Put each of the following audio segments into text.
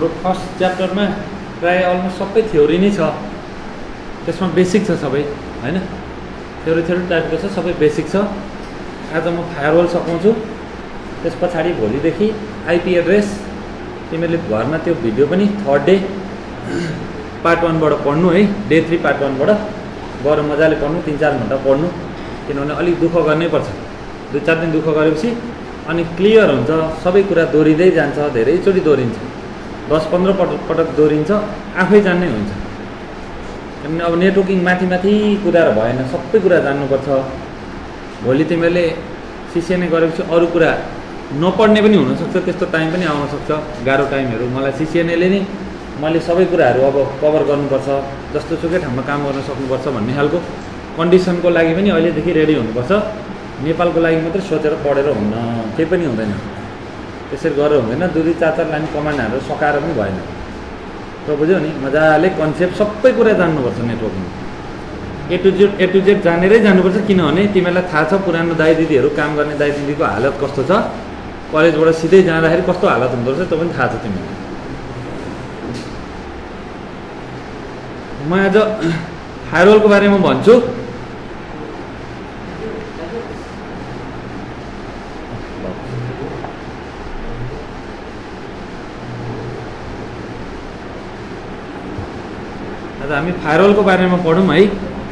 हाम्रो फर्स्ट च्याप्टरमा प्राय अलमोस्ट सबै थ्योरी नै छ, त्यसमा बेसिक छ सबै हैन, थ्योरी टाइपको छ, सबै बेसिक छ। आज म फायरवल सघाउँछु, त्यस पछाडि भोलिदेखि आइपी एड्रेस तिमीहरूले घरमा त्यो भिडियो पनि थर्ड डे पार्ट 1 बाट पढ्नु है, डे 3 पार्ट 1 बाट गएर मजाले पढ्नु, 3-4 घन्टा पढ्नु, किनभने अलिक दुःख गर्नै पर्छ। 2-4 दिन दुःख गरेपछि अनि क्लियर हुन्छ, सबै कुरा दोहोरिँदै जान्छ, धेरैचोटि दोहोरिन्छ, 10-15 पटक दोहोरिन्छ, आफै जान्नै हुन्छ। किनभने अब नेटवर्किङ माथि कुरा भएन, सबै कुरा जान्नुपर्छ। भोलि तिमीहरूले सिसिएनए गरेपछि अरू कुरा नपढ्ने पनि हुनसक्छ, त्यस्तो टाइम पनि आउन सक्छ, गाह्रो टाइमहरू। मलाई सिसिएनएले नि मैले सबै कुराहरू अब कभर गर्नुपर्छ, जस्तो सुकै ठाउँमा काम गर्न सक्नुपर्छ भन्ने खालको कन्डिसनको लागि पनि अहिलेदेखि रेडी हुनुपर्छ। नेपालको लागि मात्रै सोचेर पढेर हुन्न, केही पनि हुँदैन, त्यसरी गरेर हुँदैन। 2-4 लाइन कमान्डहरू सकाएर पनि भएन। र बुझ्यौ नि, मजाले कन्सेप्ट सबै कुरा जान्नुपर्छ नेटवर्किङ, ए टु जेड जानेरै जानुपर्छ। किनभने तिमीहरूलाई थाहा छ पुरानो दाइ दिदीहरू, काम गर्ने दाइ दिदीको हालत कस्तो छ, कलेजबाट सिधै जाँदाखेरि कस्तो हालत हुँदो रहेछ त्यो पनि थाहा छ तिमीलाई। म आज फायरवलको बारेमा भन्छु। आज हामी फायरवलको बारेमा पढौँ है।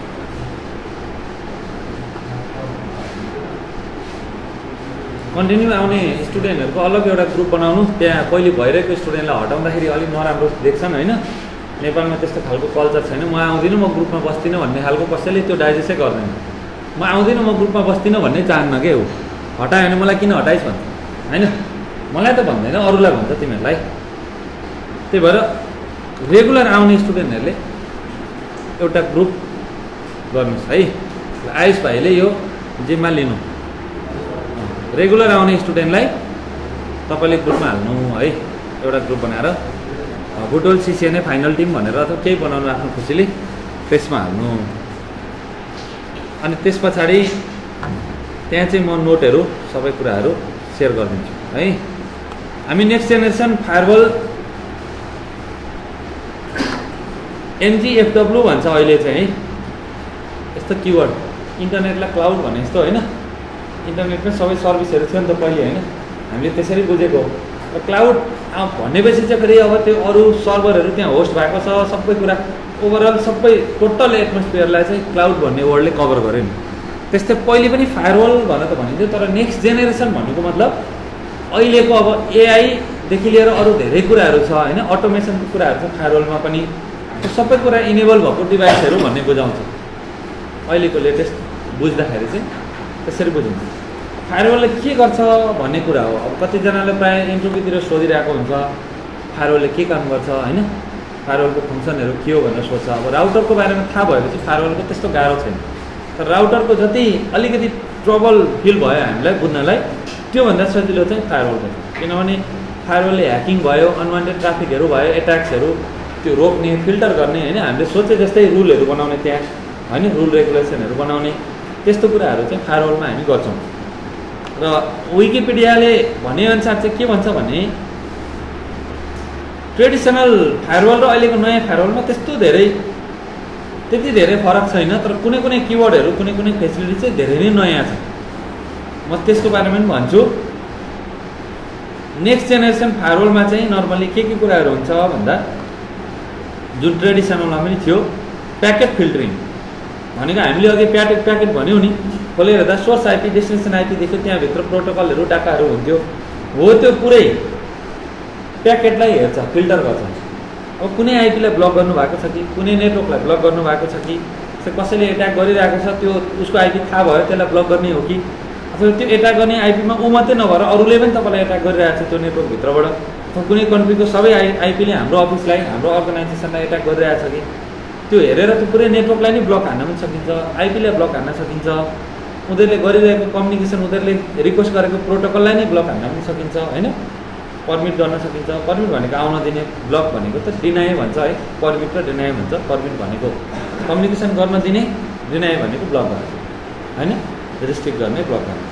कन्टिन्यू आउने स्टुडेन्टहरूको अलग एउटा ग्रुप बनाउनु, त्यहाँ पहिले भइरहेको स्टुडेन्टलाई हटाउँदाखेरि अलिक नराम्रो देख्छन् होइन। नेपालमा त्यस्तो खालको कल्चर छैन, म आउँदिनँ, म ग्रुपमा बस्दिनँ भन्ने खालको कसैले त्यो डाइजेस्टै गर्दैन। म आउँदिनँ, म ग्रुपमा बस्दिनँ भन्ने चाहन्न के हो, हटायो भने मलाई किन हटाइस् भन्छ होइन, मलाई त भन्दैन, अरूलाई भन्छ तिमीहरूलाई। त्यही भएर रेगुलर आउने स्टुडेन्टहरूले एउटा ग्रुप गर्नुहोस् है। आयुष भाइले यो जिम्मा लिनु, रेगुलर आउने स्टुडेन्टलाई तपाईँले ग्रुपमा हाल्नु है, एउटा ग्रुप बनाएर बुटोल सिसिएनए फाइनल टिम भनेर अथवा केही बनाउनु आफ्नो खुसीले, त्यसमा हाल्नु। अनि त्यस पछाडि त्यहाँ चाहिँ म नोटहरू सबै कुराहरू सेयर गरिदिन्छु है। हामी नेक्स्ट जेनेरेसन फायरवल NGFW भन्छ अहिले चाहिँ है, यस्तो किवर्ड, इन्टरनेटलाई क्लाउड भने जस्तो होइन। इन्टरनेटमा सबै सर्भिसहरू थियो नि त पहिले होइन, हामीले त्यसरी बुझेको। र क्लाउड भनेपछि चाहिँ फेरि अब त्यो अरू सर्भरहरू त्यहाँ होस्ट भएको छ, सबै कुरा ओभरअल सबै टोटल एटमोस्फियरलाई चाहिँ क्लाउड भन्ने वर्डले कभर गर्यो नि। त्यस्तै पहिले पनि फायरवल भनेर त भनिन्थ्यो, तर नेक्स्ट जेनेरेसन भनेको मतलब अहिलेको अब एआईदेखि लिएर अरू धेरै कुराहरू छ होइन, अटोमेसनको कुराहरू छ फायरवलमा पनि, सबै कुरा इनेबल भएको डिभाइसहरू भन्ने बुझाउँछ। अहिलेको लेटेस्ट बुझ्दाखेरि चाहिँ त्यसरी बुझिन्छ। फायरवलले के गर्छ भन्ने कुरा हो। अब कतिजनाले प्रायः इन्टरभ्यूतिर सोधिरहेको हुन्छ फायरवलले के काम गर्छ होइन, फायरवलको फङ्सनहरू के हो भनेर सोध्छ। अब राउटरको बारेमा थाहा भएपछि फायरवलको त्यस्तो गाह्रो छैन, तर राउटरको जति अलिकति ट्रबल फिल भयो हामीलाई बुझ्नलाई, त्योभन्दा सजिलो चाहिँ फायरवलको छ। किनभने फायरवलले ह्याकिङ भयो, अनवान्टेड ट्राफिकहरू भयो, एट्याक्सहरू त्यो रोक्ने, फिल्टर गर्ने होइन, हामीले सोचे जस्तै रुलहरू बनाउने त्यहाँ होइन, रुल रेगुलेसनहरू बनाउने, त्यस्तो कुराहरू चाहिँ फायरवलमा हामी गर्छौँ। र विकिपिडियाले भनेअनुसार चाहिँ के भन्छ भने ट्रेडिसनल फायरवल र अहिलेको नयाँ फायरवलमा त्यति धेरै फरक छैन, तर कुनै कुनै किवर्डहरू, कुनै कुनै फेसिलिटी चाहिँ धेरै नै नयाँ छ। म त्यसको बारेमा पनि भन्छु। नेक्स्ट जेनेरेसन फायरवलमा चाहिँ नर्मली के कुराहरू हुन्छ भन्दा, जुन ट्रेडिसनलमा पनि थियो प्याकेट फिल्टरिङ भनेको, हामीले अघि प्याकेट भन्यौँ नि, खोलेर हेर्दा सोर्स आइपी डेस्टिनेसन आइपी देख्यो, त्यहाँभित्र प्रोटोकलहरू डाटाहरू हुन्थ्यो, हो त्यो पुरै प्याकेटलाई हेर्छ, फिल्टर गर्छ। अब कुनै आइपीलाई ब्लक गर्नुभएको छ कि, कुनै नेटवर्कलाई ब्लक गर्नुभएको छ कि, कसैले एट्याक गरिरहेको छ, त्यो उसको आइपी थाहा भयो त्यसलाई ब्लक गर्ने हो कि, अथवा त्यो एट्याक गर्ने आइपीमा ऊ मात्रै नभएर अरूले पनि तपाईँलाई एट्याक गरिरहेको छ त्यो नेटवर्कभित्रबाट, अथवा कुनै कन्ट्रीको सबै आइपीले हाम्रो अफिसलाई, हाम्रो अर्गनाइजेसनलाई एट्याक गरिरहेको छ कि, त्यो हेरेर त्यो पुरै नेटवर्कलाई नै ब्लक हान्न पनि सकिन्छ, आइपीलाई ब्लक हान्न सकिन्छ, उनीहरूले गरिरहेको कम्युनिकेसन, उनीहरूले रिक्वेस्ट गरेको प्रोटोकललाई नै ब्लक हान्न पनि सकिन्छ होइन, पर्मिट गर्न सकिन्छ। पर्मिट भनेको आउन दिने, ब्लक भनेको त डिनाय भन्छ है, पर्मिट र डिनाय भन्छ। पर्मिट भनेको कम्युनिकेसन गर्न दिने, डिनाय भनेको ब्लक गर्ने होइन, रिस्ट्रिक्ट गर्ने, ब्लक गर्ने।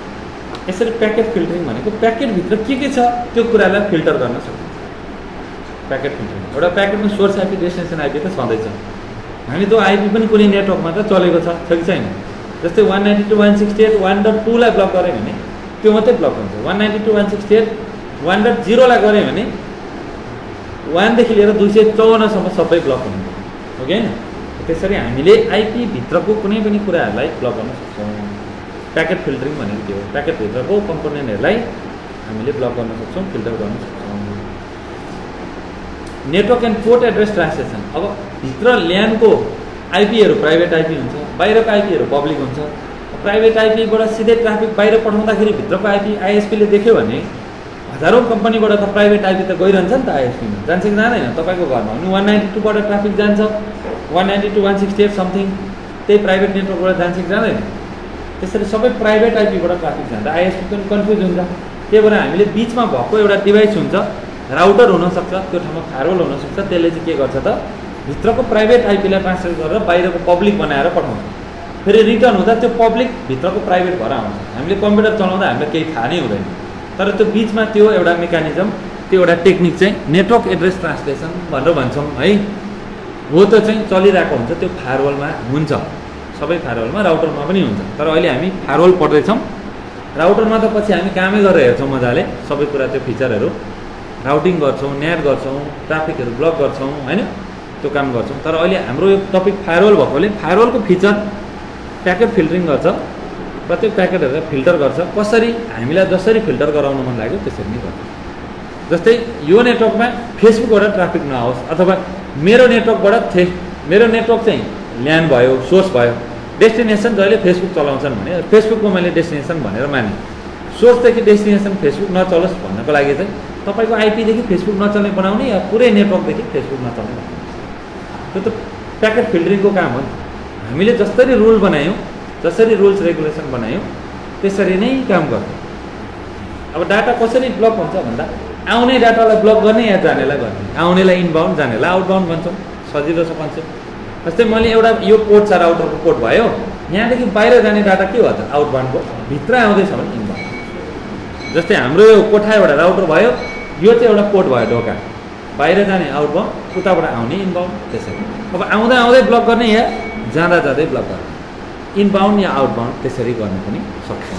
यसरी प्याकेट फिल्टरिङ भनेको प्याकेटभित्र के छ त्यो कुरालाई फिल्टर गर्न सकिन्छ। Packet filtering. एउटा प्याकेटमा सोर्स आइपी डेस्टिनेसन आइपी त छँदैछ, हामी त्यो आइपी पनि कुनै नेटवर्कमा त चलेको छ कि छैन। जस्तै 192.168.1.2 लाई ब्लक गऱ्यो भने त्यो मात्रै ब्लक हुन्छ। 192.168.1.0 लाई गऱ्यो भने 1 देखि लिएर 254 सम्म सबै ब्लक हुन्छ, हो कि हैन? त्यसरी हामीले आइपी भित्रको कुनै पनि कुराहरूलाई ब्लक गर्न सक्छौँ। प्याकेट फिल्टरिङ भनेको त्यो हो, प्याकेट भित्रको कम्पोनेन्टहरूलाई हामीले ब्लक गर्न सक्छौँ, फिल्टर गर्न सक्छौँ। Network and port address translation. अब भित्र ल्यानको आइपीहरू प्राइभेट आइपी हुन्छ, बाहिरको आइपीहरू पब्लिक हुन्छ। प्राइभेट आइपीबाट सिधै ट्राफिक बाहिर पठाउँदाखेरि भित्रको आइपी आइएसपीले देख्यो भने हजारौँ कम्पनीबाट त प्राइभेट आइपी त गइरहन्छ नि त, आइएसपीमा जान्छ कि जाँदैन? तपाईँको घरमा पनि 192बाट ट्राफिक जान्छ, 192.168 समथिङ त्यही प्राइभेट नेटवर्कबाट जान्छ कि जाँदैन? त्यसरी सबै प्राइभेट आइपीबाट ट्राफिक जाँदा आइएसपी पनि कन्फ्युज हुन्छ। त्यही भएर हामीले बिचमा भएको एउटा डिभाइस हुन्छ, राउटर हुनसक्छ, त्यो ठाउँमा फायरवल हुनसक्छ, त्यसले चाहिँ के गर्छ त भित्रको प्राइभेट आइपीलाई ट्रान्सलेट गरेर बाहिरको पब्लिक बनाएर पठाउँछ। फेरि रिटर्न हुँदा त्यो पब्लिक भित्रको प्राइभेट भएर आउँछ। हामीले कम्प्युटर चलाउँदा हामीलाई केही थाहा नै हुँदैन, तर त्यो बिचमा त्यो एउटा मेकानिजम, त्यो एउटा टेक्निक चाहिँ नेटवर्क एड्रेस ट्रान्सलेसन भनेर भन्छौँ है। हो त्यो चाहिँ चलिरहेको हुन्छ, त्यो फायरवलमा हुन्छ, सबै फायरवलमा, राउटरमा पनि हुन्छ। तर अहिले हामी फायरवल पढ्दैछौँ, राउटरमा त पछि हामी कामै गरेर हेर्छौँ मजाले सबै कुरा, त्यो फिचरहरू राउटिङ गर्छौँ, न्याट गर्छौँ, ट्राफिकहरू ब्लक गर्छौँ हैन, त्यो काम गर्छौँ। तर अहिले हाम्रो यो टपिक फायरवल भएकोले फायरवलको फिचर प्याकेट फिल्टरिङ गर्छ, प्रत्येक प्याकेटहरूलाई फिल्टर गर्छ। कसरी हामीलाई जसरी फिल्टर गराउनु मन लाग्यो त्यसरी नै गर्छ। जस्तै यो नेटवर्कमा फेसबुकबाट ट्राफिक नआओस्, अथवा मेरो नेटवर्क चाहिँ ल्यान भयो, सोर्स भयो, डेस्टिनेसन जहिले फेसबुक चलाउँछन् भने फेसबुकको मैले डेस्टिनेसन भनेर माने, सोर्सदेखि डेस्टिनेसन फेसबुक नचलोस् भन्नको लागि चाहिँ तपाईँको आइपीदेखि फेसबुक नचल्ने बनाउने या पुरै नेटवर्कदेखि फेसबुक नचल्ने बनाउने, त्यो त प्याकेट फिल्टरिङको काम हो नि। हामीले जसरी रुल बनायौँ, जसरी रुल्स रेगुलेसन बनायौँ त्यसरी नै काम गर्छ। अब डाटा कसरी ब्लक हुन्छ भन्दा आउने डाटालाई ब्लक गर्ने या जानेलाई गर्ने, आउनेलाई इनबाउन्ड, जानेलाई आउटबाउन्ड भन्छौँ, सजिलो छ कन्सेप्ट। जस्तै मैले एउटा यो पोर्ट छ, राउटरको पोर्ट भयो, यहाँदेखि बाहिर जाने डाटा के हो त आउटबाउन्डको, भित्र आउँदैछ भने इनबाउन्ड। जस्तै हाम्रो यो कोठा एउटा राउटर भयो, यो चाहिँ एउटा पोर्ट भयो ढोका, बाहिर जाने आउटबाउन्ड, उताबाट आउने इनबाउन्ड। त्यसरी अब आउँदा आउँदै ब्लक गर्ने या जाँदा जाँदै ब्लक गर्ने, इनबाउन्ड या आउटबाउन्ड त्यसरी गर्न पनि सक्छौँ।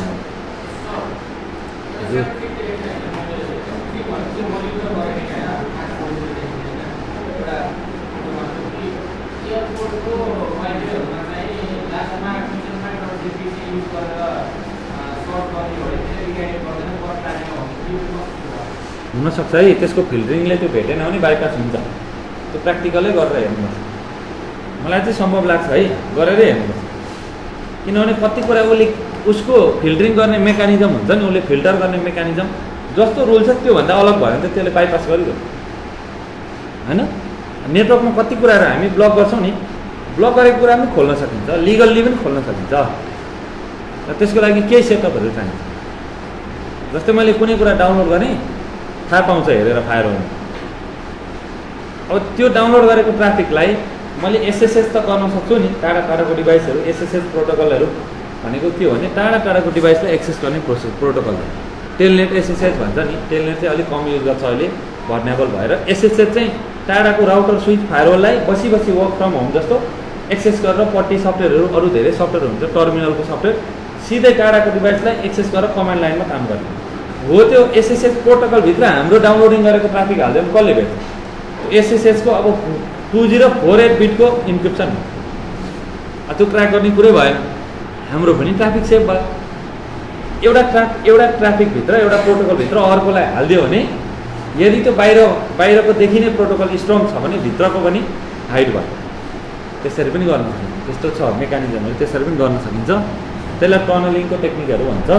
हुनसक्छ है, त्यसको फिल्टरिङले त्यो भेटेन भने बाइपास हुन्छ, त्यो प्र्याक्टिकलै गरेर हेर्नुपर्छ। मलाई चाहिँ सम्भव लाग्छ है, गरेरै हेर्नुपर्छ। किनभने कति कुरा उसको फिल्टरिङ गर्ने मेकानिजम हुन्छ नि, उसले फिल्टर गर्ने मेकानिजम जस्तो रुल छ त्योभन्दा अलग भयो भने त त्यसले बाइपास गरिदियो होइन। नेटवर्कमा कति कुराहरू हामी ब्लक गर्छौँ नि, ब्लक गरेको कुरा पनि खोल्न सकिन्छ, लिगल्ली पनि खोल्न सकिन्छ। र त्यसको लागि केही सेटअपहरू चाहिन्छ। जस्तै मैले कुनै कुरा डाउनलोड गरेँ, थाहा पाउँछ हेरेर फायरवलमा। अब त्यो डाउनलोड गरेको ट्राफिकलाई मैले एसएसएस त गर्न सक्छु नि, टाढा टाढाको डिभाइसहरू, एसएसएस प्रोटोकलहरू भनेको के हो भने टाढा टाढाको डिभाइसलाई एक्सेस गर्ने प्रोटोकल हो। टेलनेट एसएसएस भन्छ नि, टेलनेट चाहिँ अलिक कम युज गर्छ अहिले भर्नेबल भएर। एसएसएस चाहिँ टाढाको राउटर स्विच फायरवललाई बसी बसी वर्क फ्रम होम जस्तो एक्सेस गरेर पट्टी सफ्टवेयरहरू, अरू धेरै सफ्टवेयर हुन्छ, टर्मिनलको सफ्टवेयर सिधै टाढाको डिभाइसलाई एक्सेस गरेर कमान्ड लाइनमा काम गर्ने हो। त्यो एसएसएस प्रोटोकलभित्र हाम्रो डाउनलोडिङ गरेको ट्राफिक हाल्दै कसले भेट्छ? एसएसएसको अब 2048 बिटको इन्क्रिप्सन हो, त्यो ट्र्याक गर्ने कुरै भएन। हाम्रो पनि ट्राफिक सेभ भयो। एउटा ट्राफिकभित्र, एउटा प्रोटोकलभित्र अर्कोलाई हालिदियो भने यदि त्यो बाहिरको देखिने प्रोटोकल स्ट्रङ छ भने भित्रको पनि हाइड भयो। त्यसरी पनि गर्न सकिन्छ, त्यस्तो छ मेकानिजमहरू, त्यसरी पनि गर्न सकिन्छ। त्यसलाई टनलिङको टेक्निकहरू भन्छ।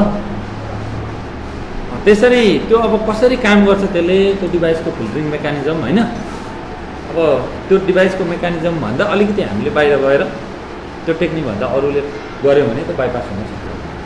त्यसरी त्यो अब कसरी काम गर्छ त्यसले, त्यो डिभाइसको फिल्टरिङ मेकानिजम होइन। अब त्यो डिभाइसको मेकानिजम भन्दा अलिकति हामीले बाहिर गएर त्यो टेक्निक भन्दा अरूले गऱ्यो भने त बाइपास हुन सक्छ।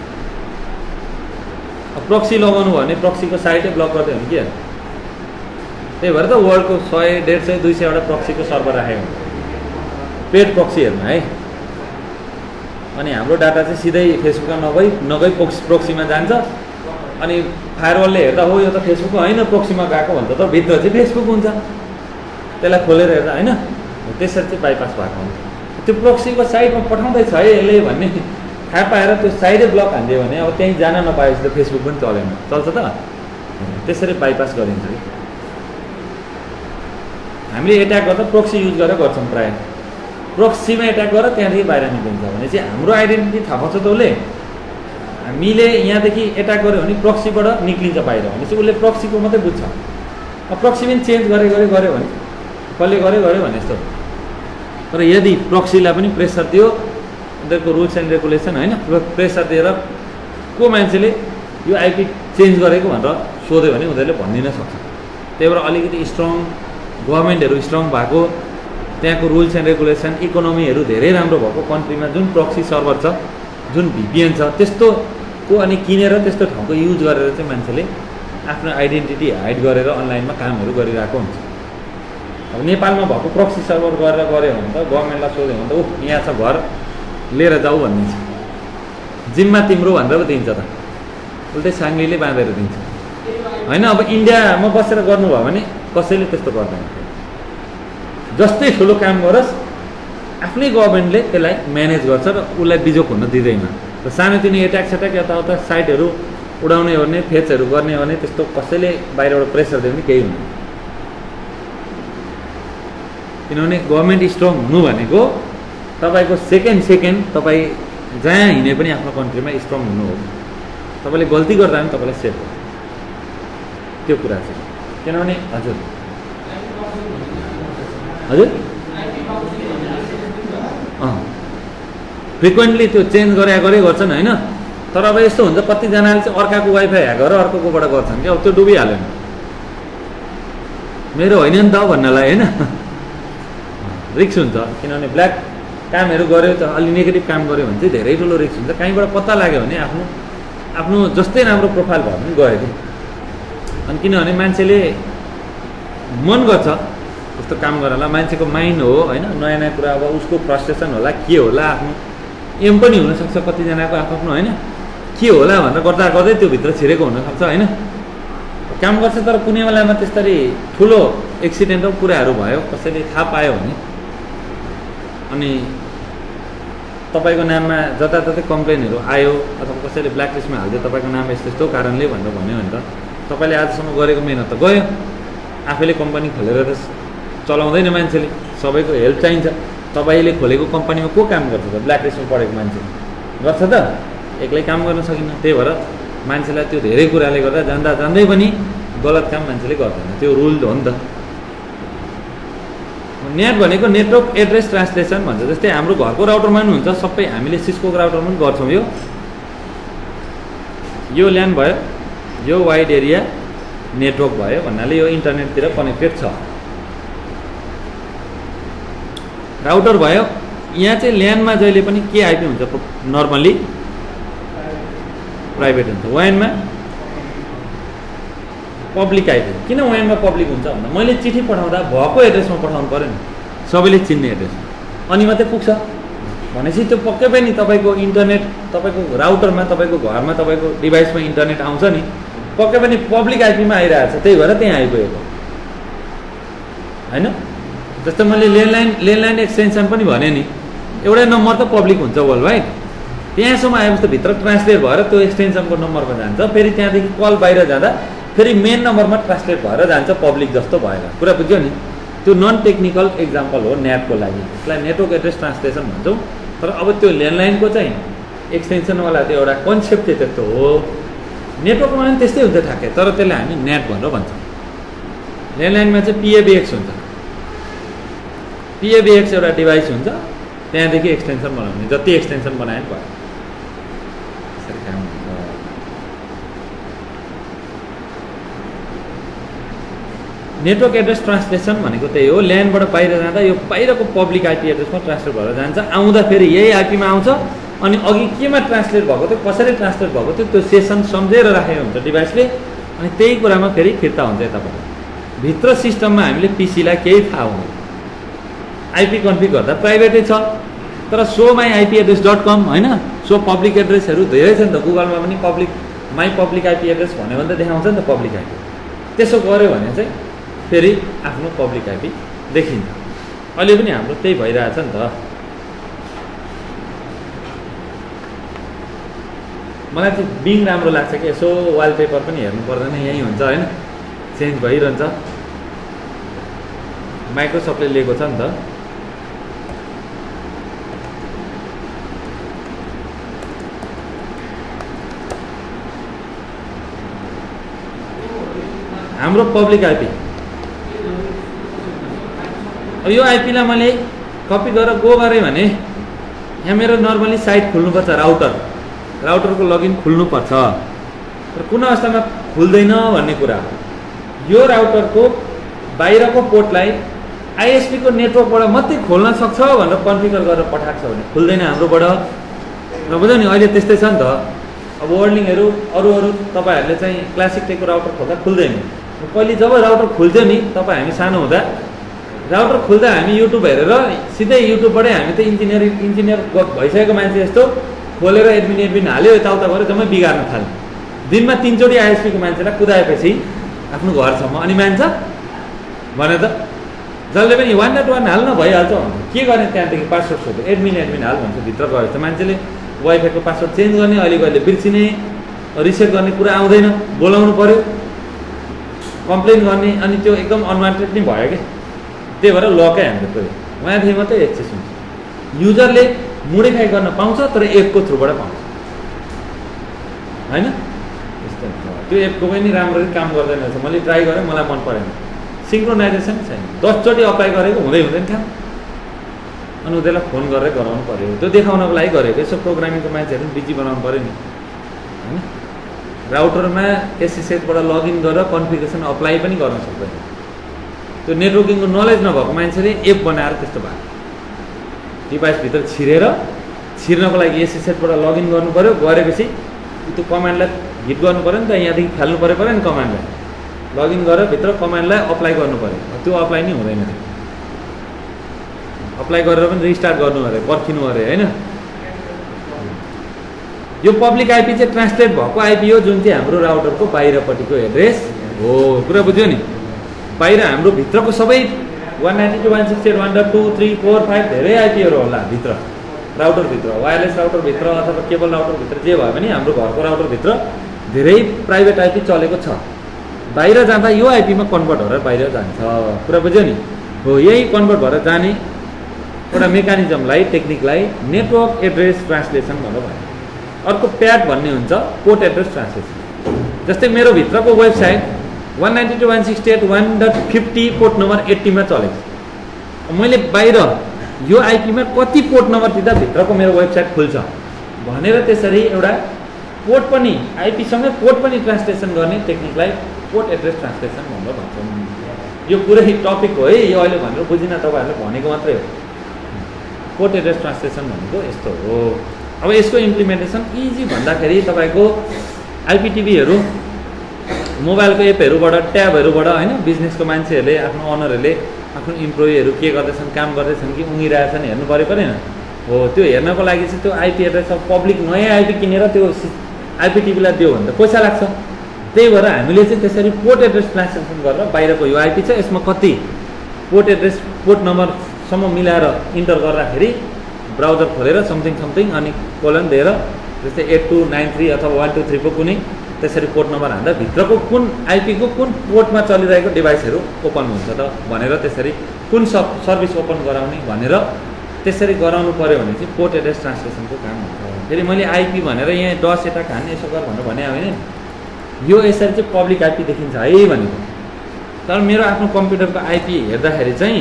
अब प्रक्सी लगाउनु भयो भने प्रक्सीको साइटै ब्लक गरिदियो भने के हो? त्यही भएर त वर्ल्डको 100, 150, 200 वटा प्रक्सीको सर्भर राखेको हुन्छ, पेड प्रक्सीहरूमा है। अनि हाम्रो डाटा चाहिँ सिधै फेसबुकमा नगई प्रक्सीमा जान्छ। अनि फायरवलले हेर्दा हो यो त फेसबुक होइन प्रक्सीमा गएको भन्छ, त भित्र चाहिँ फेसबुक हुन्छ। त्यसलाई खोलेर हेर्दा होइन त्यसरी चाहिँ बाइपास भएको हुन्छ। त्यो प्रोक्सीको साइडमा पठाउँदैछ है यसले भन्ने थाहा पाएर त्यो साइडै ब्लक हालिदियो भने अब त्यहीँ जान नपाएपछि त फेसबुक पनि चलेन, चल्छ त? त्यसरी बाइपास गरिन्छ कि हामीले एट्याक गर्दा प्रोक्सी युज गरेर गर्छौँ प्रायः। प्रोक्सीमा एट्याक गरेर त्यहाँदेखि बाहिर निक्लिन्छ भने चाहिँ हाम्रो आइडेन्टिटी थाहा पाउँछ त उसले। हामीले यहाँदेखि एट्याक गऱ्यो भने प्रोक्सीबाट निक्लिन्छ बाहिर भने चाहिँ उसले प्रोक्सीको मात्रै बुझ्छ। अब प्रोक्सी पनि चेन्ज गऱ्यो भने कसले गर्यो भने यस्तो। तर यदि प्रोक्सीलाई पनि प्रेसर दियो, उनीहरूको रुल्स एन्ड रेगुलेसन होइन, प्रेसर दिएर को मान्छेले यो आइपी चेन्ज गरेको भनेर सोध्यो भने उनीहरूले भनिदिन सक्छ। त्यही भएर अलिकति स्ट्रङ गभर्मेन्टहरू स्ट्रङ भएको, त्यहाँको रुल्स एन्ड रेगुलेसन इकोनोमीहरू धेरै राम्रो भएको कन्ट्रीमा जुन प्रक्सी सर्भर छ, जुन भिपिएन छ, त्यस्तोको अनि किनेर त्यस्तो ठाउँको युज गरेर चाहिँ मान्छेले आफ्नो आइडेन्टिटी हाइड गरेर अनलाइनमा कामहरू गरिरहेको हुन्छ। अब नेपालमा भएको प्रक्सी सर्भर गरेर गऱ्यो भने त गभर्मेन्टलाई सोध्यो भने त ऊ यहाँ छ घर लिएर जाऊ भनिदिन्छ, जिम्मा तिम्रो भनेर पो दिन्छ त, उल्टै साङ्लीले बाँधेर दिन्छ होइन। अब इन्डियामा बसेर गर्नुभयो भने कसैले त्यस्तो गर्दैन। जस्तै ठुलो काम गरोस् आफ्नै गभर्मेन्टले त्यसलाई म्यानेज गर्छ र उसलाई बिजोक हुन दिँदैन। र सानोतिनो एट्याक सेट्याक यताउता साइटहरू उडाउने हो भने, फेचहरू गर्ने हो भने त्यस्तो कसैले बाहिरबाट प्रेसर दियो भने केही हुँदैन। किनभने गभर्मेन्ट स्ट्रङ हुनु भनेको तपाईँको सेकेन्ड तपाईँ जहाँ हिँडे पनि आफ्नो कन्ट्रीमा स्ट्रङ हुनु हो। तपाईँले गल्ती गर्दा पनि तपाईँलाई सेफ हो त्यो कुरा चाहिँ। किनभने हजुर फ्रिक्वेन्टली त्यो चेन्ज गरे गर्छन् होइन। तर अब यस्तो हुन्छ कतिजनाले चाहिँ अर्काको वाइफाई ह्याक गरेर अर्कोकोबाट गर्छन् कि अब त्यो डुबिहाल्यो नि, मेरो होइन नि त भन्नलाई होइन। रिक्स हुन्छ किनभने ब्ल्याक कामहरू गऱ्यो त अलि नेगेटिभ काम गऱ्यो भने चाहिँ धेरै ठुलो रिक्स हुन्छ। कहीँबाट पत्ता लाग्यो भने आफ्नो जस्तै राम्रो प्रोफाइल भयो भने गयो कि। अनि किनभने मान्छेले मन गर्छ त्यस्तो काम गर्नलाई, मान्छेको माइन्ड हो होइन। नयाँ नयाँ कुरा अब उसको फ्रस्ट्रेसन होला के होला, आफ्नो एम पनि हुनसक्छ कतिजनाको आफ्नो होइन, के होला भनेर गर्दा गर्दै त्यो भित्र छिरेको हुनसक्छ होइन। काम गर्छ तर कुनै बेलामा त्यस्तरी ठुलो एक्सिडेन्टल कुराहरू भयो, कसैले थाहा पायो भने अनि तपाईँको नाममा जताततै कम्प्लेनहरू आयो अथवा कसैले ब्ल्याकलिस्टमा हालिदियो तपाईँको नाम यस्तो यस्तो कारणले भनेर भन्यो भने त तपाईँले आजसम्म गरेको मेहनत त गयो। आफैले कम्पनी खोलेर त चलाउँदैन मान्छेले, सबैको हेल्प चाहिन्छ। तपाईँले खोलेको कम्पनीमा को काम गर्छ त? ब्ल्याकलिस्टमा पढेको मान्छे गर्छ त? एक्लै काम गर्न सकिन्न। त्यही भएर मान्छेलाई त्यो धेरै कुराले गर्दा जान्दै पनि गलत काम मान्छेले गर्दैन, त्यो रुल हो नि त। नेट भनेको नेटवर्क एड्रेस ट्रान्सलेसन भन्छ। जस्तै हाम्रो घरको राउटरमा पनि हुन्छ, सबै हामीले सिस्को राउटरमा पनि गर्छौँ। यो ल्यान भयो, यो वाइड एरिया नेटवर्क भयो भन्नाले यो इन्टरनेटतिर कनेक्टेड छ। राउटर भयो, यहाँ चाहिँ ल्यानमा जहिले पनि के आइपी हुन्छ नर्मल्ली प्राइभेट हुन्छ, वाइनमा पब्लिक आइपी। किन वाइनमा पब्लिक हुन्छ भन्दा मैले चिठी पठाउँदा भएको एड्रेसमा पठाउनु पऱ्यो नि, सबैले चिन्ने एड्रेस, अनि मात्रै पुग्छ। भनेपछि त्यो पक्कै पनि तपाईँको इन्टरनेट तपाईँको राउटरमा, तपाईँको घरमा, तपाईँको डिभाइसमा इन्टरनेट आउँछ नि, पक्कै पनि पब्लिक आइपीमा आइरहेको छ, त्यही भएर त्यहाँ आइपुगेको होइन। जस्तो मैले ल्यान्डलाइन एक्सटेन्सन पनि भने नि, एउटै नम्बर त पब्लिक हुन्छ वर्ल्ड वाइड, त्यहाँसम्म आएपछि त भित्र ट्रान्सलेट भएर त्यो एक्सटेन्सनको नम्बरमा जान्छ। फेरि त्यहाँदेखि कल बाहिर जाँदा फेरि मेन नम्बरमा ट्रान्सलेट भएर जान्छ पब्लिक जस्तो भएर। कुरा बुझ्यो नि? त्यो नन टेक्निकल एक्जाम्पल हो नेटको लागि, त्यसलाई नेटवर्क एड्रेस ट्रान्सलेसन भन्छौँ। तर अब त्यो ल्यान्डलाइनको चाहिँ एक्सटेन्सनवाला त्यो एउटा कन्सेप्ट चाहिँ त्यस्तो हो। नेटवर्कमा पनि त्यस्तै हुन्छ ठ्याक्कै, तर त्यसलाई हामी नेट भनेर भन्छौँ। ल्यान्डलाइनमा चाहिँ पिएबिएक्स हुन्छ, पिएबिएक्स एउटा डिभाइस हुन्छ, त्यहाँदेखि एक्सटेन्सन बनाउने, जति एक्सटेन्सन बनायो भयो। यसरी काम हुन्छ। नेटवर्क एड्रेस ट्रान्सलेसन भनेको त्यही हो। ल्यान्डबाट बाहिर जाँदा यो बाहिरको पब्लिक आइपी एड्रेसमा ट्रान्सलेट भएर जान्छ, आउँदा फेरि यही आइपीमा आउँछ। अनि अघि केमा ट्रान्सलेट भएको थियो, कसरी ट्रान्सलेट भएको थियो, त्यो सेसन सम्झेर राखेको हुन्छ डिभाइसले, अनि त्यही कुरामा फेरि फिर्ता हुन्छ यताबाट। भित्र सिस्टममा हामीले पिसीलाई केही थाहा हुँदैन। आइपी कन्फिग गर्दा प्राइभेटै छ, तर so my IP address .com होइन, सो पब्लिक एड्रेसहरू धेरै छ नि त। गुगलमा पनि माई पब्लिक आइपी एड्रेस भन्यो भने त देखाउँछ नि त पब्लिक आइपी। त्यसो गऱ्यो भने चाहिँ फेरि आफ्नो पब्लिक आइपी देखिन्छ। अहिले पनि हाम्रो त्यही भइरहेछ नि त। मलाई चाहिँ बिङ राम्रो लाग्छ कि यसो वालपेपर पनि हेर्नु पर्दैन, यहीँ हुन्छ होइन, चेन्ज भइरहन्छ। माइक्रोसफ्टले लिएको छ नि त। हाम्रो पब्लिक आइपी, यो आइपीलाई मैले कपी गरेर गो गरेँ भने यहाँ मेरो नर्मली साइट खुल्नुपर्छ, राउटरको लगइन खुल्नुपर्छ, र कुन अवस्थामा खुल्दैन भन्ने कुरा। यो राउटरको बाहिरको पोर्टलाई आइएसपीको नेटवर्कबाट मात्रै खोल्न सक्छ भनेर कन्फिगर गरेर पठाएको छ भने खुल्दैन हाम्रोबाट। र बुझ्यौ नि, अहिले त्यस्तै छ नि त। अब वर्ल्डिङहरू अरू तपाईँहरूले चाहिँ क्लासिक टेकको राउटर खोल्दा खुल्दैन। पहिले जब राउटर खुल्थ्यो नि, तपाईँ हामी सानो हुँदा राउटर खुल्दा हामी युट्युब हेरेर सिधै युट्युबबाटै हामी त इन्जिनियर भइसकेको मान्छे जस्तो खोलेर एडमिन हाल्यो, यताउता गरेर जम्मै बिगार्न थाल्यो। दिनमा 3 चोटि आइएसपीको मान्छेलाई कुदाएपछि आफ्नो घरसम्म अनि मान्छ भने त जसले पनि 1.1 हाल्न भइहाल्छ भन्छ। के गर्ने त्यहाँदेखि पासवर्ड सोध्यो, एडमिन हाल भन्छ। भित्र गयो त मान्छेले वाइफाईको पासवर्ड चेन्ज गर्ने, अहिले कहिले बिर्सिने, रिसेट गर्ने कुरा आउँदैन, बोलाउनु पऱ्यो, कम्प्लेन गर्ने, अनि त्यो एकदम अनवान्टेड नै भयो क्या। त्यही भएर लकै हामीले प्रयोग उहाँदेखि मात्रै एक्सेस हुन्छ। युजरले मोडिफाई गर्न पाउँछ तर एपको थ्रुबाट पाउँछ होइन। यस्तो त्यो एपको पनि राम्ररी काम गर्दैन रहेछ। मैले ट्राई गरेँ, मलाई मन परेन। सिङ्क्रोनाइजेसन छैन। 10 चोटि अप्लाई गरेको हुँदैन काम। अनि उसलाई फोन गरेर गराउनु पऱ्यो। त्यो देखाउनको लागि गरेको। यसो प्रोग्रामिङको मान्छेहरू पनि बिजी बनाउनु पऱ्यो नि होइन। राउटरमा एसएसएचबाट लगइन गरेर कन्फिगरेसन अप्लाई पनि गर्न सक्दैन। त्यो नेटवर्किङको नलेज नभएको मान्छेले एप बनाएर त्यस्तो भयो। डिभाइसभित्र छिर्नको लागि एसएसएचबाट लगइन गर्नु पऱ्यो। गरेपछि त्यो कमान्डलाई हिट गर्नु पऱ्यो नि त, यहाँदेखि फाल्नु पऱ्यो नि कमान्डलाई। लगइन गरेर भित्र कमान्डलाई अप्लाई गर्नु पऱ्यो। त्यो अप्लाई नै हुँदैन थियो। अप्लाई गरेर पनि रिस्टार्ट गर्नु अरे, पर्खिनु अरे होइन। यो पब्लिक आइपी चाहिँ ट्रान्सलेट भएको आइपी हो, जुन चाहिँ हाम्रो राउटरको बाहिरपट्टिको एड्रेस हो। कुरा बुझ्यो नि। बाहिर हाम्रो भित्रको सबै 192.168.1.2.3.4.5 धेरै आइपीहरू होला भित्र, राउटरभित्र, वायरलेस राउटरभित्र अथवा केबल राउटरभित्र जे भयो भने हाम्रो घरको राउटरभित्र धेरै प्राइभेट आइपी चलेको छ। बाहिर जाँदा यो आइपीमा कन्भर्ट भएर बाहिर जान्छ। कुरा बुझ्यो नि। हो, यही कन्भर्ट भएर जाने एउटा मेकानिजमलाई, टेक्निकलाई नेटवर्क एड्रेस ट्रान्सलेसन भनेर भन्छ। अर्को प्याड भन्ने हुन्छ, पोर्ट एड्रेस ट्रान्सलेसन। जस्तै मेरो भित्रको वेबसाइट 192.168.1.50 पोर्ट नम्बर 80 मा चलेको छ। मैले बाहिर यो आइपीमा कति पोर्ट नम्बर दिँदा भित्रको मेरो वेबसाइट खुल्छ भनेर त्यसरी एउटा पोर्ट पनि आइपीसँगै पोर्ट पनि ट्रान्सलेसन गर्ने टेक्निकलाई पोर्ट एड्रेस ट्रान्सलेसन भनेर भन्छौँ। यो पुरै टपिक हो है, यो अहिले भनेर बुझिन, तपाईँहरूले भनेको मात्रै हो। पोर्ट एड्रेस ट्रान्सलेसन भनेको यस्तो हो। अब यसको इम्प्लिमेन्टेसन इजी भन्दाखेरि तपाईँको आइपीटिभीहरू मोबाइलको एपहरूबाट, ट्याबहरूबाट होइन, बिजनेसको मान्छेहरूले, आफ्नो अनरहरूले आफ्नो इम्प्लोइहरू के गर्दैछन्, काम गर्दैछन् कि उङ्गिरहेछन् हेर्नु पऱ्यो परेन हो। त्यो हेर्नको लागि चाहिँ त्यो आइपी एड्रेस अब पब्लिक नयाँ आइपी किनेर त्यो आइपीटिभीलाई दियो भने त पैसा लाग्छ। त्यही भएर हामीले चाहिँ त्यसरी पोर्ट एड्रेस ट्रान्सलेसन गरेर बाहिरको यो आइपी छ, यसमा कति पोर्ट एड्रेस पोर्ट नम्बरसम्म मिलाएर इन्टर गर्दाखेरि ब्राउजर खोलेर समथिङ अनि कोलन दिएर जस्तै 8293 अथवा 123 को कुनै त्यसरी पोर्ट नम्बर हान्दा भित्रको कुन आइपीको कुन पोर्टमा चलिरहेको डिभाइसहरू ओपन हुन्छ त भनेर, त्यसरी कुन सर्भिस ओपन गराउने भनेर त्यसरी गराउनु पऱ्यो भने चाहिँ पोर्ट एड्रेस ट्रान्सलेसनको काम हुन्छ। फेरि मैले आइपी भनेर यहाँ डस यता खाने यसो गर भनेर भने होइन, यो यसरी चाहिँ पब्लिक आइपी देखिन्छ है भनेको। तर मेरो आफ्नो कम्प्युटरको आइपी हेर्दाखेरि चाहिँ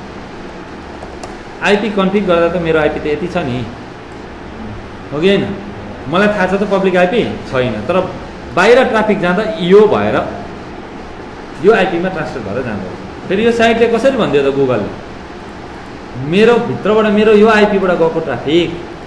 आइपी कन्फिग गर्दा त मेरो आइपी त यति छ नि, हो कि होइन। मलाई थाहा छ त पब्लिक आइपी छैन, तर बाहिर ट्राफिक जाँदा यो भएर यो आइपीमा ट्रान्सफर भएर जाँदो। फेरि यो साइटले कसरी भनिदियो त गुगलले, मेरो भित्रबाट मेरो यो आइपीबाट गएको ट्राफिक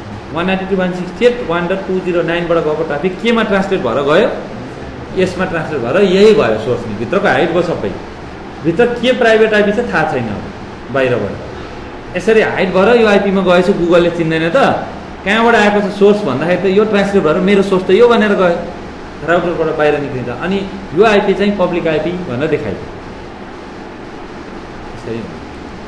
192.168.1.209 बाट गएको ट्राफिक केमा ट्रान्सलेट भएर गयो, यसमा ट्रान्सलेट भएर यही भयो सोर्स नि। भित्रको हाइट भयो सबै, भित्र के प्राइभेट आइपी छ थाहा छैन बाहिरबाट। यसरी हाइट भएर यो आइपीमा गएछ, गुगलले चिन्दैन त कहाँबाट आएको छ सोर्स भन्दाखेरि त यो ट्रान्सलेट भएर मेरो सोर्स त यो भनेर गयो, राउटरबाट बाहिर निक्लिन्छ। अनि यो आइपी चाहिँ पब्लिक आइपी भनेर देखाइयो। यसरी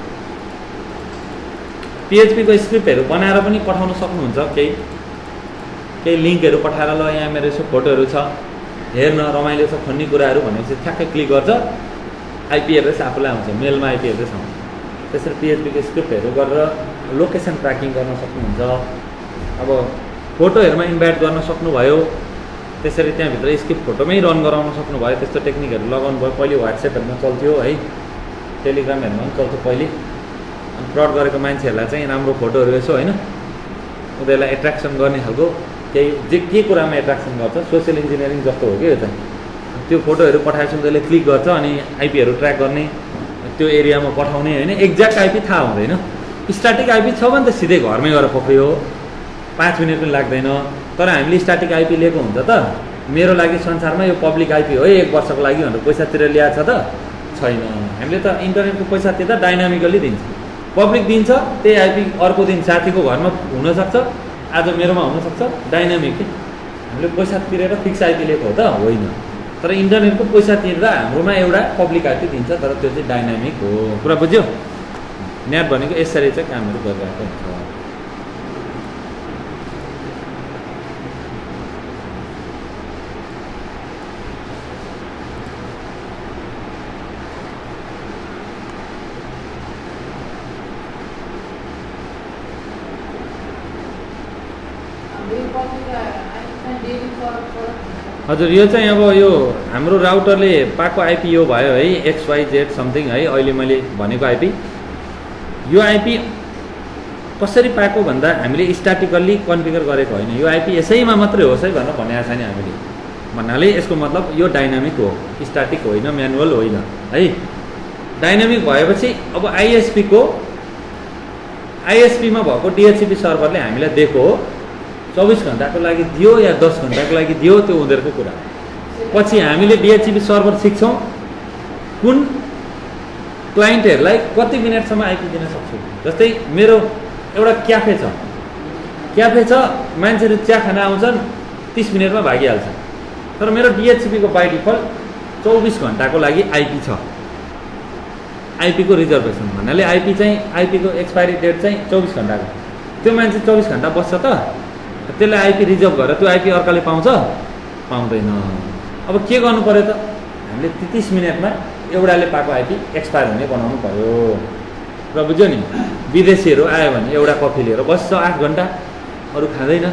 PHP को स्क्रिप्टहरू बनाएर पनि पठाउन सक्नुहुन्छ। केही लिङ्कहरू पठाएर ल यहाँ मेरो यसो फोटोहरू छ हेर्न रमाइलो छ फन्नी कुराहरू भनेपछि ठ्याक्कै क्लिक गर्छ आइपी एड्रेस आफूलाई आउँछ, मेलमा आइपी एड्रेस आउँछ। त्यसरी PHP को स्क्रिप्टहरू गरेर लोकेसन ट्र्याकिङ गर्न सक्नुहुन्छ। अब फोटोहरूमा इन्भाइट गर्न सक्नुभयो, त्यसरी त्यहाँभित्र स्क्रिप्ट फोटोमै रन गराउन सक्नुभयो। त्यस्तो टेक्निकहरू लगाउनु भयो। पहिले WhatsAppहरूमा चल्थ्यो है, टेलिग्रामहरूमा पनि चल्थ्यो पहिले। अनि फ्रड गरेको मान्छेहरूलाई चाहिँ राम्रो फोटोहरू यसो होइन उनीहरूलाई एट्र्याक्सन गर्ने खालको के कुरामा एट्र्याक्सन गर्छ, सोसियल इन्जिनियरिङ जस्तो हो कि यो चाहिँ। त्यो फोटोहरू पठाएपछि उनीहरूले क्लिक गर्छ अनि आइपीहरू ट्र्याक गर्ने, त्यो एरियामा पठाउने होइन। एक्ज्याक्ट आइपी थाहा हुँदैन। स्ट्याटिक आइपी छ भने त सिधै घरमै गएर पक्रियो, 5 मिनट पनि लाग्दैन। तर हामीले स्ट्याटिक आइपी लिएको हुन्छ त मेरो लागि संसारमा यो पब्लिक आइपी हो 1 वर्षको लागि भनेर पैसा तिरेर ल्याएको छ त छैन। हामीले त इन्टरनेटको पैसा तिर्दा डाइनामिकली दिन्छ, पब्लिक दिन्छ। त्यही आइपी अर्को दिन साथीको घरमा हुनसक्छ, आज मेरोमा हुनसक्छ। डाइनामिक हामीले पैसा तिरेर फिक्स आइपी लिएको हो त होइन। तर इन्टरनेटको पैसा तिर्दा हाम्रोमा एउटा पब्लिक आइपी दिन्छ, तर त्यो चाहिँ डाइनामिक हो। कुरा बुझ्यो? नेट भनेको यसरी चाहिँ कामहरू गरिरहेको हुन्छ। हजुर यो चाहिँ अब यो हाम्रो राउटरले पाएको आइपी यो भयो है, XYZ समथिङ है। अहिले मैले भनेको आइपी, यो आइपी कसरी पाएको भन्दा हामीले स्ट्याटिकल्ली कन्फिगर गरेको होइन। यो आइपी यसैमा मात्रै होस् है भनेर भनेको छैन हामीले। भन्नाले यसको मतलब यो डाइनामिक हो, स्ट्याटिक होइन, म्यानुअल होइन है। डाइनामिक भएपछि अब आइएसपीमा भएको DHCP सर्भरले हामीलाई दिएको हो 24 घन्टाको लागि दियो या 10 घन्टाको लागि दियो, त्यो उनीहरूको कुरा। पछि हामीले DHCP सर्भर सिक्छौँ कुन क्लाइन्टहरूलाई कति मिनटसम्म आइपी दिन सक्छु। जस्तै मेरो एउटा क्याफे छ, मान्छेहरू चिया खान आउँछन् 30 मिनटमा भागिहाल्छ। तर मेरो DHCP को बाई डिफल्ट 24 घन्टाको लागि आइपी छ। आइपी को रिजर्भेसन भन्नाले आइपी को एक्सपायरी डेट चाहिँ 24 घन्टाको। त्यो मान्छे 24 घन्टा बस्छ त त्यसलाई आइपी रिजर्भ गरेर त्यो आइपी अर्काले पाउँछ? पाउँदैन। अब के गर्नु पर्यो त? हामीले 30 मिनटमा एउटाले पाएको आइपी एक्सपायर हुने बनाउनु पर्यो। र बुझ्यो नि, विदेशीहरू आयो भने एउटा कफी लिएर बस्छ 8 घन्टा, अरू खाँदैन।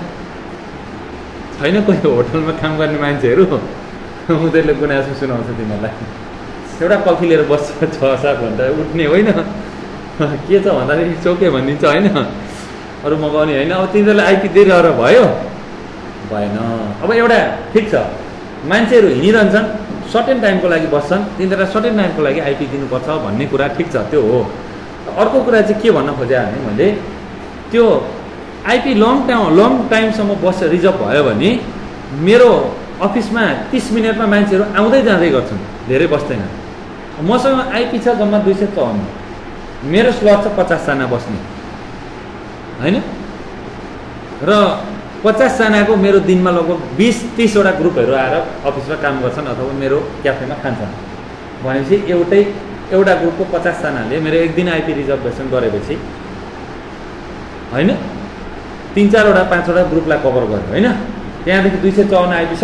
छैन कोही होटलमा काम गर्ने मान्छेहरू उनीहरूले गुनासो सुनाउँछ तिमीहरूलाई। एउटा कफी लिएर बस्छ 6-7 घन्टा, उठ्ने होइन। के छ भन्दाखेरि चोके भनिदिन्छ होइन, अरू मगाउने होइन। अब तिनीहरूलाई आइपी दिएर भयो भएन। अब एउटा ठिक छ, मान्छेहरू हिँडिरहन्छन्, सर्टेन टाइमको लागि बस्छन्, तिनीहरूलाई सर्टेन टाइमको लागि आइपी दिनुपर्छ भन्ने कुरा ठिक छ, त्यो हो। अर्को कुरा चाहिँ के भन्न खोजेँ भने मैले त्यो आइपी लङ टाइमसम्म रिजर्भ भयो भने मेरो अफिसमा 30 मिनटमा मान्छेहरू आउँदै जाँदै गर्छन्, धेरै बस्दैन। मसँग आइपी छ जम्मा 254, मेरो स्लट छ 50 जना बस्ने होइन। र 50 जनाको मेरो दिनमा लगभग 20-30 वटा ग्रुपहरू आएर अफिसमा काम गर्छन् अथवा मेरो क्याफेमा खान्छन् भनेपछि एउटा ग्रुपको 50 जनाले मेरो एक दिन आइपी रिजर्भेसन गरेपछि होइन 3-4 वटा 5 वटा ग्रुपलाई कभर गर्यो होइन। त्यहाँदेखि 254 आइपी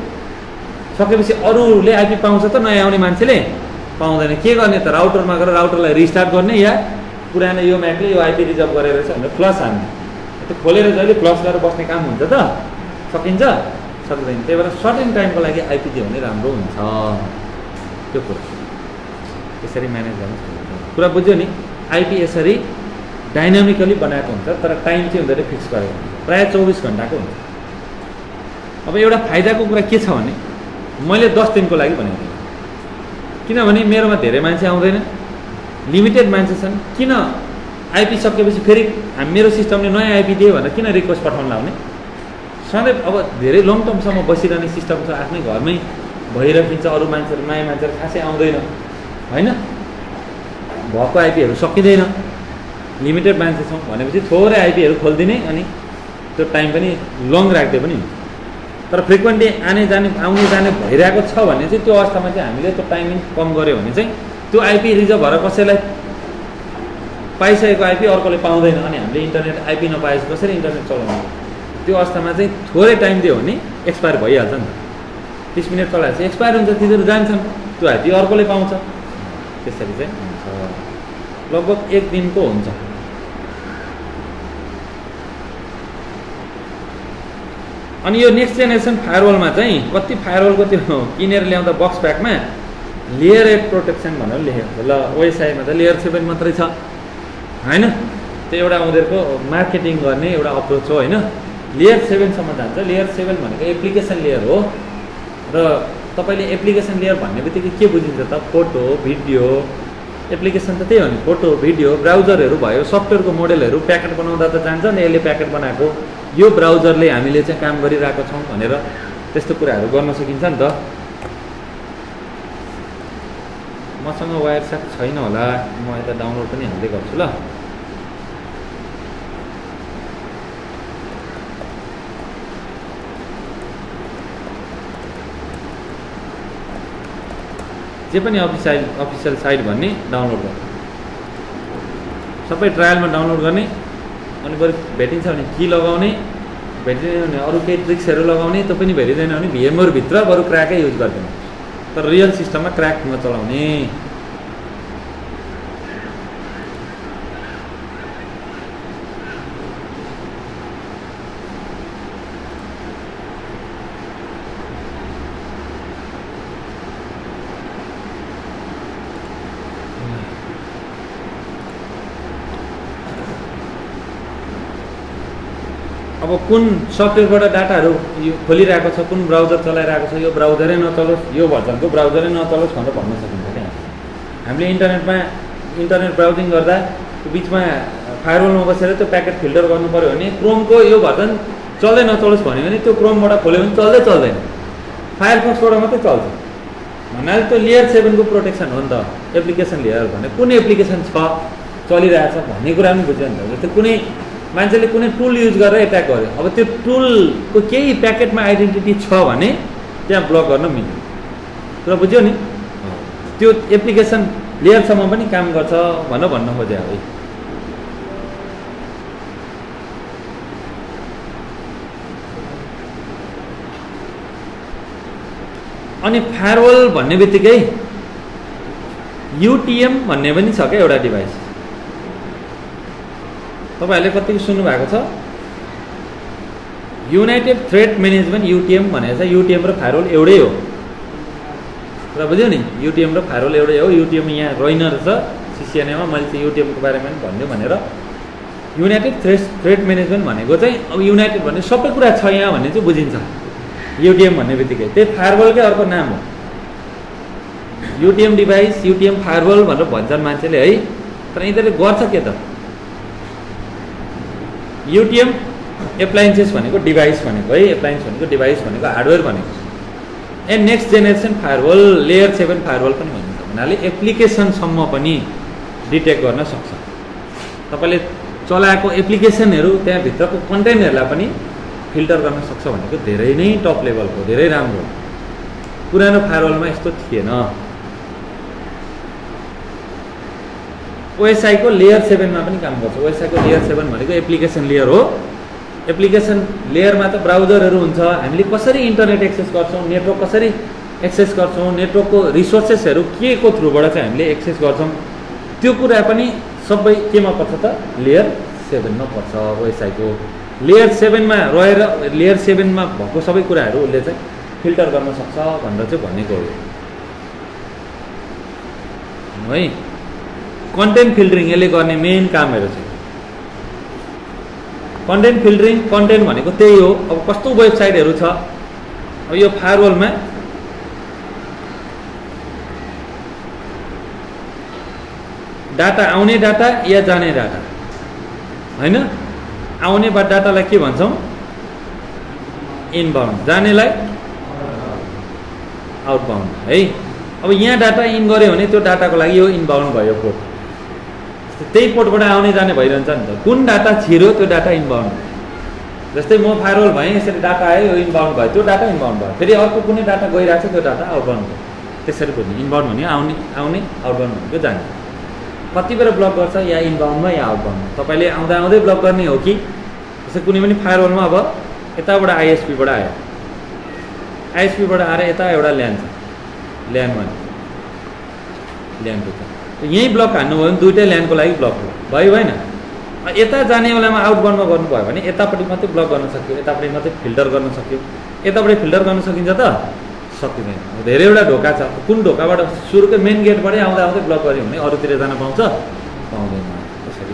सकेपछि अरूले आइपी पाउँछ त नयाँ आउने मान्छेले? पाउँदैन। के गर्ने त? राउटरमा गएर राउटरलाई रिस्टार्ट गर्ने या पुरानो यो म्याकले यो आइपी रिजर्भ गरेर रहेछ भनेर फ्लस हान्ने। त्यो खोलेर जहिले फ्लस गरेर बस्ने काम हुन्छ त? सकिन्छ? सक्दैन। त्यही भएर सर्टेन टाइमको लागि आइपी दियो भने राम्रो हुन्छ। त्यो कुरा यसरी म्यानेज गर्नु कुरा बुझ्यो नि। आइपी यसरी डाइनामिकली बनाएको हुन्छ, तर टाइम चाहिँ उनीहरूले फिक्स गरेको हुन्छ, प्रायः 24 घन्टाको हुन्छ। अब एउटा फाइदाको कुरा के छ भने मैले 10 दिनको लागि भनेको थिएँ, किनभने मेरोमा धेरै मान्छे आउँदैन, लिमिटेड मान्छे छन्। किन आइपी सकेपछि फेरि मेरो सिस्टमले नयाँ आइपी दियो भनेर किन रिक्वेस्ट पठाउन लाउने? सधैँ अब धेरै लङ टर्मसम्म बसिरहने सिस्टम छ, आफ्नै घरमै भइरहन्छ, अरू मान्छेहरू नयाँ मान्छेहरू खासै आउँदैन होइन। भएको आइपीहरू सकिँदैन, लिमिटेड मान्छे छौँ भनेपछि थोरै आइपीहरू खोलिदिने अनि त्यो टाइम पनि लङ राख्दै पनि। तर फ्रिक्वेन्टली आउने जाने भइरहेको छ भने चाहिँ त्यो अवस्थामा चाहिँ हामीले त्यो टाइमिङ कम गऱ्यो भने चाहिँ त्यो आइपी रिजर्भ भएर कसैलाई पाइसकेको आइपी अर्कोले पाउँदैन अनि हामीले इन्टरनेट आइपी नपाएपछि कसरी इन्टरनेट चलाउनु? त्यो अवस्थामा चाहिँ थोरै टाइम दियो भने एक्सपायर भइहाल्छ नि त। 30 मिनट चलाएपछि एक्सपायर हुन्छ, तिनीहरू जान्छन्, त्यो आइपी अर्कोले पाउँछ। त्यसरी चाहिँ हुन्छ, लगभग 1 दिनको हुन्छ। अनि यो नेक्स्ट जेनेरेसन फायरवलमा चाहिँ कति फायरवलको त्यो किनेर ल्याउँदा बक्स प्याकमा लेयर 8 प्रोटेक्सन भनेर लेखेको छ। ल ओएसआईमा त लेयर 7 मात्रै छ हैन, त्यो एउटा उनीहरूको मार्केटिङ गर्ने एउटा अप्रोच हो हैन। लेयर 7 सम्म जान्छ। लेयर 7 भनेको एप्लिकेसन लेयर हो र तपाईले एप्लिकेसन लेयर भन्ने बित्तिकै के बुझिन्छ त? फोटो भिडियो एप्लिकेसन त त्यही हो नि, फोटो भिडियो ब्राउजरहरू भयो, सफ्टवेयरको मोडेलहरू प्याकेट बनाउँदा त जान्छ नि, यसले प्याकेट बनाएको यो ब्राउजरले हामीले चाहिँ काम गरिरहेको छौँ भनेर त्यस्तो कुराहरू गर्न सकिन्छ नि त। मसँग वायर स्याक छैन होला, म यता डाउनलोड पनि हाल्दै गर्छु ल। जे पनि अफिसियल साइट भन्ने डाउनलोड गर्ने, सबै ट्रायलमा डाउनलोड गर्ने। अनि बरु भेटिन्छ भने की लगाउने, भेटिँदैन भने अरू केही ट्रिक्सहरू लगाउने, त्यो पनि भेटिँदैन भने भिएमआरभित्र बरु क्र्याकै युज गर्दैन, तर रियल सिस्टममा क्र्याक नचलाउने। अब कुन सफ्टवेयरबाट डाटाहरू यो खोलिरहेको छ, कुन ब्राउजर चलाइरहेको छ, यो ब्राउजरै नचलोस्, यो भर्जनको ब्राउजरै नचलोस् भनेर भन्न सकिन्छ क्या। हामीले इन्टरनेट ब्राउजिङ गर्दा बिचमा फायरवलमा बसेर त्यो प्याकेट फिल्टर गर्नु पऱ्यो भने क्रोमको यो भर्जन चल्दै नचलोस् भन्यो भने त्यो क्रोमबाट खोल्यो भने चल्दैन, फायरफक्सबाट मात्रै चल्छ। भन्नाले त्यो लेयर 7 को प्रोटेक्सन हो नि त। एप्लिकेसन लेयर भने कुन एप्लिकेसन छ चलिरहेछ भन्ने कुरा पनि बुझ्यो नि त। जस्तै कुनै मान्छेले कुनै टुल युज गरेर एट्याक गर्यो, अब त्यो टुलको केही प्याकेटमा आइडेन्टिटी छ भने त्यहाँ ब्लक गर्न मिल्यो, तर बुझ्यो नि, त्यो एप्लिकेसन लेयरसम्म पनि काम गर्छ भनेर भन्न खोजे है। अनि फायरवल भन्ने बित्तिकै युटिएम भन्ने पनि छ क्या एउटा डिभाइस, तपाईहरुले कतिको सुन्नु भएको छ? युनाइटेड थ्रेट म्यानेजमेन्ट युटिएम भनेको छ। युटिएम र फायरवल एउटै हो, र बुझ्यो नि, युटिएम र फायरवल एउटै हो। युटिएम यहाँ रहेन रहेछ सिसिएनएमा, मैले चाहिँ युटिएमको बारेमा पनि भन्दियो भनेर। युनाइटेड थ्रेट म्यानेजमेन्ट भनेको चाहिँ अब युनाइटेड भन्ने सबै कुरा छ यहाँ भन्ने चाहिँ बुझिन्छ। युटिएम भन्ने बित्तिकै त्यही फायरवलकै अर्को नाम हो। युटिएम डिभाइस, युटिएम फायरवल भनेर भन्छन् मान्छेले है, तर यिनीहरूले गर्छ के त? युटिएम एप्लायन्सेस भनेको डिभाइस भनेको है, एप्लायन्स भनेको डिभाइस भनेको हार्डवेयर भनेको। And next generation firewall layer 7 firewall पनि भनिन्छ। भन्नाले एप्लिकेसनसम्म पनि डिटेक्ट गर्न सक्छ। तपाईँले चलाएको एप्लिकेसनहरू त्यहाँभित्रको कन्टेन्टहरूलाई पनि फिल्टर गर्न सक्छ भनेको धेरै नै टप लेभलको, धेरै राम्रो। पुरानो फायरवलमा यस्तो थिएन। ओएसआईको लेयर 7 मा पनि काम गर्छ। ओएसआईको लेयर 7 भनेको एप्लिकेसन लेयर हो। एप्लिकेसन लेयरमा त ब्राउजरहरू हुन्छ, हामीले कसरी इन्टरनेट एक्सेस गर्छौँ, नेटवर्क कसरी एक्सेस गर्छौँ, नेटवर्कको रिसोर्सेसहरू के को थ्रुबाट चाहिँ हामीले एक्सेस गर्छौँ, त्यो कुरा पनि सबै केमा पर्छ त? लेयर 7 मा पर्छ। ओएसआईको लेयर 7 मा रहेर लेयर 7 मा भएको सबै कुराहरू उसले चाहिँ फिल्टर गर्न सक्छ भनेर चाहिँ भनेको हो है। कन्टेन्ट फिल्टरिङ यसले गर्ने मेन कामहरू चाहिँ कन्टेन्ट फिल्टरिङ। कन्टेन्ट भनेको त्यही हो। अब कस्तो वेबसाइटहरू छ, अब यो फायरवलमा डाटा आउने डाटा या जाने डाटा हैन। आउने डाटालाई के भन्छौँ? इनबाउन्ड। जानेलाई आउटबाउन्ड है। अब यहाँ डाटा इन गऱ्यो भने त्यो डाटाको लागि यो इनबाउन्ड भयो पोर्ट। त्यही पोर्टबाट आउने जाने भइरहन्छ नि त। कुन डाटा छिर्यो त्यो डाटा इनबाउन्ड। जस्तै म फायरवल भएँ, यसरी डाटा आयो, यो इनबाउन्ड भयो, त्यो डाटा इनबाउन्ड भयो। फेरि अर्को कुनै डाटा गइरहेको छ, त्यो डाटा आउटबाउन्ड भयो। त्यसरी बुझ्ने। इनबाउन्ड भने आउने, आउने, आउटबाउन्ड भनेको जाने। कति बेर ब्लक गर्छ, या इनबाउन्डमा या आउटबाउन्डमा। तपाईँले आउँदा आउँदै ब्लक गर्ने हो कि जस्तै कुनै पनि फायरवलमा अब यताबाट आइएसपीबाट आयो, आइएसपीबाट आएर यता एउटा ल्यान छ, ल्यान 1 ल्यान 2 छ, यहीँ ब्लक हान्नुभयो भने दुइटै ल्यानको लागि ब्लक भयो भएन। यता जाने बेलामा आउटबाउन्डमा गर्नुभयो भने यतापट्टि मात्रै ब्लक गर्न सक्यो, यतापट्टि मात्रै फिल्टर गर्न सक्यो। यतापट्टि फिल्टर गर्न सकिन्छ त सकिँदैन। धेरैवटा ढोका छ, कुन ढोकाबाट सुरुकै मेन गेटबाटै आउँदा आउँदै ब्लक गऱ्यो भने अरूतिर जान पाउँछ, पाउँदैन। त्यसरी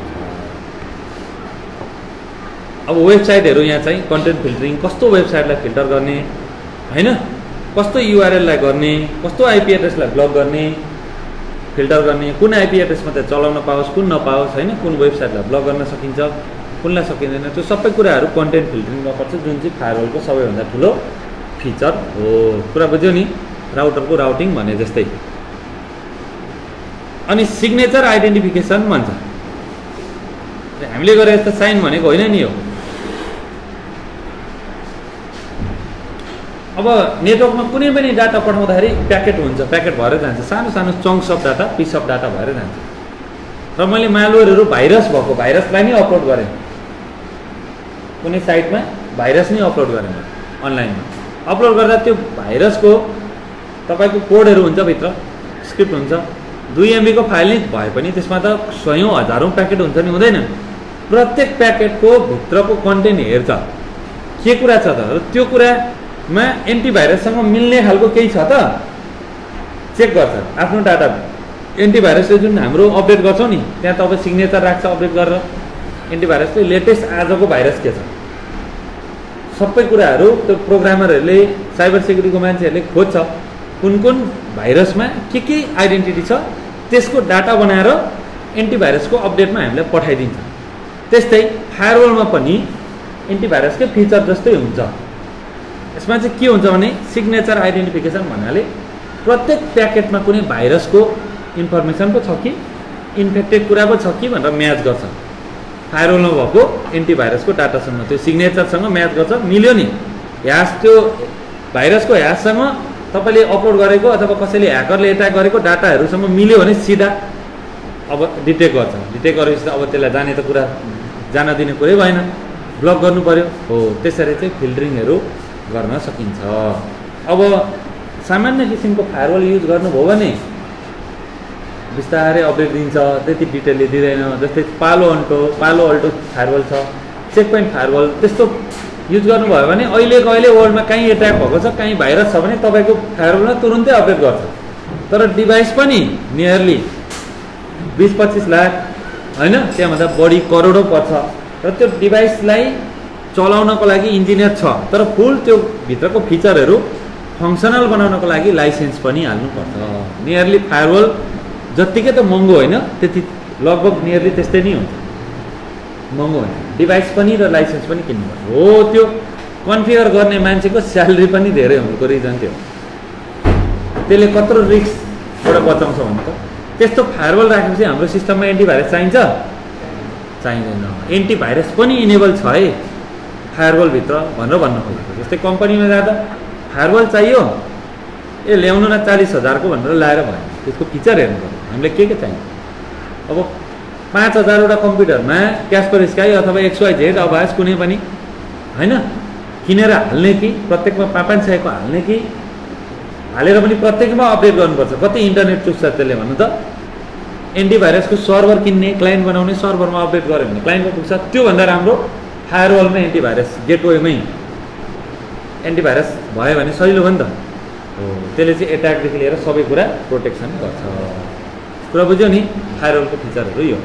अब वेबसाइटहरू यहाँ चाहिँ कन्टेन्ट फिल्टरिङ, कस्तो वेबसाइटलाई फिल्टर गर्ने होइन, कस्तो युआरएललाई गर्ने, कस्तो आइपी एड्रेसलाई ब्लक गर्ने, फिल्टर गर्ने, कुन आइपी एड्रेसमा चाहिँ चलाउन पाओस्, कुन नपाओस् होइन, कुन वेबसाइटलाई ब्लक गर्न सकिन्छ, कुनलाई सकिँदैन, त्यो सबै कुराहरू कन्टेन्ट फिल्टरिङमा पर्छ, जुन चाहिँ फायरवलको सबैभन्दा ठुलो फिचर हो। कुरा बुझ्यो नि, राउटरको राउटिङ भने जस्तै। अनि सिग्नेचर आइडेन्टिफिकेसन भन्छ, हामीले गरे जस्तो साइन भनेको होइन नि हो। अब नेटवर्कमा कुनै पनि डाटा पठाउँदाखेरि प्याकेट हुन्छ, प्याकेट भएर जान्छ, सानो सानो chunks of data, piece of data भएर जान्छ। र मैले मालवेयरहरू भाइरस भएको भाइरसलाई नै अपलोड गरेँ, कुनै साइटमा भाइरस नै अपलोड गरेँ अनलाइनमा। अपलोड गर्दा त्यो भाइरसको तपाईँको कोडहरू हुन्छ, भित्र स्क्रिप्ट हुन्छ, 2 MB को फाइल नै भए पनि त्यसमा त 100औं हजारौं प्याकेट हुन्छ नि, हुँदैन। प्रत्येक प्याकेटको भित्रको कन्टेन्ट हेर्छ के कुरा छ त, र त्यो कुरामा एन्टिभाइरससँग मिल्ने खालको केही छ त चेक गर्छ आफ्नो डाटा। एन्टिभाइरसले जुन हाम्रो अपडेट गर्छौँ नि, त्यहाँ तपाईँ सिग्नेचर राख्छ अपडेट गरेर, एन्टिभाइरसले लेटेस्ट आजको भाइरस के छ सबै कुराहरू त्यो प्रोग्रामरहरूले, साइबर सेक्युरिटीको मान्छेहरूले खोज्छ, कुन कुन भाइरसमा के आइडेन्टिटी छ, त्यसको डाटा बनाएर एन्टिभाइरसको अपडेटमा हामीलाई पठाइदिन्छ। त्यस्तै फायरवलमा पनि एन्टिभाइरसकै फिचर जस्तै हुन्छ। यसमा चाहिँ के हुन्छ भने सिग्नेचर आइडेन्टिफिकेसन भन्नाले प्रत्येक प्याकेटमा कुनै भाइरसको इन्फर्मेसन पो छ कि इन्फेक्टेड कुरा पो छ कि भनेर म्याच गर्छ। फायरवलमा भएको एन्टिभाइरसको डाटासँग त्यो सिग्नेचरसँग म्याच गर्छ, मिल्यो नि। ह्यास त्यो भाइरसको ह्याससँग तपाईँले अपलोड गरेको अथवा कसैले ह्याकरले एट्याक गरेको डाटाहरूसँग मिल्यो भने सिधा अब डिटेक्ट गर्छ। डिटेक्ट गरेपछि अब त्यसलाई जाने त कुरा जान दिने कुरै भएन, ब्लक गर्नु पर्यो। हो, त्यसरी चाहिँ फिल्टरिङहरू गर्न सकिन्छ। अब सामान्य किसिमको फायरवल युज गर्नुभयो भने बिस्तारै अपडेट दिन्छ, त्यति डिटेलले दिँदैन। जस्तै पालो अल्टो फायरवल छ, चेक पोइन्ट फायरवल, त्यस्तो युज गर्नुभयो भने अहिलेको अहिले वर्ल्डमा कहीँ एट्याक भएको छ, कहीँ भाइरस छ भने तपाईँको फायरवलमा तुरुन्तै अपडेट गर्छ। तर डिभाइस पनि नियरली 20-25 लाख होइन, त्यहाँभन्दा बढी करोडौँ पर्छ। र त्यो डिभाइसलाई चलाउनको लागि इन्जिनियर छ, तर फुल त्यो भित्रको फिचरहरू फङ्सनल बनाउनको लागि लाइसेन्स पनि हाल्नुपर्छ। नियरली फायरवल जत्तिकै त महँगो होइन, त्यति लगभग नियरली त्यस्तै नै हुन्छ, महँगो होइन। डिभाइस पनि र लाइसेन्स पनि किन्नुपर्छ। हो, त्यो कन्फिगर गर्ने मान्छेको स्यालेरी पनि धेरै हुनुको रिजन त्यो, त्यसले कत्रो रिस्कबाट बचाउँछ भने त। त्यस्तो फायरवल राखेपछि हाम्रो सिस्टममा एन्टिभाइरस चाहिन्छ? चाहिँदैन। एन्टिभाइरस पनि इनेबल छ है फायरवलभित्र भनेर भन्न खोजेको। जस्तै कम्पनीमा जाँदा फायरवल चाहियो, ल्याउनु न 40,000 को भनेर ल्याएर भयो, त्यसको फिचर हेर्नु पर्यो हामीले के चाहिन्छ। अब 5,000वटा कम्प्युटरमा क्यास्परस्काई अथवा XYZ अभास कुनै पनि होइन किनेर हाल्ने कि प्रत्येकमा 500 को हाल्ने कि हालेर पनि प्रत्येकमा अपडेट गर्नुपर्छ? कति इन्टरनेट चुक्छ त्यसले भन्नु त। एन्टिभाइरसको सर्भर किन्ने, क्लाइन्ट बनाउने, सर्भरमा अपडेट गर्यो भने क्लाइन्टमा पुग्छ। त्योभन्दा राम्रो फायरवलमै एन्टिभाइरस, गेटवेमै एन्टिभाइरस भयो भने सजिलो हो नि त। हो, त्यसले चाहिँ एट्याकदेखि लिएर सबै कुरा प्रोटेक्सन गर्छ। कुरा बुझ्यो नि, फायरवलको फिचरहरू यो।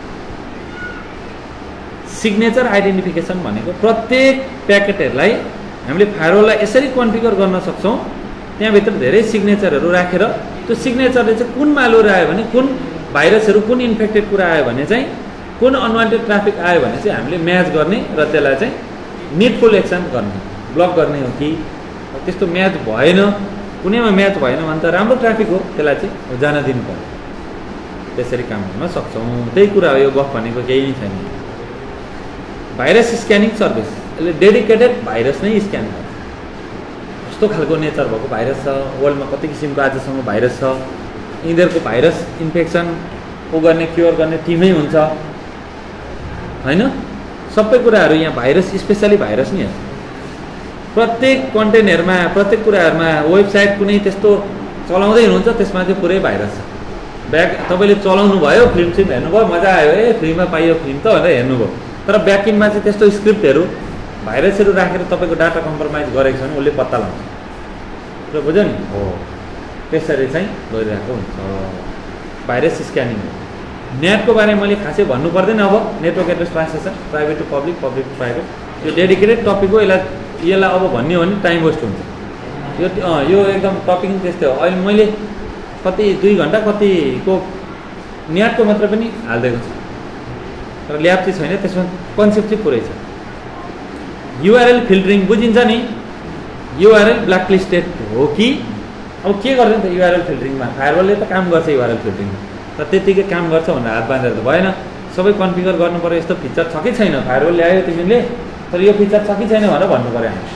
सिग्नेचर आइडेन्टिफिकेसन भनेको प्रत्येक प्याकेटहरूलाई हामीले फायरवललाई यसरी कन्फिगर गर्न सक्छौँ, त्यहाँभित्र धेरै सिग्नेचरहरू राखेर त्यो सिग्नेचरले चाहिँ कुन मालवेयर आयो भने, कुन भाइरसहरू, कुन इन्फेक्टेड कुरा आयो भने चाहिँ, कुन अनवान्टेड ट्राफिक आयो भने चाहिँ हामीले म्याच गर्ने र त्यसलाई चाहिँ निडफुल एक्सन गर्ने, ब्लक गर्ने हो कि। त्यस्तो म्याच भएन, कुनैमा म्याच भएन भने त राम्रो ट्राफिक हो, त्यसलाई चाहिँ जान दिनु पर्यो। त्यसरी काम गर्न सक्छौँ। त्यही कुरा हो, यो गफ भनेको केही नै छैन। भाइरस स्क्यानिङ सर्भिस, यसले डेडिकेटेड भाइरस नै स्क्यान गर्छ। कस्तो खालको नेचर भएको भाइरस छ, वर्ल्डमा कति किसिमको आजसम्म भाइरस छ, यिनीहरूको भाइरस इन्फेक्सन ऊ गर्ने क्योर गर्ने टिमै हुन्छ हैन। सबै कुराहरू यहाँ भाइरस स्पेसली भाइरस नि प्रत्येक कन्टेन्टहरुमा प्रत्येक कुराहरुमा वेबसाइट कुनै त्यस्तो चलाउँदै हुनुहुन्छ त्यसमा चाहिँ पुरै भाइरस छ। ब्याक तपाईले चलाउनु भयो फिल्म चाहिँ हेर्नुभयो मजा आयो ए फ्रीमा पाइयो फिल्म त भनेर हेर्नुभयो तर ब्याकइन्डमा चाहिँ त्यस्तो स्क्रिप्टहरु भाइरसहरु राखेर तपाईको डाटा कम्प्रोमाइज गरेको छ भने उसले पत्ता लगाउँछ। ल बुझ्यो नि हो त्यसरी चाहिँ गरिरहेको हुन्छ भाइरस स्क्यानिङ। नेटको बारेमा मैले खासै भन्नु पर्दैन अब network address translation private to public public to private यो डेडिकेटेड टपिक हो। यसलाई अब भन्ने हो भने टाइम वेस्ट हुन्छ। यो एकदम टपिक त्यस्तै हो। अहिले मैले कति 2 घण्टा कतिको नेटको मात्र पनि हाल्दिएको छु तर ल्याब चाहिँ छैन त्यसमा कन्सेप्ट चाहिँ पुरै छ। युआरएल फिल्टरिङ बुझिन्छ नि युआरएल ब्ल्याकलिस्टेड हो कि अब के गर्छ नि त युआरएल फिल्टरिङमा फायरवलले त काम गर्छ युआरएल फिल्टरिङमा तर त्यतिकै काम गर्छ भनेर हात बाँधेर त भएन। सबै कन्फिगर गर्नु पर्यो यस्तो फिचर छ कि छैन फायरवल ल्यायो तिमीले तर यो फिचर छ कि छैन भनेर भन्नु पर्यो हामी।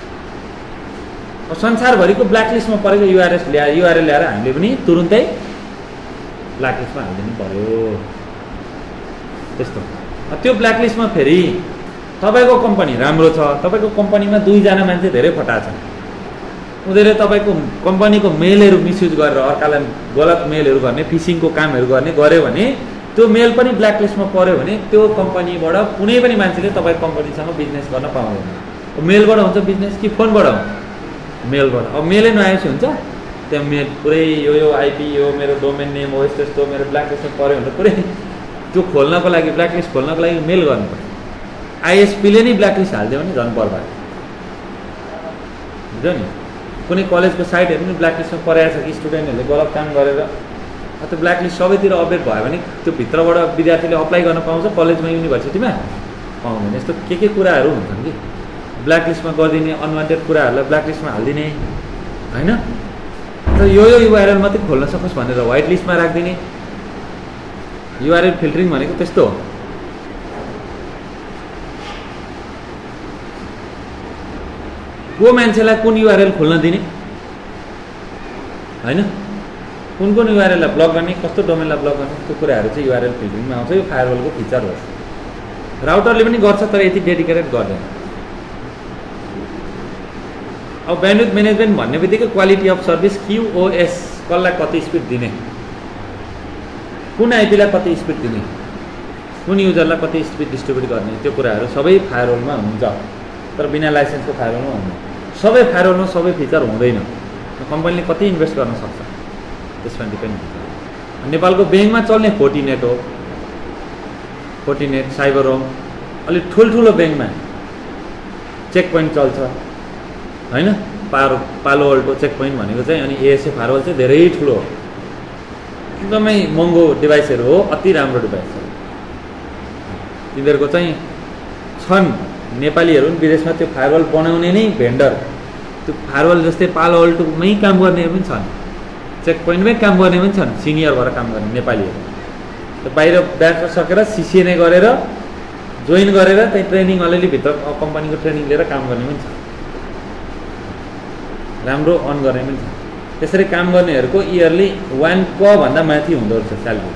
संसारभरिको ब्ल्याकलिस्टमा परेको युआरएल ल्याएर हामीले पनि तुरुन्तै ब्ल्याकलिस्टमा हालिदिनु पर्यो त्यस्तो। त्यो ब्ल्याकलिस्टमा फेरि तपाईको कम्पनी राम्रो छ तपाईको कम्पनीमा 2 जना मान्छे धेरै फटा छन् उनीहरुले तपाईको कम्पनीको मेलहरु मिसयुज गरेर अर्कालाई गलत मेलहरु गर्ने फिशिङको कामहरु गर्यो भने त्यो मेल पनि ब्ल्याकलिस्टमा पर्यो भने त्यो कम्पनीबाट कुनै पनि मान्छेले तपाईको कम्पनीसँग बिजनेस गर्न पाउँदैन। मेलबाट हुन्छ बिजनेस कि फोनबाट हुन्छ मेलबाट। अब मेलै नआएपछि हुन्छ त्यहाँ मेल पुरै यो आइपी यो मेरो डोमेन नेम हो यस्तो मेरो ब्ल्याकलिस्टमा पर्यो भने पुरै त्यो खोल्नको लागि ब्ल्याकलिस्ट खोल्नको लागि मेल गर्नुपर्छ। आईएसपीले नै ब्ल्याकलिस्ट हाल्दियो भने झन् बर्बाद बुझ्यो नि। कुनै कलेजको साइटहरु पनि ब्ल्याकलिस्टमा परेको छ कि स्टुडेन्टहरुले गलत काम गरेर त्यो ब्ल्याकलिस्ट सबैतिर अपडेट भयो भने त्यो भित्रबाट विद्यार्थीले अप्लाई गर्न पाउँछ कलेजमा युनिभर्सिटीमा पाउँदैन। यस्तो के कुराहरु हुन्छन् कि ब्ल्याकलिस्टमा गरिदिने अनवान्टेड कुराहरुलाई ब्ल्याकलिस्टमा हाल्दिने हैन। तर यो युआरएल मात्रै खोल्न सकोस् भनेर व्हाइट लिस्टमा राख्दिने युआरएल फिल्टरिङ भनेको त्यस्तो हो। को मान्छेलाई कुन युआरएल खोल्न दिने हैन कुन युआरएललाई ब्लक गर्ने कस्तो डोमेनलाई ब्लक गर्ने त्यो कुराहरु चाहिँ युआरएल फिल्टरिङमा आउँछ। यो फायरवलको फिचर हो। राउटरले पनि गर्छ तर यति डेडिकेटेड गर्दैन। अब ब्यान्डविड्थ म्यानेजमेन्ट भन्ने बित्तिकै क्वालिटी अफ सर्भिस क्यूओएस कसलाई कति स्पिड दिने कुन आइपीलाई कति स्पिड दिने कुन युजरलाई कति स्पिड डिस्ट्रिब्युट गर्ने त्यो कुराहरु सबै फायरवलमा हुन्छ तर बिना लाइसेन्सको फायरवलमा हुँदैन। सबै फायरवलमा सबै फिचर हुँदैन। कम्पनीले कति इन्भेस्ट गर्न सक्छ त्यसमा डिपेन्ड हुन्छ। नेपालको बैंकमा चल्ने फोर्टिनेट हो फोर्टिनेट साइबरहोम अलि ठुल्ठुलो बैंकमा चेक पोइन्ट चल्छ हैन पालो अल्टो चेक पोइन्ट भनेको चाहिँ अनि एएसए फायरवल चाहिँ धेरै ठुलो हो एकदमै महँगो डिभाइसहरु हो अति राम्रो डिभाइस हो। तिनीहरुको चाहिँ छन् नेपालीहरु विदेशमा त्यो फायरवल बनाउने नै भेन्डर त्यो फायरवल जस्तै पालो अल्टोमै काम गर्ने पनि छन् चेक पोइन्टमै काम गर्ने पनि छन् सिनियर भएर काम गर्ने नेपालीहरु। त्यो बाहिर ब्याचलर सकेर सिसिएनए गरेर जोइन गरेर त्यही ट्रेनिङ अलिअलि भित्र कम्पनीको ट्रेनिङ लिएर काम गर्ने पनि छ राम्रो अन गर्ने पनि छ। त्यसरी काम गर्नेहरुको इयरली 1 क भन्दा माथि हुँदो रहेछ स्यालेरी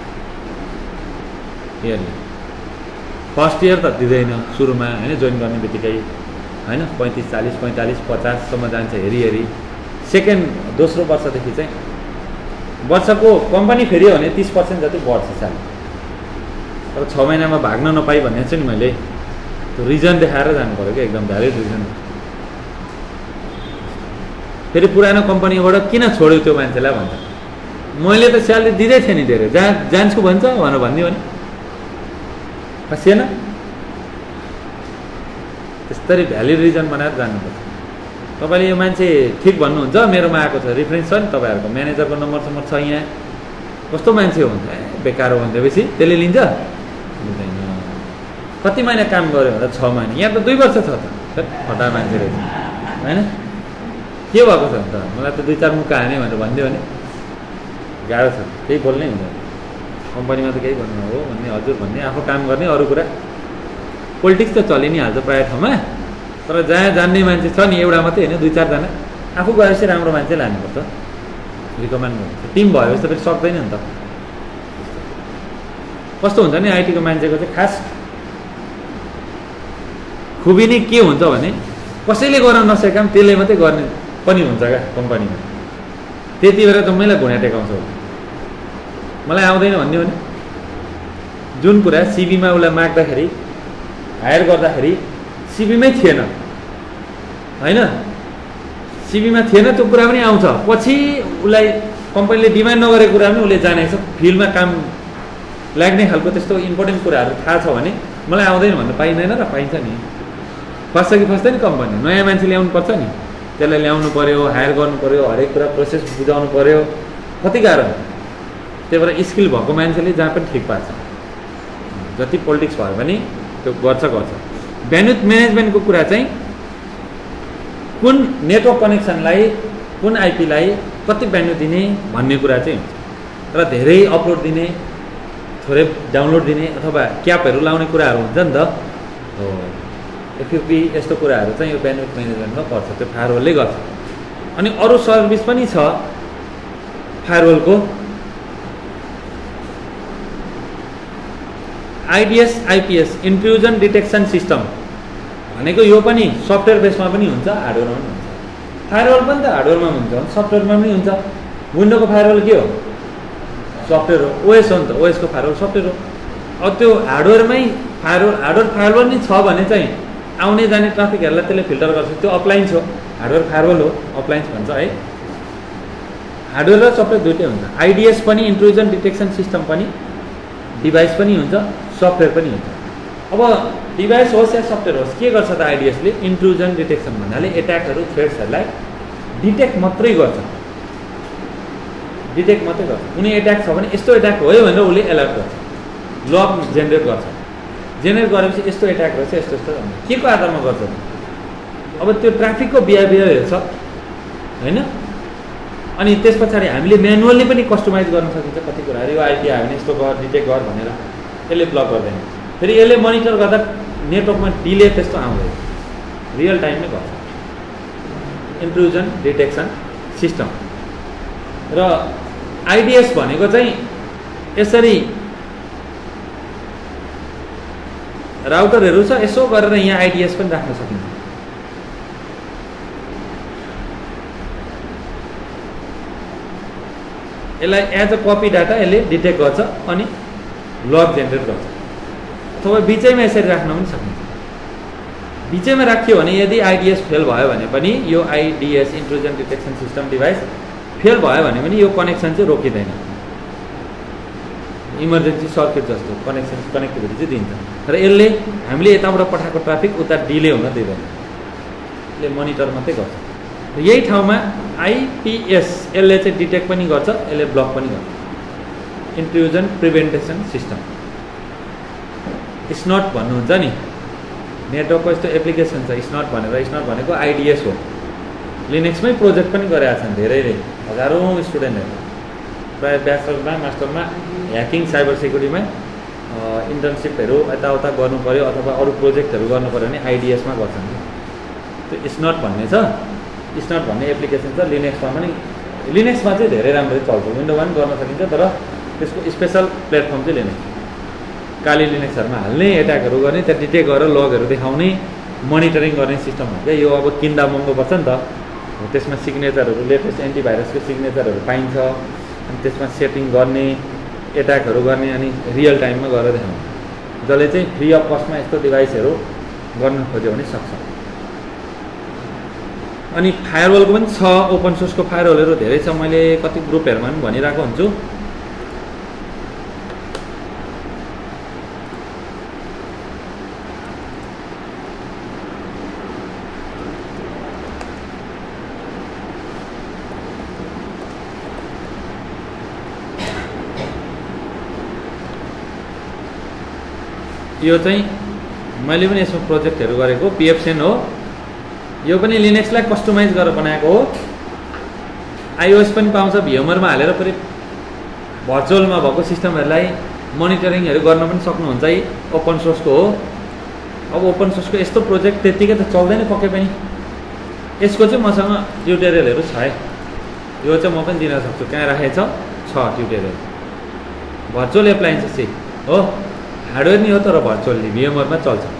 इयरली। फर्स्ट इयर त दिँदैन सुरुमा हैन जोइन गर्ने बित्तिकै हैन 35 40 45 50 सम्म जान्छ हेरी सेकेन्ड दोस्रो वर्षदेखि चाहिँ वर्षको कम्पनी फेरियो भने 30% जति बढ्छ स्यालेरी। तर 6 महिनामा भाग्न नपाई भन्ने चाहिँ नि मैले त्यो रिजन देखाएर जानु पर्यो के एकदम भ्यालिड रिजन। फेरि पुरानो कम्पनीबाट किन छोड्यो त्यो मान्छेलाई भन्छ मैले त स्यालेरी दिँदै थिएँ नि धेरै जान्छु भन्छ भनेर भन्दियो भने फसिएन। त्यसरी भ्यालिड रिजन बनाएर जानुपर्छ। तपाईले यो मान्छे ठिक भन्नुहुन्छ मेरोमा आएको छ रेफरेन्स छ नि तपाईहरुको म्यानेजरको नम्बर छ यहाँ कस्तो मान्छे हो भन्छ बेकार हो भनेपछि त्यसले लिन्छ लिँदैन। कति महिना काम गर्यो भन्दा 6 महिना यहाँ त 2 वर्ष छ त फटा मान्छे रहेछ हैन के भएको छ त मलाई त 2-4 मुक्का हाने भनेर भन्दियो भने गाह्रो छ केही बोल्नै हुँदैन। कम्पनीमा त केही भन्नु हो भन्ने हजुर भन्ने आफू काम गर्ने अरु कुरा पोलिटिक्स त चलि नि हाल्छ प्राय ठाउँमा तर जहाँ जान्ने मान्छे छ नि एउटा मात्रै हैन 2-4 जना आफू गएपछि राम्रो मान्छे लानुपर्छ रिकमेन्ड गर्छ टिम भएपछि त फेरि सक्दैन नि त। कस्तो हुन्छ नि आइटीको मान्छेको चाहिँ खास खुबी नै के हुन्छ भने कसैले गर्न नसकेका काम त्यसले मात्रै गर्ने पनि हुन्छ क्या कम्पनीमा। त्यति बेला त मैलाई घुँडा टेकाउँछ मलाई आउँदैन भन्ने हो नि। जुन कुरा सिबीमा उसलाई माग्दाखेरि हायर गर्दाखेरि सिबीमै थिएन होइन, सिबीमा थिएन त्यो कुरा पनि आउँछ। पछि उसलाई कम्पनीले डिमान्ड नगरेको कुरा पनि उसले जानेको छ, फिल्डमा काम लाग्ने खालको त्यस्तो इम्पोर्टेन्ट कुराहरू थाहा छ भने मलाई आउँदैन भन्नु पाइँदैन र पाइन्छ नि। फस्छ कि फस्दैन कम्पनी, नयाँ मान्छे ल्याउनु पर्छ नि, त्यसलाई ल्याउनु पऱ्यो, हायर गर्नु पऱ्यो, हरेक कुरा प्रोसेस बुझाउनु पऱ्यो, कति गाह्रो। त्यही भएर स्किल भएको मान्छेले जहाँ पनि ठिक पार्छ, जति पोलिटिक्स भयो भने त्यो गर्छ। ब्यान्डविड्थ म्यानेजमेन्टको कुरा चाहिँ कुन नेटवर्क कनेक्सनलाई कुन आइपीलाई कति ब्यान्डविड्थ दिने भन्ने कुरा चाहिँ हुन्छ र धेरै अपलोड दिने थोरै डाउनलोड दिने अथवा क्यापहरू लाउने कुराहरू हुन्छ नि त। हो एफयुपी यस्तो कुराहरू चाहिँ यो ब्यान्डविड्थ म्यानेजमेन्टमा पर्छ, त्यो फायरवलले गर्छ। अनि अरू सर्भिस पनि छ फायरवलको, IDS IPS intrusion detection system भनेको यो पनि सफ्टवेयर बेसमा पनि हुन्छ, हार्डवेयरमा पनि हुन्छ। फायरवल पनि त हार्डवेयरमा हुन्छ, सफ्टवेयरमा पनि हुन्छ। विन्डोको फायरवल के हो? सफ्टवेयर हो। ओएस हो नि त, ओएसको फायरवल सफ्टवेयर हो। अब त्यो हार्डवेयरमै हार्डवेयर फायरवल नि छ भने चाहिँ आउने जाने ट्राफिकहरूलाई त्यसले फिल्टर गर्छ, त्यो अप्लायन्स हो। हार्डवेयर फायरवल हो, अप्लायन्स भन्छ है। हार्डवेयर र सफ्टवेयर दुइटै हुन्छ। आइडिएस पनि इन्ट्रुजन डिटेक्सन सिस्टम पनि, डिभाइस पनि हुन्छ, सफ्टवेयर पनि हुन्छ। अब डिभाइस होस् या सफ्टवेयर होस्, के गर्छ त आइडिएसले? इन्ट्रुजन डिटेक्सन भन्नाले एट्याकहरू थ्रेट्सहरूलाई डिटेक्ट मात्रै गर्छ, डिटेक्ट मात्रै गर्छ। कुनै एट्याक छ भने यस्तो एट्याक भयो भनेर उसले एलर्ट गर्छ, लग जेनेरेट गर्छ। जेनेरेट गरेपछि यस्तो एट्याक रहेछ, यस्तो यस्तो के को आधारमा गर्छ? अब त्यो ट्राफिकको बिहेभियर हेर्छ होइन। अनि त्यस पछाडि हामीले म्यानुअली पनि कस्टमाइज गर्न सकिन्छ कति कुराहरू। यो आइपी आयो भने यस्तो गर, डिटेक्ट गर भनेर यसले ब्लक गर्दैन। फेरि यसले मोनिटर गर्दा नेटवर्कमा डिले त्यस्तो आउँदैन, रियल टाइममै गर्छ। इन्ट्रुजन डिटेक्सन सिस्टम र आइडिएस भनेको चाहिँ यसरी राउटरहरू छ, यसो गरेर यहाँ आइडिएस पनि राख्न सकिन्छ। यसलाई एज अ कपी डाटा यसले डिटेक्ट गर्छ अनि लग जेनेरेट गर्छ। अथवा बिचैमा यसरी राख्न पनि सकिन्छ। बिचैमा राखियो भने यदि आइडिएस फेल भयो भने पनि यो IDS intrusion detection system device fail भयो भने पनि यो कनेक्सन चाहिँ रोकिँदैन। इमर्जेन्सी सर्किट जस्तो कनेक्टिभिटी चाहिँ दिन्छ र यसले हामीले यताबाट पठाएको ट्राफिक उता डिले हुन दिँदैन, यसले मोनिटर मात्रै गर्छ। यही ठाउँमा आइपिएस यसले चाहिँ डिटेक्ट पनि गर्छ, यसले ब्लक पनि गर्छ। Intrusion prevention system. स्नट भन्नुहुन्छ नि, नेटवर्कको यस्तो एप्लिकेसन छ स्नट भनेर। स्नट भनेको आइडिएस हो। लिनक्समै प्रोजेक्ट पनि गरेका छन् धेरैले, हजारौँ स्टुडेन्टहरू प्राय ब्याचलरमा मास्टरमा ह्याकिङ साइबर सेक्युरिटीमा इन्टर्नसिपहरू यताउता गर्नु पऱ्यो अथवा अरू प्रोजेक्टहरू गर्नु पऱ्यो भने आइडिएसमा गर्छन्। त्यो स्नट भन्ने छ, स्नट भन्ने एप्लिकेसन छ लिनक्समा पनि। लिनक्समा चाहिँ धेरै राम्ररी चल्छ, विन्डोमा पनि गर्न सकिन्छ, तर त्यसको स्पेसल प्लेटफर्म चाहिँ लिनक्स। काली लिनक्सहरूमा हाल्ने, एट्याकहरू गर्ने, त्यहाँ डिटेक्ट गरेर लगहरू देखाउने, मोनिटरिङ गर्ने सिस्टम हो क्या यो। अब किन्दा महँगो पर्छ नि त, त्यसमा सिग्नेचरहरू, लेटेस्ट एन्टिभाइरसको सिग्नेचरहरू पाइन्छ, अनि त्यसमा सेटिङ गर्ने, एट्याकहरू गर्ने, अनि रियल टाइममा गरेर देखाउने। जसले चाहिँ फ्री अफ कस्टमा यस्तो डिभाइसहरू गर्न खोज्यो भने सक्छ। अनि फायरवलको पनि छ, ओपन सोर्सको फायरवलहरू धेरै छ। मैले कति ग्रुपहरूमा पनि भनिरहेको हुन्छु। यो चाहिँ मैले पनि यसमा प्रोजेक्टहरू गरेको पिएफसेन हो। यो पनि लिनक्सलाई कस्टमाइज गरेर बनाएको हो। आइओएस पनि पाउँछ, भिएमआरमा हालेर फेरि भर्चुअलमा भएको सिस्टमहरूलाई मोनिटरिङहरू गर्न पनि सक्नुहुन्छ। ओपन सोर्सको हो। अब ओपन सोर्सको यस्तो प्रोजेक्ट त्यत्तिकै त चल्दैन पक्कै पनि। यसको चाहिँ मसँग ट्युटोरियलहरू छ है, यो चाहिँ म पनि दिन सक्छु। कहाँ राखेको छ ट्युटोरियल। भर्चुअल एप्लायन्सेस चाहिँ हो, हार्डवेयर नि हो तर भर्चुअल्ली VMware मा चल्छ।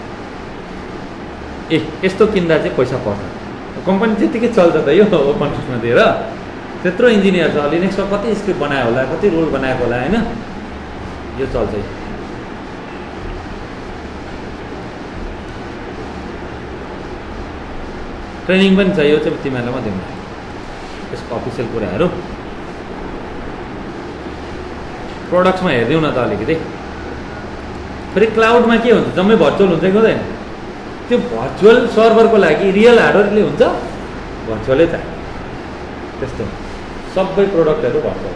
यस्तो किन्दा चाहिँ पैसा पर्छ। कम्पनी त्यतिकै चल्छ त यो ओपन सोर्समा दिएर। त्यत्रो इन्जिनियर छ, लिनक्समा कति स्क्रिप्ट बनायो होला, कति रुल बनाएको होला हैन, यो चल्छ। ट्रेनिङ पनि छ, यो चाहिँ तिमीहरूलाई म दिन्छु यसको अफिसियल कुराहरू। प्रोडक्ट्समा हेरिदिउँ न त अलिकति। फेरि क्लाउडमा के हुन्छ, जम्मै भर्चुअल हुन्छ कि हुँदैन? त्यो भर्चुअल सर्भरको लागि रियल हार्डवेयरले हुन्छ, भर्चुअलै चाहियो। त्यस्तो सबै प्रोडक्टहरू भर्चुअल।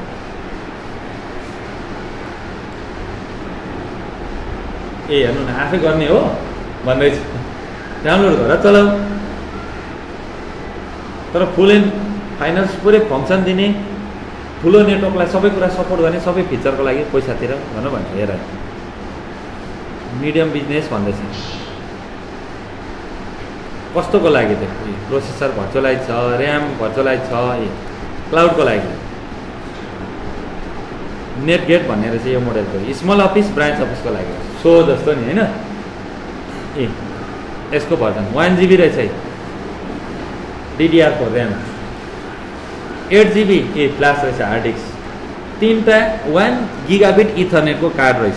हेर्नु न, आफै गर्ने हो भन्दैछु, डाउनलोड गरेर चलाऊ। तर फुल एन्ड फाइनल पुरै फङ्सन दिने, ठुलो नेटवर्कलाई सबै कुरा सपोर्ट गर्ने, सबै फिचरको लागि पैसा तिर भनौँ भन्छ। हेर मिडियम बिजनेस भन्दैछ, कस्तोको लागि त? प्रोसेसर भर्चुअलाइज छ, ऱ्याम भर्चुअलाइज छ, क्लाउडको लागि। नेटगेट भन्ने रहेछ यो मोडलको, स्मल अफिस ब्रान्च अफिसको लागि, सो जस्तो नि होइन। यसको भर्जन 1 GB रहेछ, DDR4 ऱ्याम, 8 GB फ्ल्यास रहेछ, हार्ड डिस्क, 3टा 1 GB इथरनेटको कार्ड रहेछ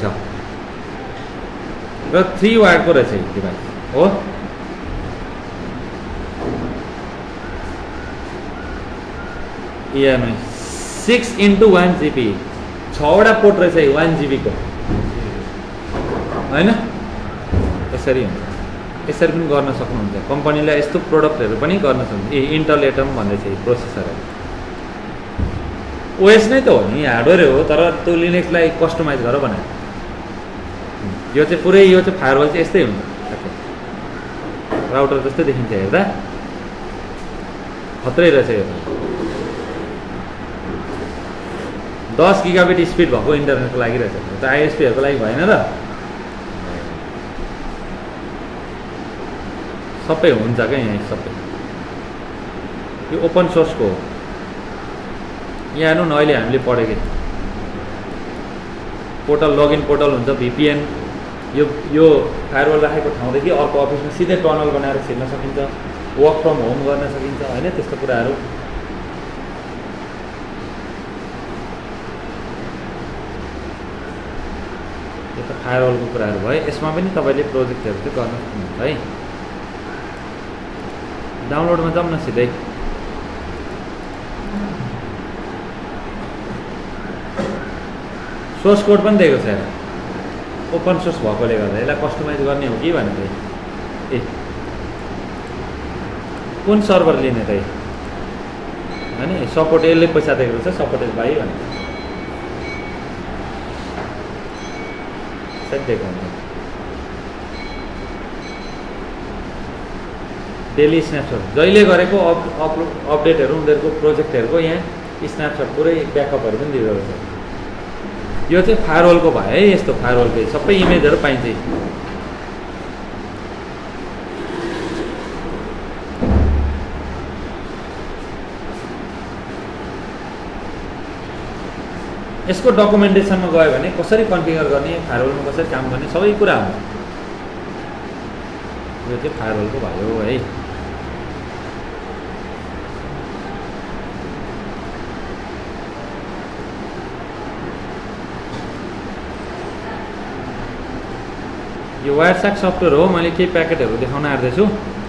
र 3 वाटको रहेछ डिभाइस हो। या 6x1 GB, 6वटा पोर्ट रहेछ 1 GB को होइन। यसरी हुन्छ, यसरी पनि गर्न सक्नुहुन्छ। कम्पनीले यस्तो प्रोडक्टहरू पनि गर्न सक्नुहुन्छ। इन्टेल एटम भन्दै छ प्रोसेसरहरू, ओएस नै त हो नि, हार्डवेयर हो, तर त्यो लिनक्सलाई कस्टमाइज गरेर बनायो। यो चाहिँ पुरै, यो चाहिँ फायरवल चाहिँ यस्तै हुन्छ, राउटर जस्तै देखिन्छ हेर्दा, खत्रै रहेछ यो। 10 GB स्पिड भएको इन्टरनेटको लागि रहेछ, त आइएसपीहरूको लागि भएन र। सबै हुन्छ क्या यहाँ, सबै यो ओपन सोर्सको हो। यहाँ हेर्नु न, अहिले हामीले पढेको पोर्टल, लगइन पोर्टल हुन्छ, VPN, यो फायरवल राखेको ठाउँदेखि अर्को अफिसमा सिधै टनल बनाएर छिर्न सकिन्छ, वर्क फ्रम होम गर्न सकिन्छ होइन, त्यस्तो कुराहरू। यो त फायरवलको कुराहरू भयो। यसमा पनि तपाईँले प्रोजेक्टहरू चाहिँ गर्न सक्नुहुन्छ है। डाउनलोडमा जाउँ न सिधै। सोर्स कोड पनि दिएको छ, ओपन सोर्स भएकोले गर्दा यसलाई कस्टमाइज गर्ने हो कि भनेर। कुन सर्भर लिने त होइन, सपोर्ट यसले पैसा दिएको छ, सपोर्टेड बाई भनेर दिएको हुन्छ। डेली स्न्यापसट जहिले गरेको अपडेटहरू, उनीहरूको प्रोजेक्टहरूको यहाँ स्न्यापसट पुरै ब्याकअपहरू पनि दिएको छ। यो चाहिँ फायरवलको भयो है, यस्तो फायरवलकै सबै इमेजहरू पाइन्छ। यसको डकुमेन्टेसनमा गयो भने कसरी कन्फिगर गर्ने, फायरवलमा कसरी काम गर्ने, सबै कुरा हुन्छ। यो चाहिँ फायरवलको भयो है। यो वायरस्याक सफ्टवेयर हो, मैले केही प्याकेटहरू देखाउन आँट्दैछु।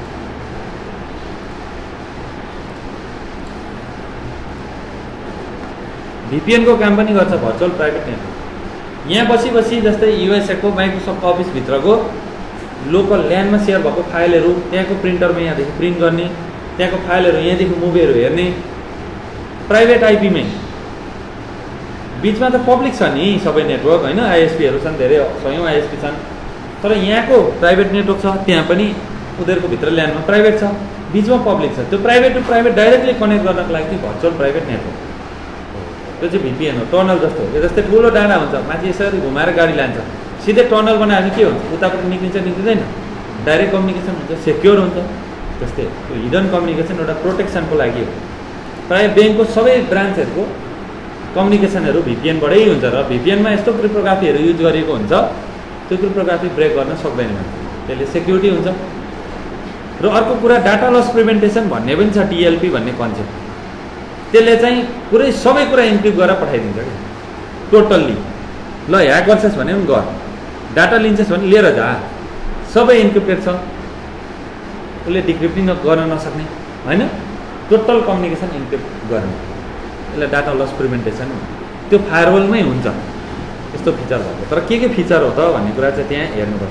VPN को काम पनि गर्छ, भर्चुअल प्राइभेट नेटवर्क। यहाँ बसी बसी जस्तै USA को माइक्रोसफ्ट अफिस भित्रको लोकल ल्यान्डमा सेयर भएको फाइलहरू त्यहाँको प्रिन्टरमा यहाँदेखि प्रिन्ट गर्ने, त्यहाँको फाइलहरू यहाँदेखि मुभीहरू हेर्ने, प्राइभेट आइपीमै। बिचमा त पब्लिक छ नि सबै नेटवर्क होइन, आइएसपीहरू छन्, धेरै सयौँ आइएसपी छन्, तर यहाँको प्राइभेट नेटवर्क छ, त्यहाँ पनि उनीहरूको भित्र ल्यान्डमा प्राइभेट छ, बिचमा पब्लिक छ। त्यो private to private directly connect गर्नको लागि चाहिँ भर्चुअल प्राइभेट नेटवर्क, त्यो चाहिँ VPN हो। टनल जस्तो हो, यो जस्तै ठुलो डाँडा हुन्छ, माथि यसरी घुमाएर गाडी लान्छ, सिधै टनल बनायो भने के हुन्छ, उतापट्टि निक्लिन्छ निक्लिँदैन, डाइरेक्ट कम्युनिकेसन हुन्छ, सेक्योर हुन्छ। जस्तै त्यो हिडन कम्युनिकेसन एउटा प्रोटेक्सनको लागि हो। प्रायः ब्याङ्कको सबै ब्रान्चहरूको कम्युनिकेसनहरू VPN-बाटै हुन्छ र VPN-मा यस्तो क्रिप्टोग्राफीहरू युज गरिएको हुन्छ त्यो क्रिप्टोग्राफी ब्रेक गर्न सक्दैन मान्छे, त्यसले सेक्युरिटी हुन्छ। र अर्को कुरा डाटा लस प्रिभेन्टेसन भन्ने पनि छ, DLP भन्ने कन्सेप्ट। त्यसले चाहिँ पुरै सबै कुरा इन्क्रिप्ट गरेर पठाइदिन्छ कि टोटल्ली। ल ह्याक गर्छस् भने पनि गर, डाटा लिन्छस् भने लिएर जा, सबै इन्क्रिप्टेड छ, उसले डिक्रिप्टिङ गर्न नसक्ने होइन, टोटल कम्युनिकेसन इन्क्रिप्ट गर्ने, यसलाई डाटा लस प्रिभेन्टेसन। त्यो फायरवलमै हुन्छ यस्तो फिचर भएको। तर के फिचर हो त भन्ने कुरा चाहिँ त्यहाँ हेर्नुपर्छ।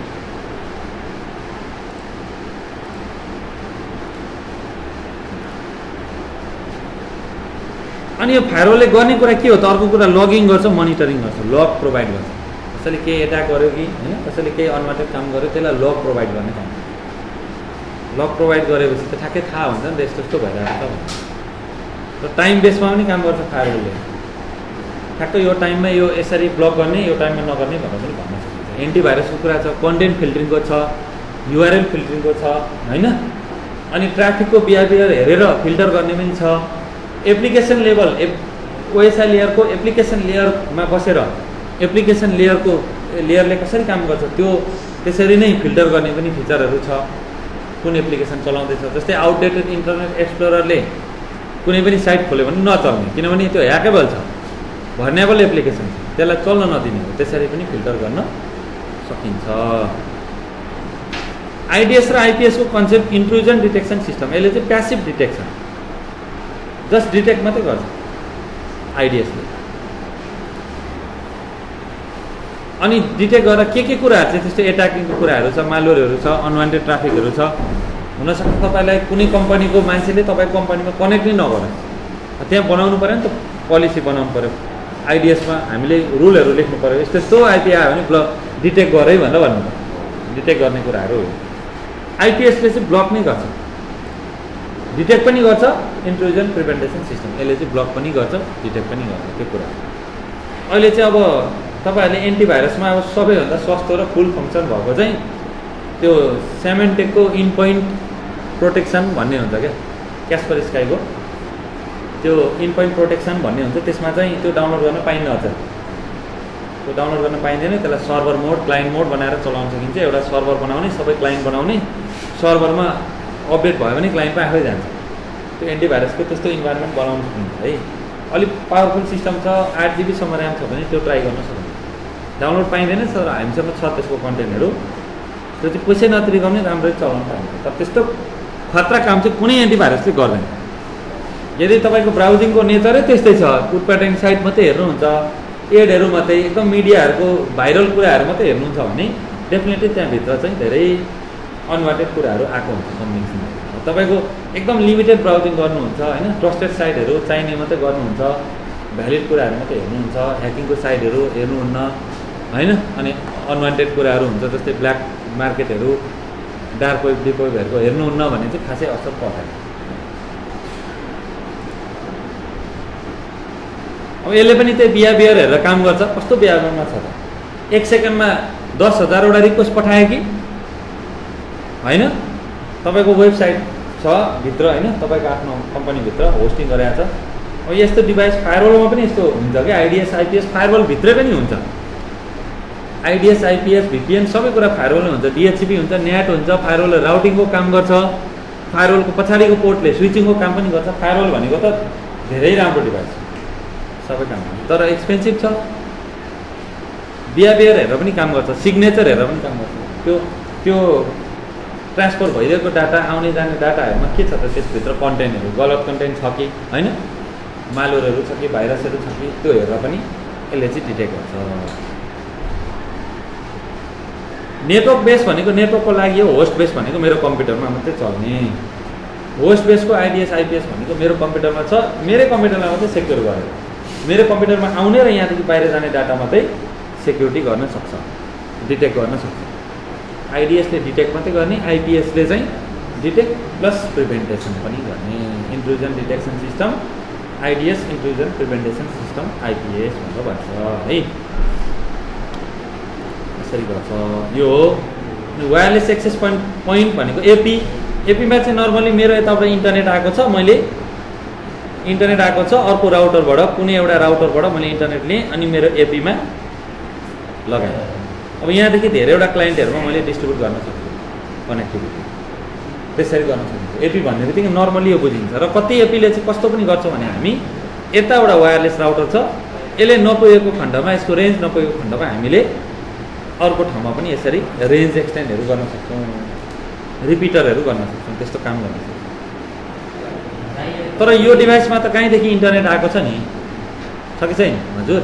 अनि यो फायरवलले गर्ने कुरा के हो त? अर्को कुरा लगिङ गर्छ, मोनिटरिङ गर्छ, लग प्रोभाइड गर्छ। कसैले केही एट्याक गर्यो कि होइन, कसैले केही अनवान्टेड काम गर्यो, त्यसलाई लग प्रोभाइड गर्ने काम। लग प्रोभाइड गरेपछि त ठ्याक्कै थाहा हुन्छ नि त यस्तो यस्तो भइरहेको छ। र टाइम बेसमा पनि काम गर्छ फायरवलले, ठ्याक्कै यो टाइममा यो यसरी ब्लक गर्ने, यो टाइममा नगर्ने भनेर पनि भन्न सकिन्छ। एन्टिभाइरसको कुरा छ, कन्टेन्ट फिल्टरिङको छ, URL फिल्टरिङको छ होइन, अनि ट्राफिकको बिहेभियर हेरेर फिल्टर गर्ने पनि छ। एप्लिकेसन लेभल OSI लेयरको एप्लिकेसन लेयरमा बसेर एप्लिकेसन लेयरले कसरी काम गर्छ त्यो त्यसरी नै फिल्टर गर्ने पनि फिचरहरू छ। कुन एप्लिकेसन चलाउँदैछ, जस्तै आउटडेटेड इन्टरनेट एक्सप्लोररले कुनै पनि साइट खोल्यो भने नचल्ने, किनभने त्यो ह्याकेबल छ, भर्नेबल एप्लिकेसन छ, त्यसलाई चल्न नदिने हो, त्यसरी पनि फिल्टर गर्न सकिन्छ। IDS र IPS को कन्सेप्ट इन्ट्रुजन डिटेक्सन सिस्टम। यसले चाहिँ प्यासिभ डिटेक्सन, जस्ट डिटेक्ट मात्रै गर्छ IDS ले। अनि डिटेक्ट गरेर के कुराहरू चाहिँ त्यस्तो एट्याकिङको कुराहरू छ, मालवेयरहरू छ, अनवान्टेड ट्राफिकहरू छ। हुनसक्छ तपाईँलाई कुनै कम्पनीको मान्छेले तपाईँको कम्पनीमा कनेक्ट नै नगरोस्, त्यहाँ बनाउनु पऱ्यो नि त, पोलिसी बनाउनु पऱ्यो, IDS-मा हामीले रुलहरू लेख्नु पऱ्यो, यस्तो यस्तो IP आयो भने ब्लक डिटेक्ट गरे भनेर भन्नु पर्यो, डिटेक्ट गर्ने कुराहरू हो। IPS-ले चाहिँ ब्लक नै गर्छ, डिटेक्ट पनि गर्छ, इन्ट्रुजन प्रिभेन्टेसन सिस्टम, यसले चाहिँ ब्लक पनि गर्छ, डिटेक्ट पनि गर्छ। त्यो कुरा अहिले चाहिँ अब तपाईँहरूले एन्टिभाइरसमा अब सबैभन्दा सस्तो र फुल फङ्सन भएको चाहिँ त्यो Symantecको इन पोइन्ट प्रोटेक्सन भन्ने हुन्छ क्या, क्यास्परस्काईको त्यो इन पोइन्ट प्रोटेक्सन भन्ने हुन्छ। त्यसमा चाहिँ त्यो डाउनलोड गर्न पाइन्न, अझ त्यो डाउनलोड गर्न पाइँदैन। त्यसलाई सर्भर मोड, क्लाइन्ट मोड बनाएर चलाउन सकिन्छ। एउटा सर्भर बनाउने, सबै क्लाइन्ट बनाउने, सर्भरमा अपडेट भयो भने क्लाइन्टमा आफै जान्छ। त्यो एन्टिभाइरसको त्यस्तो इन्भाइरोमेन्ट बनाउनु सकिन्छ है। अलिक पावरफुल सिस्टम छ, 8 GB सम्म ऱ्याम छ भने त्यो ट्राई गर्न सकिन्छ। डाउनलोड पाइँदैन, तर हामीसँग छ त्यसको कन्टेन्टहरू, त्यो चाहिँ पैसै नतिरिकाउने राम्ररी चलाउन पाइन्छ। तर त्यस्तो खतरा काम चाहिँ कुनै एन्टिभाइरसले गर्दैन। यदि तपाईँको ब्राउजिङको नेचरै त्यस्तै छ, कुटपाटेङ साइट मात्रै हेर्नुहुन्छ, एडहरू मात्रै, एकदम मिडियाहरूको भाइरल कुराहरू मात्रै हेर्नुहुन्छ भने डेफिनेटली त्यहाँभित्र चाहिँ धेरै अनवान्टेड कुराहरू आएको हुन्छ कम्युनिकेसन। तपाईँको एकदम लिमिटेड ब्राउजिङ गर्नुहुन्छ होइन, ट्रस्टेड साइटहरू चाहिने मात्रै गर्नुहुन्छ, भ्यालिड कुराहरू मात्रै हेर्नुहुन्छ, ह्याकिङको साइटहरू हेर्नुहुन्न होइन, अनि अनवान्टेड कुराहरू हुन्छ जस्तै ब्ल्याक मार्केटहरू, डार्क वेब, डिप वेबहरूको हेर्नुहुन्न भने चाहिँ खासै असर पर्दैन। अब यसले पनि त्यही बिहेभियर हेरेर काम गर्छ। कस्तो बिहेभियरमा छ त? 1 सेकेन्डमा 10,000 वटा रिक्वेस्ट पठायो कि होइन, तपाईँको वेबसाइट छ भित्र होइन, तपाईँको आफ्नो कम्पनीभित्र होस्टिङ गरेको छ। अब यस्तो डिभाइस फायरवलमा पनि यस्तो हुन्छ कि IDS IPS फायरवल भित्रै पनि हुन्छ। IDS IPS VPN सबै कुरा फायरवलमै हुन्छ, DHCP हुन्छ, नेट हुन्छ। फायरवलले राउटिङको काम गर्छ, फायरवलको पछाडिको पोर्टले स्विचिङको काम पनि गर्छ। फायरवल भनेको त धेरै राम्रो डिभाइस, सबै काम गर्छ, तर एक्सपेन्सिभ छ। बिहेभियर हेरेर पनि काम गर्छ, सिग्नेचर हेरेर पनि काम गर्छ। त्यो ट्रान्सफर भइरहेको डाटा, आउने जाने डाटाहरूमा के छ त, त्यसभित्र कन्टेन्टहरू गलत कन्टेन्ट छ कि होइन, मालवेयरहरू छ कि भाइरसहरू छ कि, त्यो हेरेर पनि यसले चाहिँ डिटेक्ट गर्छ। नेटवर्क बेस भनेको नेटवर्कको लागि हो, होस्ट बेस भनेको मेरो कम्प्युटरमा मात्रै चल्ने। होस्ट बेसको IDS IPS भनेको मेरो कम्प्युटरमा छ, मेरै कम्प्युटरलाई मात्रै सेक्योर गरेर मेरो कम्प्युटरमा आउने र यहाँदेखि बाहिर जाने डाटा मात्रै सेक्युरिटी गर्न सक्छ, डिटेक्ट गर्न सक्छ। IDS ले डिटेक्ट मात्रै गर्ने, IPS ले चाहिँ डिटेक्ट प्लस प्रिभेन्टेसन पनि गर्ने। Intrusion detection system IDS, intrusion prevention system IPS भनेर भन्छ है। यसरी गर्छ। यो वायरलेस एक्सेस पोइन्ट भनेको एपीमा चाहिँ नर्मली मेरो यताबाट इन्टरनेट आएको छ, मैले इन्टरनेट आएको छ अर्को राउटरबाट कुनै एउटा राउटरबाट मैले इन्टरनेट लिएँ अनि मेरो एपीमा लगाएँ। अब यहाँदेखि धेरैवटा क्लाइन्टहरूमा मैले डिस्ट्रिब्युट गर्न सक्छु कनेक्टिभिटी, त्यसरी गर्न सकिन्छ। एपी भन्ने बित्तिकै नर्मली यो बुझिन्छ र कति एपीले चाहिँ कस्तो पनि गर्छ भने हामी यता एउटा वायरलेस राउटर छ, यसले नपुगेको खण्डमा, यसको रेन्ज नपुगेको खण्डमा हामीले अर्को ठाउँमा पनि यसरी रेन्ज एक्सटेन्डहरू गर्न सक्छौँ, रिपिटरहरू गर्न सक्छौँ, त्यस्तो काम गर्न सक्छौँ। तर यो डिभाइसमा त कहीँदेखि इन्टरनेट आएको छ नि, छ कि छैन हजुर?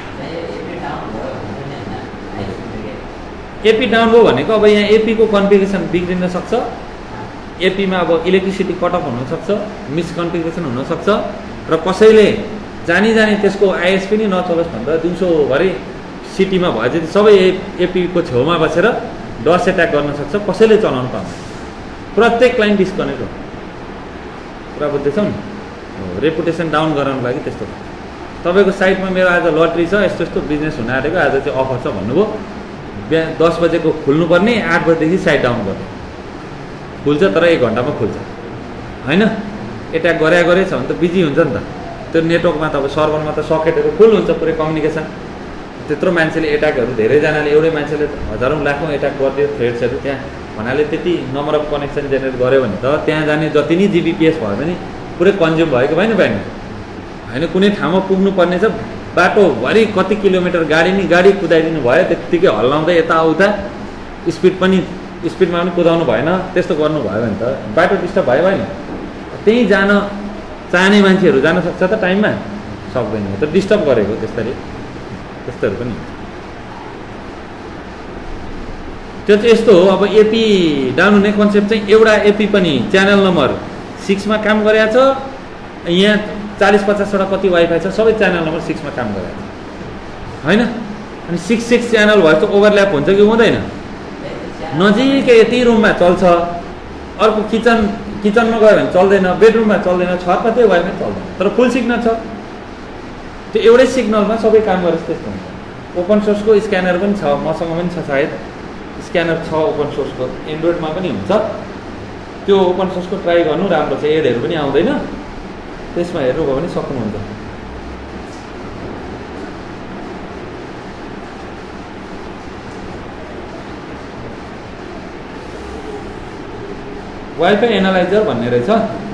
एपी डाउन भयो भनेको अब यहाँ एपीको कन्फिगरेसन बिग्रिन सक्छ, एपीमा अब इलेक्ट्रिसिटी कटअफ हुनसक्छ, मिसकन्फिगरेसन हुनसक्छ र कसैले जानी त्यसको आइएस पनि नचलोस् भनेर दिउँसोभरि सिटीमा भए चाहिँ सबै एपीको छेउमा बसेर डस एट्याक गर्न सक्छ, कसैले चलाउनु पाउँदैन। प्रत्येक क्लाइन्ट डिस्कनेक्ट हो। कुरा बुझ्दैछौ नि? रेपुटेसन डाउन गराउनको लागि त्यस्तो छ। तपाईँको साइटमा मेरो आज लटरी छ, यस्तो यस्तो बिजनेस हुन आँटेको, आज चाहिँ अफर छ भन्नुभयो, बिहान 10 बजेको खुल्नुपर्ने, 8 बजेदेखि साइट डाउन गर्ने। खुल्छ तर 1 घन्टामा खुल्छ होइन? एट्याक गरे छ भने त बिजी हुन्छ नि त। त्यो नेटवर्कमा त अब सर्भरमा त सकेटहरू फुल हुन्छ, पुरै कम्युनिकेसन। त्यत्रो मान्छेले एट्याकहरू, धेरैजनाले एउटै मान्छेले हजारौँ लाखौँ एट्याक गरिदियो थ्रेड्सहरू त्यहाँ, भन्नाले त्यति नम्बर अफ कनेक्सन जेनेरेट गऱ्यो भने त त्यहाँ जाने जति नै जिबिपिएस भयो भने पुरै कन्ज्युम भएको भएन होइन? कुनै ठाउँमा पुग्नुपर्ने छ, बाटोभरि कति किलोमिटर गाडी कुदाइदिनु भयो, त्यत्तिकै हल्लाउँदै यताउता स्पिडमा पनि कुदाउनु भएन, त्यस्तो गर्नु भयो भने त बाटो डिस्टर्ब भयो होइन? त्यहीँ जान चाहने मान्छेहरू जान सक्छ त टाइममा? सक्दैन। त डिस्टर्ब गरेको त्यस्तोहरू पनि। त्यो चाहिँ यस्तो हो। अब एपी डाउन हुने कन्सेप्ट चाहिँ एउटा एपी पनि च्यानल नम्बर 6 मा काम गरेको छ, यहाँ 40-50वटा कति वाइफाई छ, सबै च्यानल नम्बर 6 मा काम गरेको छ होइन? अनि 6 च्यानल भयो त ओभरल्याप हुन्छ कि हुँदैन? नजिकै यति रुममा चल्छ, अर्को किचनमा गयो भने चल्दैन, बेडरुममा चल्दैन, छतमा त्यही वाइफाई चल्दैन, तर फुल सिग्नल छ। त्यो एउटै सिग्नलमा सबै काम गरेर त्यस्तो हुन्छ। ओपन सोर्सको स्क्यानर पनि छ, मसँग पनि छ सायद स्क्यानर छ ओपन सोर्सको, एन्ड्रोइडमा पनि हुन्छ। त्यो ओपन सोर्सको ट्राई गर्नु राम्रो छ, एडहरू पनि आउँदैन, त्यसमा हेर्नुभयो भने सक्नुहुन्छ। वाइफाई एनालाइजर भन्ने रहेछ,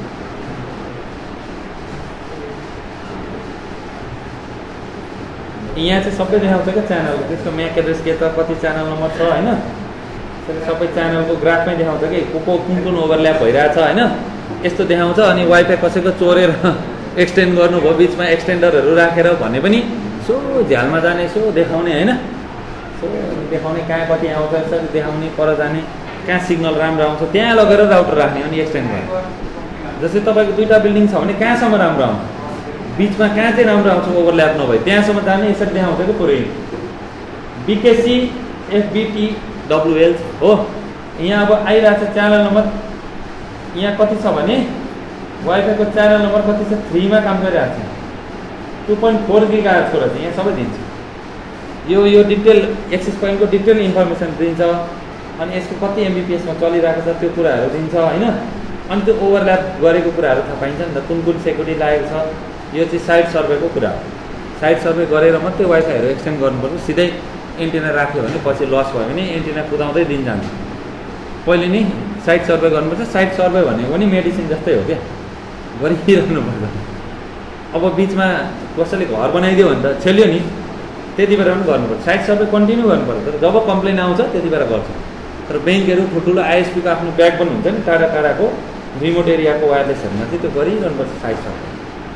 यहाँ चाहिँ सबै देखाउँछ क्या च्यानल, त्यसको म्याक एड्रेस के त कति च्यानल नम्बर छ होइन? सबै च्यानलको ग्राफमै देखाउँछ कि कुन ओभरल्याप भइरहेछ होइन? यस्तो देखाउँछ। अनि वाइफाई कसैको चोरेर एक्सटेन्ड गर्नुभयो, बिचमा एक्सटेन्डरहरू राखेर भने पनि सो झ्यालमा जाने, सो देखाउने होइन? सो देखाउने कहाँ कति आउँछ यसरी देखाउने, पर जाने, कहाँ सिग्नल राम्रो आउँछ त्यहाँ लगेर राउटर राख्ने अनि एक्सटेन्ड गर्ने। जस्तै तपाईँको 2टा बिल्डिङ छ भने कहाँसम्म राम्रो आउँछ, बिचमा कहाँ चाहिँ राम्रो आउँछ ओभरल्याप नभए त्यहाँसम्म जाने, यसरी देखाउँछ कि पुरै। बिकेसी एफबिटी डब्लुएल हो। यहाँ अब आइरहेको छ च्यानल नम्बर, यहाँ कति छ भने वाइफाईको च्यानल नम्बर कति छ, 3 मा काम गरिरहेको छ, 2.4 गिगाहर्जको रहेछ। यहाँ सबै दिन्छ, यो डिटेल एक्सेस पोइन्टको डिटेल इन्फर्मेसन दिन्छ, अनि यसको कति एमबिपिएसमा चलिरहेको छ त्यो कुराहरू दिन्छ होइन? अनि त्यो ओभरल्याप गरेको कुराहरू थाहा पाइन्छ नि त, कुन सेक्युरिटी लागेको छ। यो चाहिँ साइट सर्वेको कुरा हो। साइट सर्वे गरेर मात्रै वाइफाईहरू एक्सटेन्ड गर्नुपर्छ। सिधै एन्टिना राख्यो भने पछि लस भयो भने एन्टिना कुदाउँदै दिन जान्छ। पहिले नै साइट सर्वे गर्नुपर्छ। साइट सर्वे भनेको पनि मेडिसिन जस्तै हो क्या, गरिरहनुपर्छ। अब बिचमा कसैले घर बनाइदियो भने त छेल्यो नि, त्यति बेला पनि गर्नुपर्छ। साइट सर्वे कन्टिन्यू गर्नुपर्छ, तर जब कम्प्लेन आउँछ त्यति बेला गर्छ। तर ब्याङ्कहरू ठुल्ठुलो आइएसपीको आफ्नो ब्याकबोन हुन्छ नि, टाढाको रिमोट एरियाको वायरलेसहरूमा चाहिँ त्यो गरिरहनुपर्छ साइट सर्वे।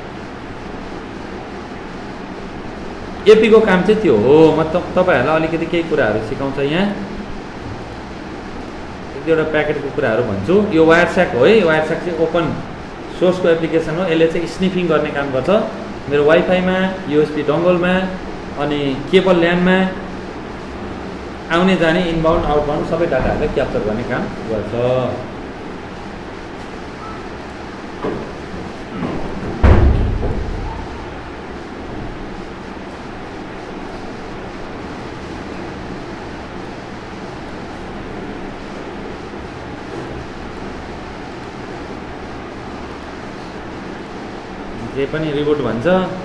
एपीको काम चाहिँ त्यो हो। म तपाईँहरूलाई अलिकति केही कुराहरू सिकाउँछ यहाँ, एक दुईवटा प्याकेटको कुराहरू भन्छु। यो वायरस्याक हो है, वायरस्याक चाहिँ ओपन सोर्सको एप्लिकेसन हो। यसले चाहिँ स्निफिङ गर्ने काम गर्छ मेरो वाइफाईमा, युएसबी डङ्गलमा, अनि केबल ल्यान्डमा आउने जाने इनबाउन्ड आउटबाउन्ड सबै डाटाहरूलाई क्याप्चर गर्ने काम गर्छ। यही पनि रिबुट भन्छ।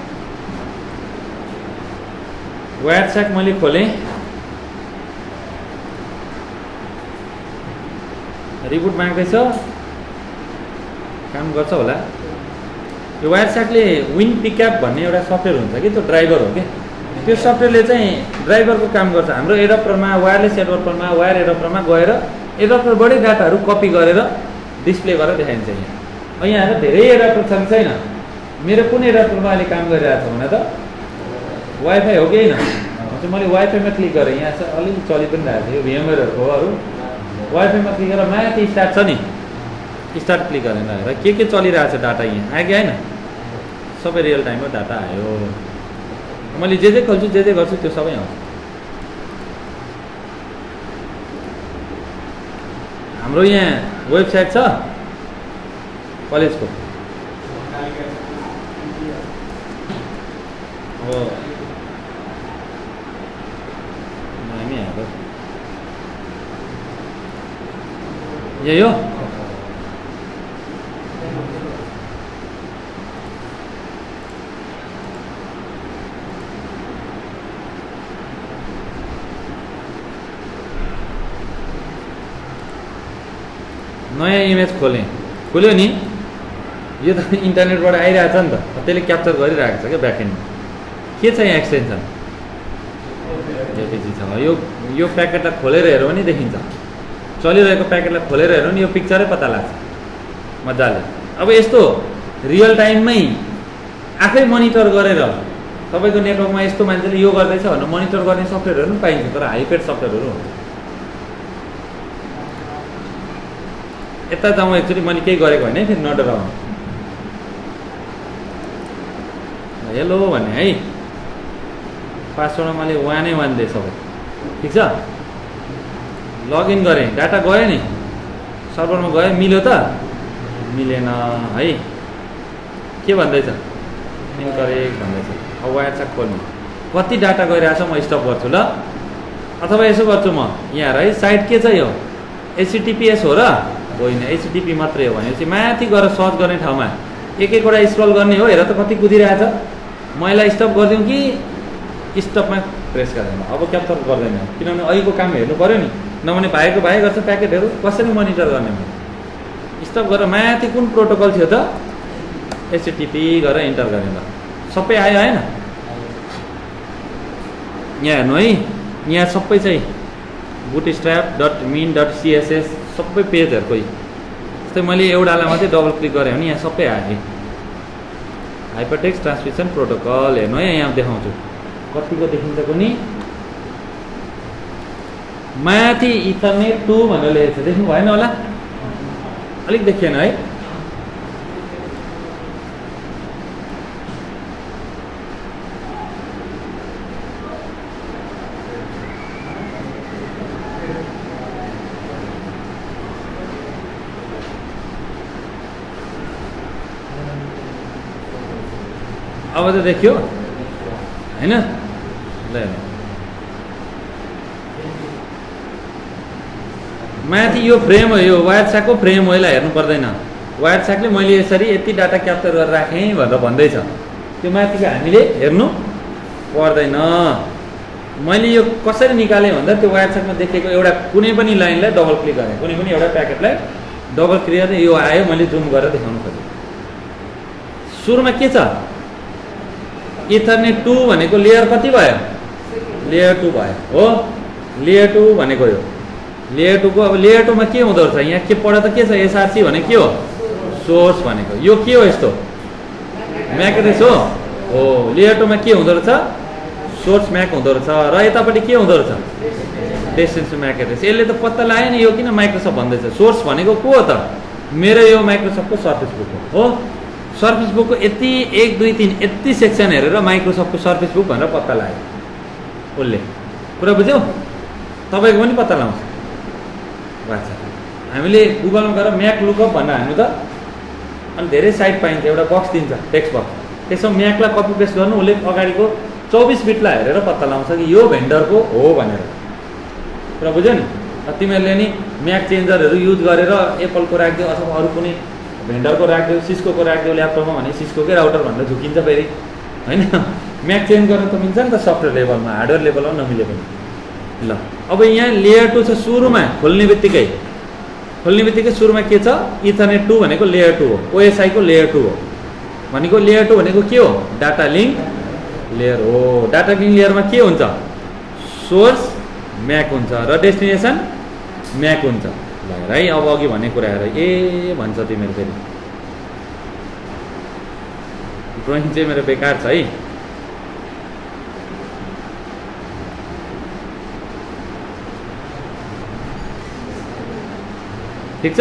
वायरस्याक मैले खोलेँ, रिबुट माग्दैछ, काम गर्छ होला। यो वायरस्याकले विन पिकअप भन्ने एउटा सफ्टवेयर हुन्छ कि, त्यो ड्राइभर हो कि, त्यो सफ्टवेयरले चाहिँ ड्राइभरको काम गर्छ। हाम्रो एडप्टरमा, वायरलेस एडप्टरमा, वायर एडप्टरमा गएर एडप्टरबाटै डाटाहरू कपी गरेर डिस्प्ले गरेर देखाइन्छ। यहाँ आएर धेरै एडप्टर छन् छैन, मेरो कुन एडप्टरमा अहिले काम गरिरहेको छ भने त वाइफाई हो कि होइन, मैले वाइफाईमा क्लिक गरेँ। यहाँ चाहिँ अलिकति चलि पनि रहेको थियो भिएमवेयरहरूको अरू। वाइफाईमा क्लिक गरेर माथि स्टार्ट छ नि, स्टार्ट क्लिक गरेर हेर के चलिरहेको छ डाटा यहाँ आयो कि होइन, सबै रियल टाइममा डाटा आयो। मैले जे खोल्छु जे गर्छु त्यो सबै आउँछ। हाम्रो यहाँ वेबसाइट छ कलेजको, हो यही हो। नयाँ इमेज खोलेँ, खुल्यो नि, यो त इन्टरनेटबाट आइरहेछ नि त, त्यसले क्याप्चर गरिरहेको छ क्या ब्याकएन्डमा। के छ यहाँ एक्सटेन्सन एपिजी छ। यो प्याकेटलाई खोलेर हेऱ्यो भने देखिन्छ, चलिरहेको प्याकेटलाई खोलेर हेऱ्यो भने यो पिक्चरै पत्ता लाग्छ मजाले। अब यस्तो रियल टाइममै आफै मोनिटर गरेर तपाईँको नेटवर्कमा यस्तो मान्छेले यो गर्दैछ भनेर मोनिटर गर्ने सफ्टवेयरहरू पनि पाइन्छ, तर हाइपेड सफ्टवेयरहरू हुन्छ। यता जाउँ, एक्चुअली मैले केही गरेको होइन है, फेरि नडराउनु। हेलो भन्ने है, पासवर्डमा मैले 1 दिएँ सबै ठिक छ। लगइन गरेँ, डाटा गयो नि सर्भरमा गयो, मिल्यो त मिलेन है, के भन्दैछ इनकरेक्ट भन्दैछ। अब वायरस्याक खोल्नु, कति डाटा गइरहेछ म स्टप गर्छु ल। अथवा यसो गर्छु म, यहाँ है साइट के छ यो HTTPS हो र होइन, HTTP मात्रै हो भनेपछि माथि गएर सर्च गर्ने ठाउँमा एकवटा स्क्रल गर्ने हो। हेर त कति कुदिरहेछ, म यसलाई स्टप गरिदिउँ कि स्टपमा प्रेस गर्दैन, अब क्याप्चर गर्दैन, किनभने अहिलेको काम हेर्नु पऱ्यो नि, नभने भाइको भाइ गर्छ प्याकेटहरू कसरी मोनिटर गर्ने। स्टप गरेर माथि कुन प्रोटोकल थियो त HTTP गरेर इन्टर गर्ने ल, सबै आयो होइन। यहाँ हेर्नु है, यहाँ सबै चाहिँ bootstrap.min.css सबै पेजहरूको जस्तै मैले एउटालाई मात्रै डबल क्लिक गरेँ भने यहाँ सबै आयो। हाइपरटेक्स्ट ट्रान्समिसन प्रोटोकल हेर्नु है, यहाँ देखाउँछु कतिको देखिन्छ पनि। माथि इथरनेट 2 भनेर लेखेको छ, देख्नु भएन होला, अलिक देखिएन है। अब त देखियो होइन, ल माथि यो फ्रेम हो, यो वायरस्याकको फ्रेम हो, यसलाई हेर्नु पर्दैन। वायरस्याकले मैले यसरी यति डाटा क्याप्चर गरेर राखेँ भनेर भन्दैछ, त्यो माथिको हामीले हेर्नु पर्दैन। मैले यो कसरी निकालेँ भन्दा त्यो वायरस्याकमा देखेको एउटा कुनै पनि लाइनलाई डबल क्लिक गरेँ, कुनै पनि एउटा प्याकेटलाई डबल क्लिक गरेँ, यो आयो, मैले जुम गरेर देखाउनु खोजेँ। सुरुमा के छ, इथरनेट 2 भनेको लेयर कति भयो, लेयर 2 भयो हो। लेयर 2 भनेको यो लेयर 2 को, अब लेयर 2 मा के हुँदो रहेछ, यहाँ के पढ्दा त के छ, SRC भनेको के हो, सोर्स भनेको यो के हो, यस्तो म्याक एड्रेस हो। लेयर 2 मा के हुँदो रहेछ, सोर्स म्याक हुँदो रहेछ, र यतापट्टि के हुँदो रहेछ, डेस्टिनेसन म्याक एड्रेस। यसले त पत्ता लाग्यो नि, यो किन माइक्रोसफ्ट भन्दैछ। सोर्स भनेको को हो त, मेरो यो माइक्रोसफ्टको सर्फेस बुक हो। सर्फेस बुकको यति 1 2 3 यति सेक्सन हेरेर माइक्रोसफ्टको सर्फेस बुक भनेर पत्ता लाग्यो उसले। कुरा बुझ्यौ, तपाईँको पनि पत्ता लगाउँछ। अच्छा, हामीले गुगलमा गएर म्याक लुकअप भनेर हाल्नु त, अनि धेरै साइट पाइन्छ, एउटा बक्स दिन्छ टेक्स्ट बक्स, त्यसमा म्याकलाई कपी पेस्ट गर्नु, उसले अगाडिको 24 बिटलाई हेरेर पत्ता लगाउँछ कि यो भेन्डरको हो भनेर। कुरा बुझ्यौ नि। तिमीहरूले नि म्याक चेन्जरहरू युज गरेर एप्पलको राखिदियो अथवा अरू कुनै भेन्डरको राखिदियो, सिस्कोको राखिदियो ल्यापटपमा भने सिस्कोकै राउटर भनेर झुकिन्छ फेरि होइन। म्याक चेन्ज गर्न त मिल्छ नि त सफ्टवेयर लेभलमा, हार्डवेयर लेभलमा नमिले पनि। ल अब यहाँ लेयर 2 छ सुरुमा, खोल्ने बित्तिकै सुरुमा के छ, इथरनेट 2 भनेको लेयर 2 हो, ओएसआई को लेयर 2 हो भनेको। लेयर 2 भनेको के हो, डाटा लिङ्क लेयर हो। डाटा लिङ्क लेयरमा के हुन्छ, सोर्स म्याक हुन्छ र डेस्टिनेसन म्याक हुन्छ। ल है अब अघि भन्ने कुराहरू ए भन्छ तिमीहरू फेरि, ड्रइङ चाहिँ मेरो बेकार छ है। ठिक छ,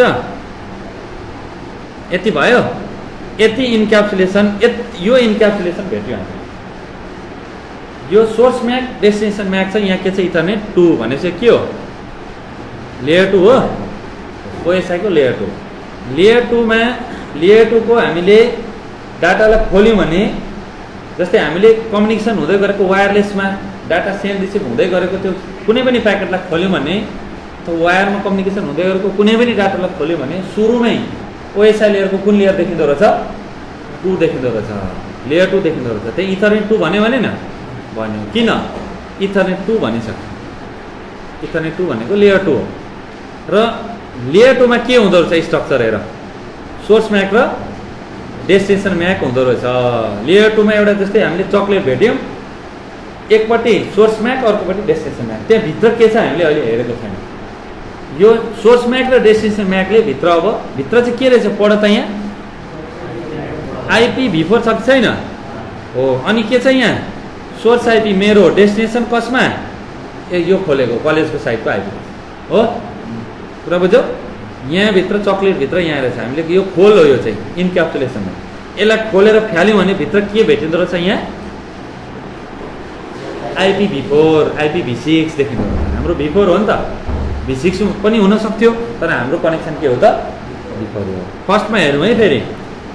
यति भयो, यति इन्क्याप्सुलेसन, यो इन्क्याप्सुलेसन भेट्यो हामी। यो सोर्स म्याक डेस्टिनेसन म्याक छ, यहाँ के छ इथरनेट 2 भनेपछि के हो, लेयर 2 हो, ओएसआई को लेयर 2। लेयर 2 मा लेयर 2 को हामीले डाटालाई खोल्यौँ भने, जस्तै हामीले कम्युनिकेसन हुँदै गरेको वायरलेसमा डाटा सेन्ड रिसिभ हुँदै गरेको त्यो कुनै पनि प्याकेटलाई खोल्यौँ भने, त वायरमा कम्युनिकेसन हुँदै गरेको कुनै पनि डाटालाई खोल्यौँ भने सुरुमै ओएसआई लेयरको कुन लेयर देखिँदो रहेछ, 2 देखिँदो रहेछ, लेयर 2 देखिँदो रहेछ। त्यही इथरनेट 2 भन्यो भने न, भन्यो किन इथरनेट 2 भनिसक्यो। इथरनेट 2 भनेको लेयर 2 हो र लेयर 2 मा के हुँदो रहेछ स्ट्रक्चर हेर, सोर्स म्याक र डेस्टिनेसन म्याक हुँदो रहेछ। लेयर 2 मा एउटा जस्तै हामीले चक्लेट भेट्यौँ, एकपट्टि सोर्स म्याक अर्कोपट्टि डेस्टिनेसन म्याक, त्यहाँभित्र के छ हामीले अहिले हेरेको छैन। यो सोर्स म्याक र डेस्टिनेसन म्याकले भित्र, अब भित्र चाहिँ के रहेछ पढ त, यहाँ IPv4 छ कि छैन हो, अनि के छ यहाँ सोर्स आइपी मेरो, डेस्टिनेसन कसमा, यो खोलेको कलेजको साइटको आइपी हो, कुरा बुझ्यौ। यहाँभित्र चक्लेटभित्र यहाँ रहेछ, हामीले यो खोल हो, यो चाहिँ इन्क्याप्सुलेसन हो। यसलाई खोलेर फ्याल्यौँ भने भित्र के भेटिँदो रहेछ, यहाँ IPv4 IPv6 देखिँदो रहेछ। हाम्रो v4 हो नि त, v6 पनि हुन सक्थ्यो, तर हाम्रो कनेक्सन के हो त, v4 हो। फर्स्टमा हेरौँ है फेरि,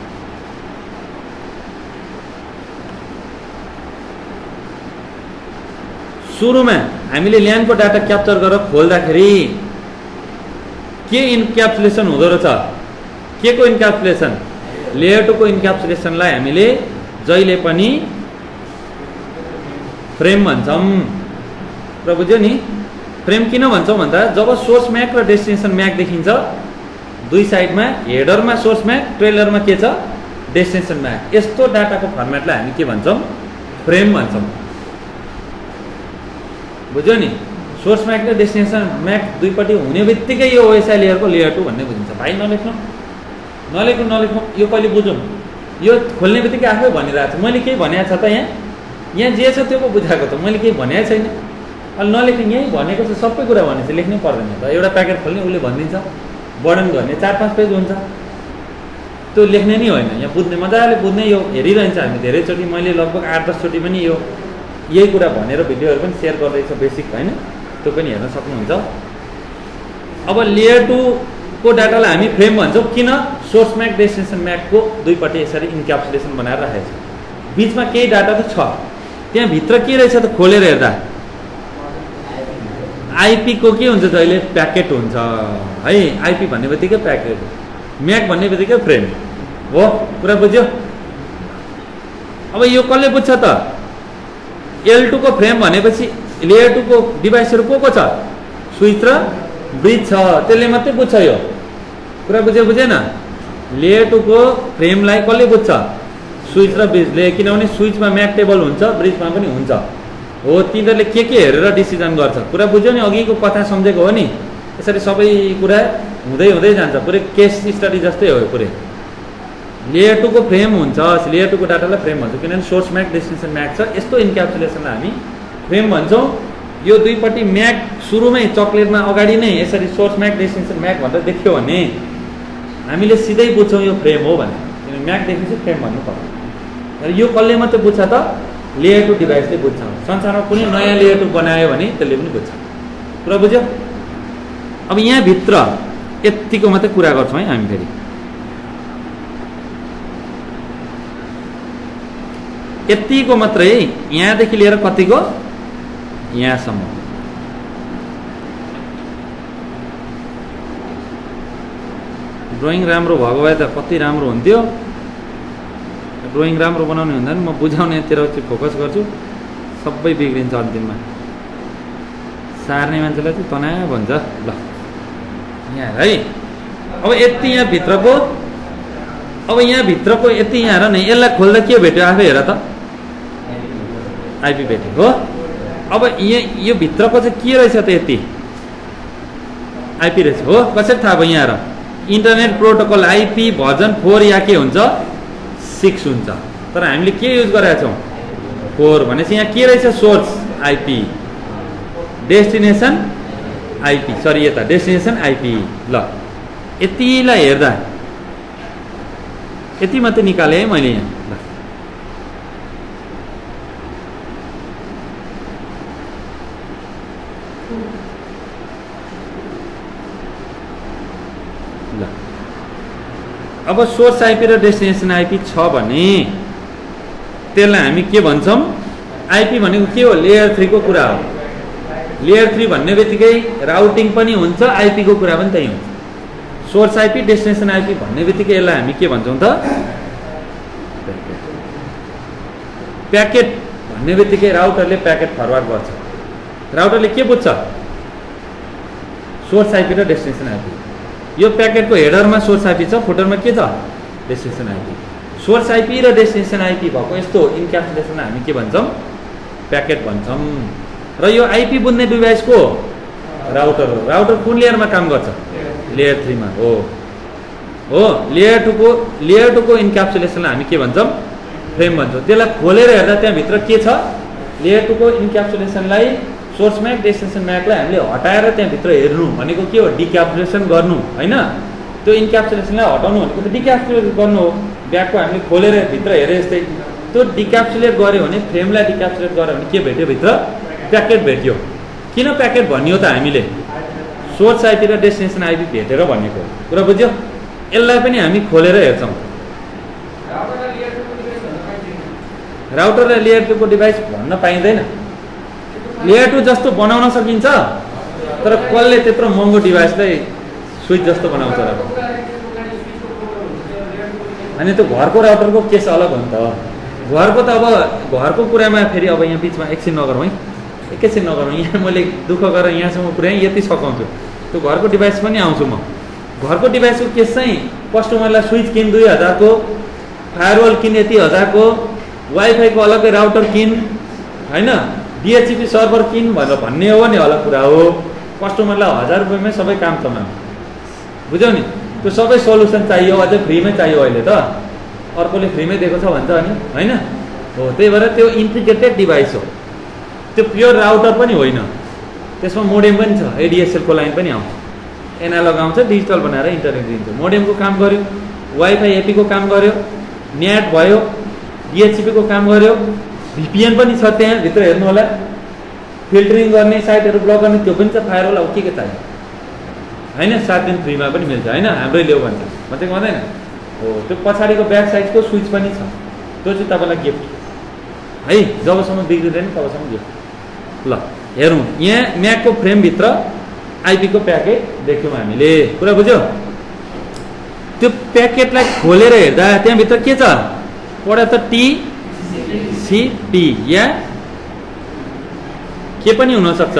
सुरुमा हामीले ल्यानको डाटा क्याप्चर गरेर खोल्दाखेरि के इन्क्याप्सुलेसन हुँदो रहेछ, के को इन्क्याप्सुलेसन, लेयर 2 को इन्क्याप्सुलेसनलाई हामीले जहिले पनि फ्रेम भन्छौँ। र बुझ्यो नि, फ्रेम किन भन्छौँ भन्दा जब सोर्स म्याक र डेस्टिनेसन म्याक देखिन्छ, दुई साइडमा हेडरमा सोर्स म्याक, ट्रेलरमा के छ डेस्टिनेसन म्याक, यस्तो डाटाको फर्मेटलाई हामी के भन्छौँ, फ्रेम भन्छौँ। बुझ्यो नि, सोर्स म्याक र डेस्टिनेसन म्याक दुईपट्टि हुने बित्तिकै यो ओएसआई लेयरको लेयर 2 भन्ने बुझिन्छ। भाइ नलेख्नु, यो कहिले बुझौँ, यो खोल्ने बित्तिकै आफै भनिरहेको छ, मैले केही भनेको छ त, यहाँ जे छ त्यो पो बुझाएको त, मैले केही भनेको छैन। अहिले नलेख्ने, यहीँ भनेको छ सबै कुरा भनेपछि लेख्नै पर्दैन त। एउटा प्याकेट खोल्ने उसले भनिदिन्छ, वर्णन गर्ने 4-5 पेज हुन्छ, त्यो लेख्ने नै होइन, यहाँ बुझ्ने, मजाले बुझ्ने। यो हेरिरहन्छ हामी धेरैचोटि, मैले लगभग 8-10 चोटि पनि यही कुरा भनेर भिडियोहरू पनि सेयर गर्दैछ बेसिक होइन, त्यो पनि हेर्न सक्नुहुन्छ। अब लेयर 2 को डाटालाई हामी फ्रेम भन्छौँ, किन, सोर्स म्याक डेस्टिनेसन म्याकको दुईपट्टि यसरी इन्क्याप्सुलेसन बनाएर राखेको छ, बिचमा केही डाटा त छ, त्यहाँभित्र के रहेछ त खोलेर हेर्दा आइपी को के हुन्छ जहिले प्याकेट हुन्छ है, आइपी भन्ने बित्तिकै प्याकेट, म्याक भन्ने बित्तिकै फ्रेम हो, कुरा बुझ्यो। अब यो कसले बुझ्छ त, L2 को फ्रेम भनेपछि लेयर 2 को डिभाइसहरू को छ, स्विच र ब्रिज छ, त्यसले मात्रै बुझ्छ यो कुरा, बुझेन। लेयर 2 को फ्रेमलाई कसले बुझ्छ, स्विच र ब्रिजले, किनभने स्विचमा म्याक टेबल हुन्छ, ब्रिजमा पनि हुन्छ हो, तिनीहरूले के हेरेर डिसिजन गर्छ, कुरा बुझ्यो नि। अघिको कथा सम्झेको हो नि, यसरी सबै कुरा हुँदै जान्छ, पुरै केस स्टडी जस्तै हो पुरै। लेयर 2 को फ्रेम हुन्छ, लेयर 2 को डाटालाई फ्रेम भन्छौँ, किनभने सोर्स म्याक डेस्टिनेसन म्याक छ, यस्तो इन्क्याप्सुलेसनलाई हामी फ्रेम भन्छौँ। यो दुईपट्टि म्याक सुरुमै चक्लेटमा अगाडि नै यसरी सोर्स म्याक डेस्टिनेसन म्याक भनेर देख्यो भने हामीले सिधै बुझ्छौँ यो फ्रेम हो भने, किनभने म्याक देखेपछि फ्रेम भन्नु पर्छ। र यो कसले मात्रै बुझ्छ त, लेयर 2 डिभाइसले बुझ्छ। संसारमा कुनै नयाँ लेयर 2 बनायो भने त्यसले पनि बुझ्छ, कुरा बुझ्यो। अब यहाँभित्र यतिको मात्रै कुरा गर्छौँ है हामी फेरि, यतिको मात्रै, यहाँदेखि लिएर कतिको, यहाँसम्म। ड्रइङ राम्रो भएको भए त कति राम्रो हुन्थ्यो। ड्रइङ राम्रो बनाउने हुँदा नि म बुझाउनेतिर चाहिँ फोकस गर्छु, सबै बिग्रिन्छ अन्तिममा। सार्ने मान्छेलाई चाहिँ तनाव भन्छ। ल यहाँ है, अब यति यहाँभित्रको, अब यहाँभित्रको यति यहाँ हेर न, यसलाई खोल्दा के भेट्यो आफै हेर त, आइपी भेट्यो हो। अब यो भित्रको चाहिँ के रहेछ त, यति आइपी रहेछ हो। कसरी थाहा भयो? यहाँ हेर, इन्टरनेट प्रोटोकल आइपी भर्जन 4 या के हुन्छ 6 हुन्छ, तर हामीले के युज गरेका छौँ 4 भनेपछि यहाँ के रहेछ source IP, destination IP, sorry यता डेस्टिनेसन आइपी। ल यतिलाई हेर्दा यति मात्रै निकालेँ है मैले यहाँ। ल अब सोर्स आइपी र डेस्टिनेसन आइपी छ भने त्यसलाई हामी के भन्छौँ? आइपी भनेको के हो? लेयर 3 को कुरा हो। लेयर 3 भन्ने बित्तिकै राउटिङ पनि हुन्छ, आइपी को कुरा पनि त्यही हुन्छ। सोर्स आइपी डेस्टिनेसन आइपी भन्ने बित्तिकै यसलाई हामी के भन्छौँ त? प्याकेट भन्ने बित्तिकै राउटरले प्याकेट फरवार्ड गर्छ। राउटरले के बुझ्छ? सोर्स आइपी र डेस्टिनेसन आइपी। यो प्याकेटको हेडरमा सोर्स आइपी छ, फुटरमा के छ? Destination IP. सोर्स आइपी र डेस्टिनेसन आइपी भएको यस्तो इन्क्याप्सुलेसनलाई हामी के भन्छौँ? प्याकेट भन्छौँ। र यो आइपी बुझ्ने डिभाइसको राउटर हो। राउटर कुन लेयरमा काम गर्छ? लेयर 3 मा हो। लेयर 2 को इन्क्याप्सुलेसनलाई हामी के भन्छौँ? फ्रेम भन्छौँ। त्यसलाई खोलेर हेर्दा त्यहाँभित्र के छ? लेयर 2 को इन्क्याप्सुलेसनलाई सोर्स म्याक डेस्टिनेसन म्याकलाई हामीले हटाएर त्यहाँभित्र हेर्नु भनेको के हो? डिक्याप्सुलेसन गर्नु होइन। त्यो इन्क्याप्सुलेसनलाई हटाउनु भनेको त डिक्याप्सुलेट गर्नु हो। ब्यागको हामीले खोलेर भित्र हेरे जस्तै त्यो डिक्याप्सुलेट गऱ्यो भने, फ्रेमलाई डिक्याप्सुलेट गऱ्यो भने के भेट्यो? भित्र प्याकेट भेट्यो। किन प्याकेट भन्यो त? हामीले सोर्स आइपी र डेस्टिनेसन आइपी भेटेर भनेको कुरा बुझ्यो। यसलाई पनि हामी खोलेर हेर्छौँ। राउटर र लेयर 2 को डिभाइस भन्न पाइँदैन। लेयर 2 जस्तो बनाउन सकिन्छ, तर कसले त्यत्रो महँगो डिभाइसलाई स्विच जस्तो बनाउँछ र? अनि त्यो घरको राउटरको केस अलग हो नि त। घरको त अब घरको कुरामा फेरि अब यहाँ बिचमा एकछिन नगरौँ है, एकैछिन नगरौँ। यहाँ मैले दुःख गरेर यहाँसम्म पुऱ्याएँ, यति सघाउँछु। त्यो घरको डिभाइस पनि आउँछु म। घरको डिभाइसको केस चाहिँ कस्टमरलाई स्विच किन 2000 को, फायरवल किन यति 1000 को, वाइफाईको अलग्गै राउटर किन होइन, डिएचसिपी सर्भर किन भनेर भन्ने हो नि अलग कुरा हो। कस्टमरलाई 1000 रुपियाँमै सबै काम तमाम, बुझ्यौ नि। त्यो सबै सल्युसन चाहियो, अझै फ्रीमै चाहियो अहिले त। अर्कोले फ्रीमै दिएको छ भन्छ अनि होइन हो। त्यही भएर त्यो इन्टिग्रेटेड डिभाइस हो। त्यो प्योर राउटर पनि होइन, त्यसमा मोडेम पनि छ, एडिएसएलको लाइन पनि आउँछ, एनालग आउँछ, डिजिटल बनाएर इन्टरनेट दिन्छ। मोडेमको काम गर्यो, वाइफाई एपीको काम गर्यो, नेट भयो, डिएचसिपीको काम गर्यो, भिपिएन पनि छ त्यहाँभित्र हेर्नु होला, फिल्टरिङ गर्ने, साइटहरू ब्लक गर्ने, त्यो पनि छ। फायरवल अब के चाहियो होइन, 7 दिन फ्रीमा पनि मिल्छ होइन, हाम्रै ल्याऊ भन्छ भनेको भन्दैन हो। त्यो पछाडिको ब्याक साइडको स्विच पनि छ, त्यो चाहिँ तपाईँलाई गिफ्ट है। जबसम्म बिग्रिँदैन तबसम्म गिफ्ट। ल हेरौँ, यहाँ म्याकको फ्रेमभित्र आइपीको प्याकेट देख्यौँ हामीले, कुरा बुझ्यो। त्यो प्याकेटलाई खोलेर हेर्दा त्यहाँभित्र के छ? पढ त टिसिपी या के पनि हुनसक्छ,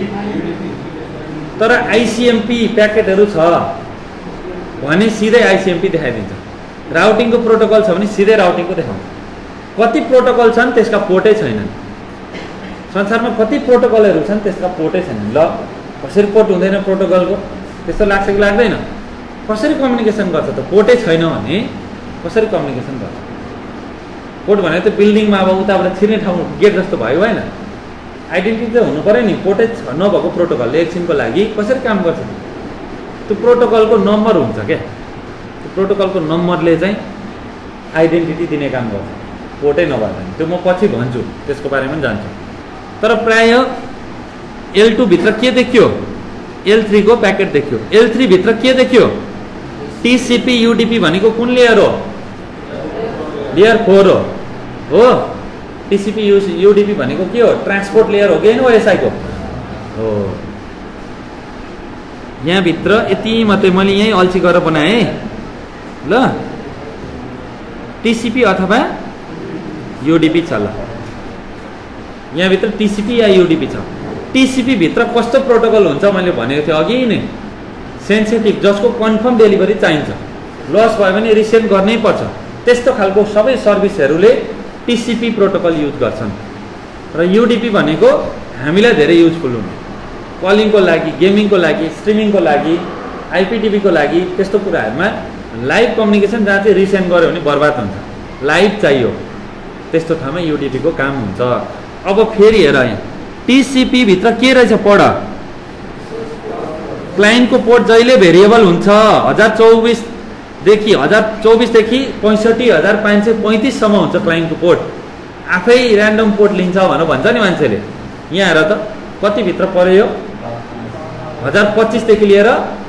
तर आइसिएमपी प्याकेटहरू छ भने सिधै आइसिएमपी देखाइदिन्छ। राउटिङको प्रोटोकल छ भने सिधै राउटिङको देखाउँछ। कति प्रोटोकल छन् त्यसका पोर्टै छैनन्। संसारमा कति प्रोटोकलहरू छन् त्यसका पोर्टै छैनन्। ल कसरी पोर्ट हुँदैन प्रोटोकलको? त्यस्तो लाग्छ कि लाग्दैन? कसरी कम्युनिकेसन गर्छ त? पोर्टै छैन भने कसरी कम्युनिकेसन गर्छ? पोर्ट भनेको त बिल्डिङमा अब उताबाट छिर्ने ठाउँ गेट जस्तो भयो होइन। आइडेन्टिटी त हुनु पऱ्यो नि। पोर्टै नभएको प्रोटोकलले एकछिनको लागि कसरी काम गर्छ? त्यो प्रोटोकलको नम्बर हुन्छ क्या। त्यो प्रोटोकलको नम्बरले चाहिँ आइडेन्टिटी दिने काम गर्छ, पोर्टै नभए। त्यो म पछि भन्छु, त्यसको बारेमा पनि जान्छु। तर प्राय L2 भित्र के देखियो? L3 को प्याकेट देखियो। L3 भित्र के देखियो? टिसिपी युडिपी भनेको कुन लेयर हो? लेयर 4 हो। टिसिपी युडिपी भनेको के हो? ट्रान्सपोर्ट लेयर हो कि होइन? ओएसआई को हो। यहाँभित्र यति मात्रै मैले यहीँ अल्छी गरेर बनाएँ ल। टिसिपी अथवा युडिपी छ ल, यहाँभित्र टिसिपी या युडिपी छ। टिसिपी भित्र कस्तो प्रोटोकल हुन्छ मैले भनेको थिएँ अघि नै, सेन्सिटिभ, जसको कन्फर्म डेलिभरी चाहिन्छ, लस भयो भने रिसेन्ड गर्नै पर्छ, त्यस्तो खालको सबै सर्भिसहरूले टिसिपी प्रोटोकल युज गर्छन्। र युडिपी भनेको हामीलाई धेरै युजफुल हुने, कलिङको लागि, गेमिङको लागि, स्ट्रिमिङको लागि, आइपिटिभीको लागि, त्यस्तो कुराहरूमा लाइभ कम्युनिकेसन जहाँ चाहिँ रिसेन्ड गऱ्यो भने बर्बाद हुन्छ, लाइभ चाहियो, त्यस्तो ठाउँमा युडिपीको काम हुन्छ। अब फेरि हेर यहाँ टिसिपी भित्र के रहेछ पढ, क्लाइन्टको पोर्ट जहिले भेरिएबल हुन्छ। 1024 देखि 65,535सम्म हुन्छ क्लाइन्टको पोर्ट, आफै ऱ्यान्डम पोर्ट लिन्छ भनेर भन्छ नि मान्छेले। यहाँ हेर त कति भित्र पर्यो यो, 1025 देखि लिएर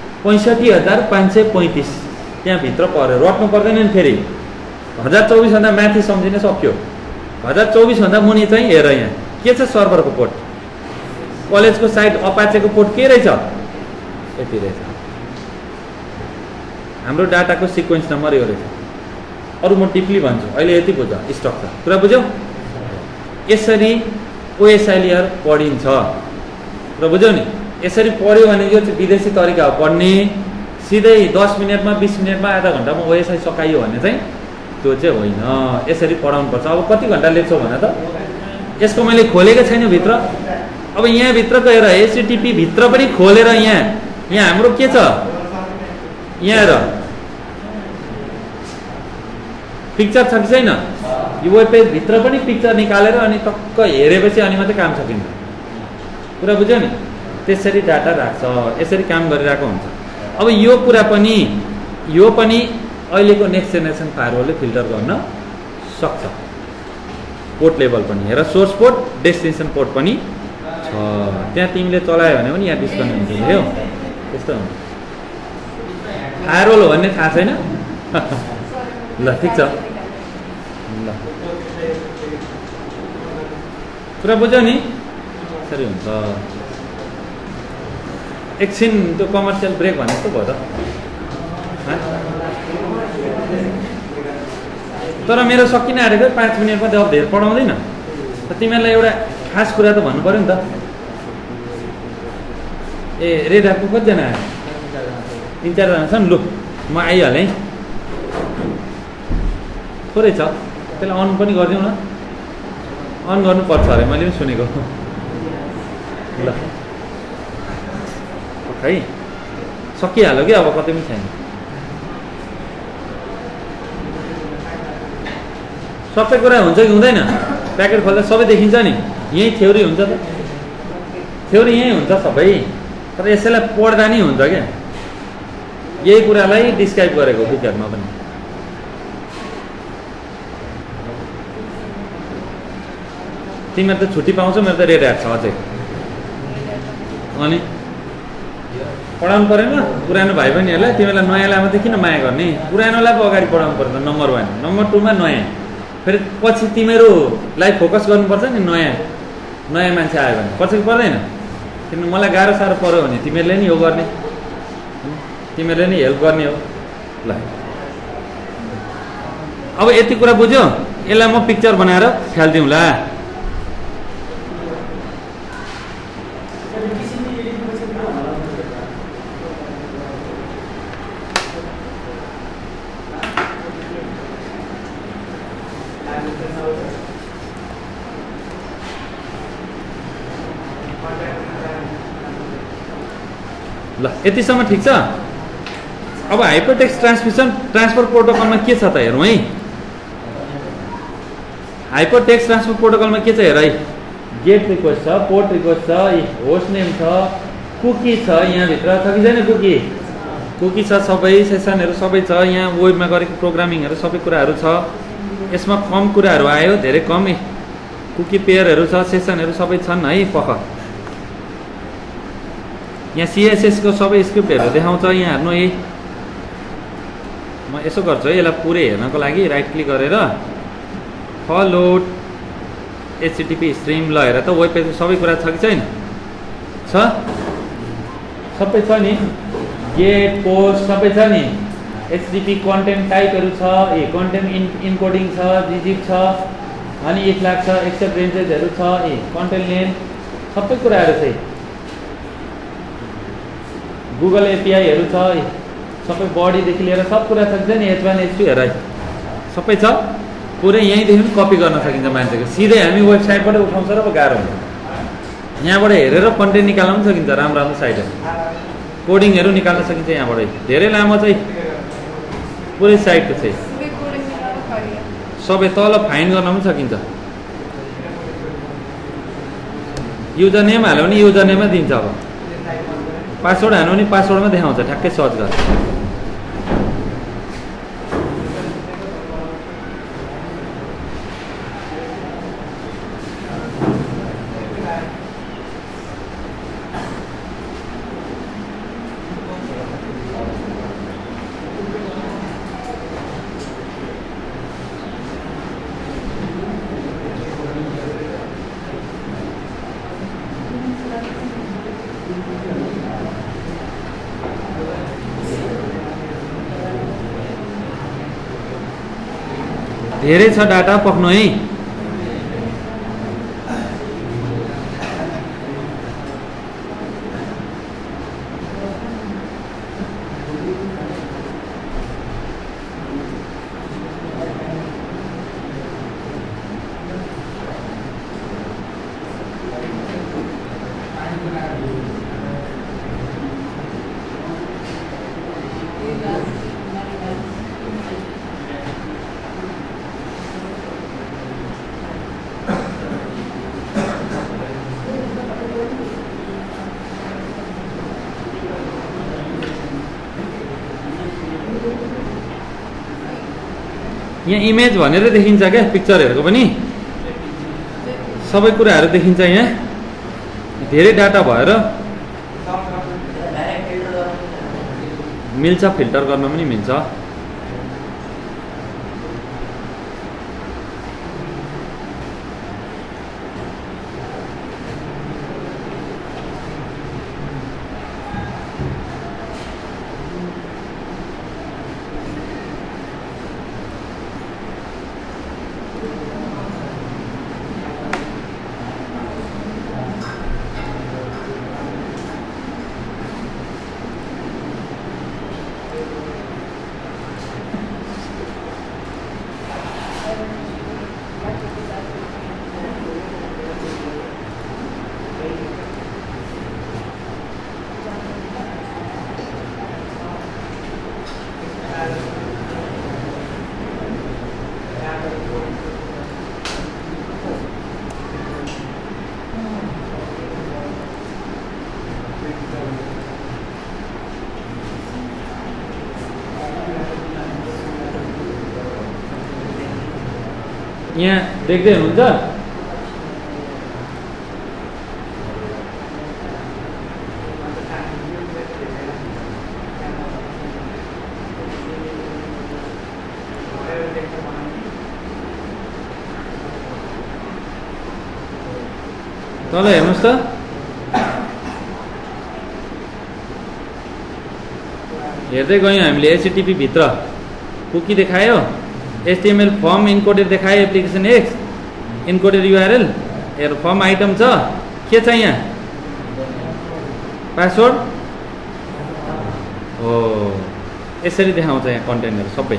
65,535 त्यहाँभित्र पर्यो, रट्नु पर्दैन नि फेरि। 1024 भन्दा माथि सम्झिन सक्यो, 1024 भन्दा मुनि चाहिँ हेर यहाँ के छ, सर्भरको पोर्ट, कलेजको साइड अपाचेको पोर्ट के रहेछ, यति रहेछ। हाम्रो डाटाको सिक्वेन्स नम्बर यो रहेछ। अरू म टिप्ली भन्छु, अहिले यति बुझ स्ट्रक्चर, कुरा बुझ्यौ? यसरी ओएसआई लेयर पढिन्छ, र बुझ्यौ नि? यसरी पढ्यो भने यो चाहिँ विदेशी तरिका हो पढ्ने, सिधै 10 मिनटमा 20 मिनटमा आधा घन्टामा ओएसआई सकाइयो भने चाहिँ त्यो चाहिँ होइन, यसरी पढाउनुपर्छ। अब कति घन्टा लेख्छौ भने त, यसको मैले खोलेको छैन भित्र। अब यहाँभित्रको हेर, एचटिटीपी भित्र पनि खोलेर यहाँ हाम्रो के छ, यहाँ हेर पिक्चर छ कि छैन, यो वेब पेज भित्र पनि पिक्चर निकालेर अनि टक्क हेरेपछि अनि मात्रै काम सकिन्छ, कुरा बुझ्यौ नि? त्यसरी डाटा राख्छ, यसरी काम गरिरहेको हुन्छ। अब यो कुरा पनि, यो पनि अहिलेको नेक्स्ट जेनेरेसन फायरवलले फिल्टर गर्न सक्छ, पोर्ट लेभल पनि। हेर सोर्स पोर्ट, डेस्टिनेसन पोर्ट पनि छ, त्यहाँ तिमीले चलायो भने पनि यहाँ डिस्कनेक्ट हुन्छ, हेऱ्यौ? त्यस्तो हुन्छ। फायरवल हो भन्ने थाहा छैन ल, ठिक छ ल, कुरा बुझ्यौ नि? यसरी हुन्छ। एकछिन त्यो कमर्सियल ब्रेक भने जस्तो भयो त, तर मेरो सकिन आँटेको 5 मिनटमा त अब धेरै पढाउँदैन। तिमीहरूलाई एउटा खास कुरा त भन्नु पऱ्यो नि त। ए रेड एपको कतिजना आयो? 3-4 जना छन्। लु म आइहालेँ, थोरै छ, त्यसलाई अन पनि गरिदिउँ न। अन गर्नुपर्छ अरे, मैले पनि सुनेको। ल खै सकिहाल्यो कि अब कतै पनि छैन। सबै कुरा हुन्छ कि हुँदैन? प्याकेट खोल्दा सबै देखिन्छ नि, यहीँ थ्योरी हुन्छ त, थ्योरी यहीँ हुन्छ सबै, तर यसैलाई पढ्दा नि हुन्छ क्या। यही कुरालाई डिस्क्राइब गरेको बुकहरूमा पनि। तिमीहरू त छुट्टी पाउँछौ, मेरो त रेड एप छ अझै। अनि पढाउनु परेन पुरानो भाइ बहिनीहरूलाई? तिमीलाई नयाँलाई मात्रै किन माया गर्ने? पुरानोलाई पो अगाडि पढाउनु पर्छ, नम्बर 1। नम्बर 2 मा नयाँ, फेरि पछि तिमीहरूलाई फोकस गर्नुपर्छ नि। नयाँ मान्छे आयो भने पर्छ कि पर्दैन? किन मलाई गाह्रो साह्रो पऱ्यो भने तिमीहरूले नि यो गर्ने, तिमीहरूले नि हेल्प गर्ने हो। ल अब यति कुरा बुझ्यो? यसलाई म पिक्चर बनाएर फालिदिउँ ला। ल यतिसम्म ठिक छ। अब हाइपरटेक्स्ट ट्रान्सफर प्रोटोकलमा के छ त हेरौँ है। हाइपरटेक्स्ट ट्रान्सफर प्रोटोकलमा के छ हेर है। गेट रिक्वेस्ट छ, पोर्ट रिक्वेस्ट छ, होस्ट नेम छ, कुकी छ, यहाँभित्र छ कि छैन कुकी छ, सबै सेसनहरू सबै छ। यहाँ वेबमा गरेको प्रोग्रामिङहरू सबै कुराहरू छ। यसमा कम कुराहरू आयो, धेरै कम कुकी पेयरहरू छ, सेसनहरू सबै छन् है। पख यहाँ CSS को सबै स्क्रिप्टहरू देखाउँछ। यहाँ हेर्नु है, म यसो गर्छु है, यसलाई पुरै हेर्नको लागि राइट क्लिक गरेर फलो HTTP स्ट्रिम ल हेर त वेब पेज सबै कुरा छ कि छैन? छ सबै छ नि, गेट पोस्ट सबै छ नि। HTTP कन्टेन्ट टाइपहरू छ, कन्टेन्ट इन्कोडिङ छ, जिजिप छ, अनि 1 लाख छ, एक्सेप्ट रेन्जेसहरू छ, कन्टेन्ट लेन्थ सबै कुराहरू छ। गुगल एपिआईहरू छ, सबै बडीदेखि लिएर सब कुरा छ नि, H1 H2 हेर सबै छ। पुरै यहीँदेखि कपी गर्न सकिन्छ मान्छेको, सिधै हामी वेबसाइटबाट उठाउँछ र गाह्रो हुन्छ। यहाँबाट हेरेर कन्टेन्ट निकाल्न पनि सकिन्छ, राम्रो राम्रो साइटहरू कोडिङहरू निकाल्न सकिन्छ यहाँबाट। धेरै लामो चाहिँ पुरै साइटको चाहिँ सबै तल फाइन्ड गर्न पनि सकिन्छ। युजर नेम हाल्यो भने युजर नेममै दिन्छ। अब पासवर्ड हाल्नु भने पासवर्डमा देखाउँछ, ठ्याक्कै सर्च गर। धेरै छ डाटा पक्नु है। यहाँ इमेज भनेर देखिन्छ क्या, पिक्चरहरूको पनि सबै कुराहरू देखिन्छ। यहाँ धेरै डाटा भएर मिल्छ, फिल्टर गर्न पनि मिल्छ। यहाँ देख्दै हुनुहुन्छ तल हेर्नुहोस् त, हेर्दै गयौँ हामीले। HTTP भित्र कुकी देखायो, HTML फर्म इन्कोडेड देखायो, एप्लिकेसन X इन्कोडेड URL, हेर फर्म आइटम छ, के छ यहाँ पासवर्ड हो। यसरी देखाउँछ यहाँ कन्टेन्टहरू सबै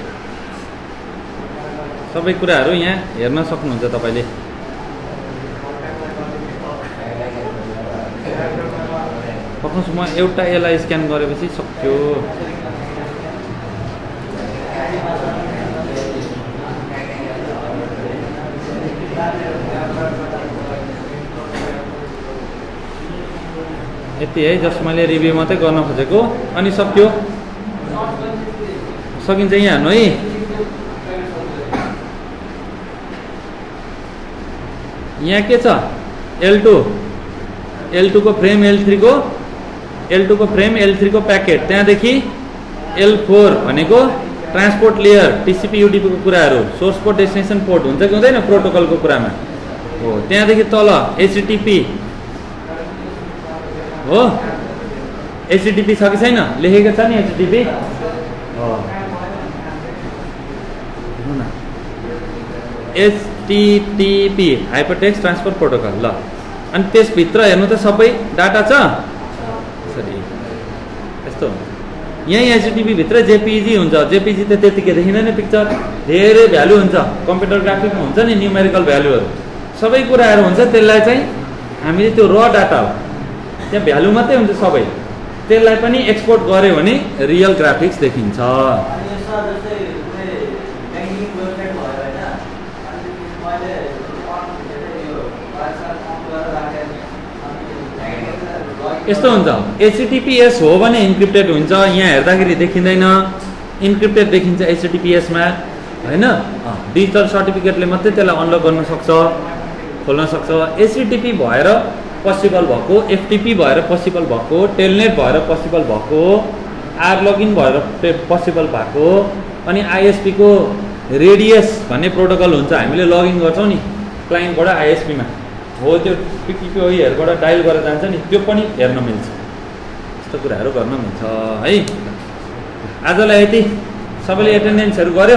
सबै कुराहरू यहाँ हेर्न सक्नुहुन्छ तपाईँले। पक्नुहोस्, म एउटा यसलाई स्क्यान गरेपछि सक्यो। यति है, जस्ट मैले रिभ्यू मात्रै गर्न खोजेको, अनि सक्यो। सकिन्छ यहाँ हेर्नु है। यहाँ के छ, L2 को फ्रेम, L2 को फ्रेम, L3 को प्याकेट, त्यहाँदेखि L4 भनेको ट्रान्सपोर्ट लेयर, TCP UDP को कुराहरू, सोर्स पोर्ट डेस्टिनेसन पोर्ट हुन्छ कि हुँदैन प्रोटोकलको कुरामा हो। त्यहाँदेखि तल HTTP हो, एचटीटीपी छ कि छैन? लेखेको छ नि HTTP. HTTP hypertext transfer protocol. ल अनि त्यसभित्र हेर्नु त सबै डाटा छ। सरी यस्तो यही एचटीटीपी भित्र जेपीजी हुन्छ। जेपीजी त त्यतिकै देखिँदैन पिक्चर, धेरै भ्यालु हुन्छ। कम्प्युटर ग्राफिकमा हुन्छ नि न्युमेरिकल भ्यालुहरू सबै कुराहरू हुन्छ। त्यसलाई चाहिँ हामीले त्यो र डाटा हो, त्यहाँ भ्यालु मात्रै हुन्छ सबै। त्यसलाई पनि एक्सपोर्ट गऱ्यो भने रियल ग्राफिक्स देखिन्छ। यस्तो हुन्छ। एचटीटीपीएस हो भने इन्क्रिप्टेड हुन्छ। यहाँ हेर्दाखेरि देखिँदैन, इन्क्रिप्टेड देखिन्छ एचटीटीपीएसमा होइन। डिजिटल सर्टिफिकेटले मात्रै त्यसलाई अनलक गर्न सक्छ, खोल्न सक्छ। एचटीटीपी भएर पोसिबल भएको, एफटीपी भएर पोसिबल भएको, टेलनेट भएर पोसिबल भएको, आर लगइन भएर पोसिबल भएको, अनि आइएसपीको रेडियस भन्ने प्रोटोकल हुन्छ। हामीले लगइन गर्छौँ नि क्लाइन्टबाट आइएसपीमा, हो त्यो पिपिओईहरूबाट डायल गरेर जान्छ नि, त्यो पनि हेर्न मिल्छ। यस्तो कुराहरू गर्न मिल्छ है। आजलाई यति। सबैले एटेन्डेन्सहरू गर्यो?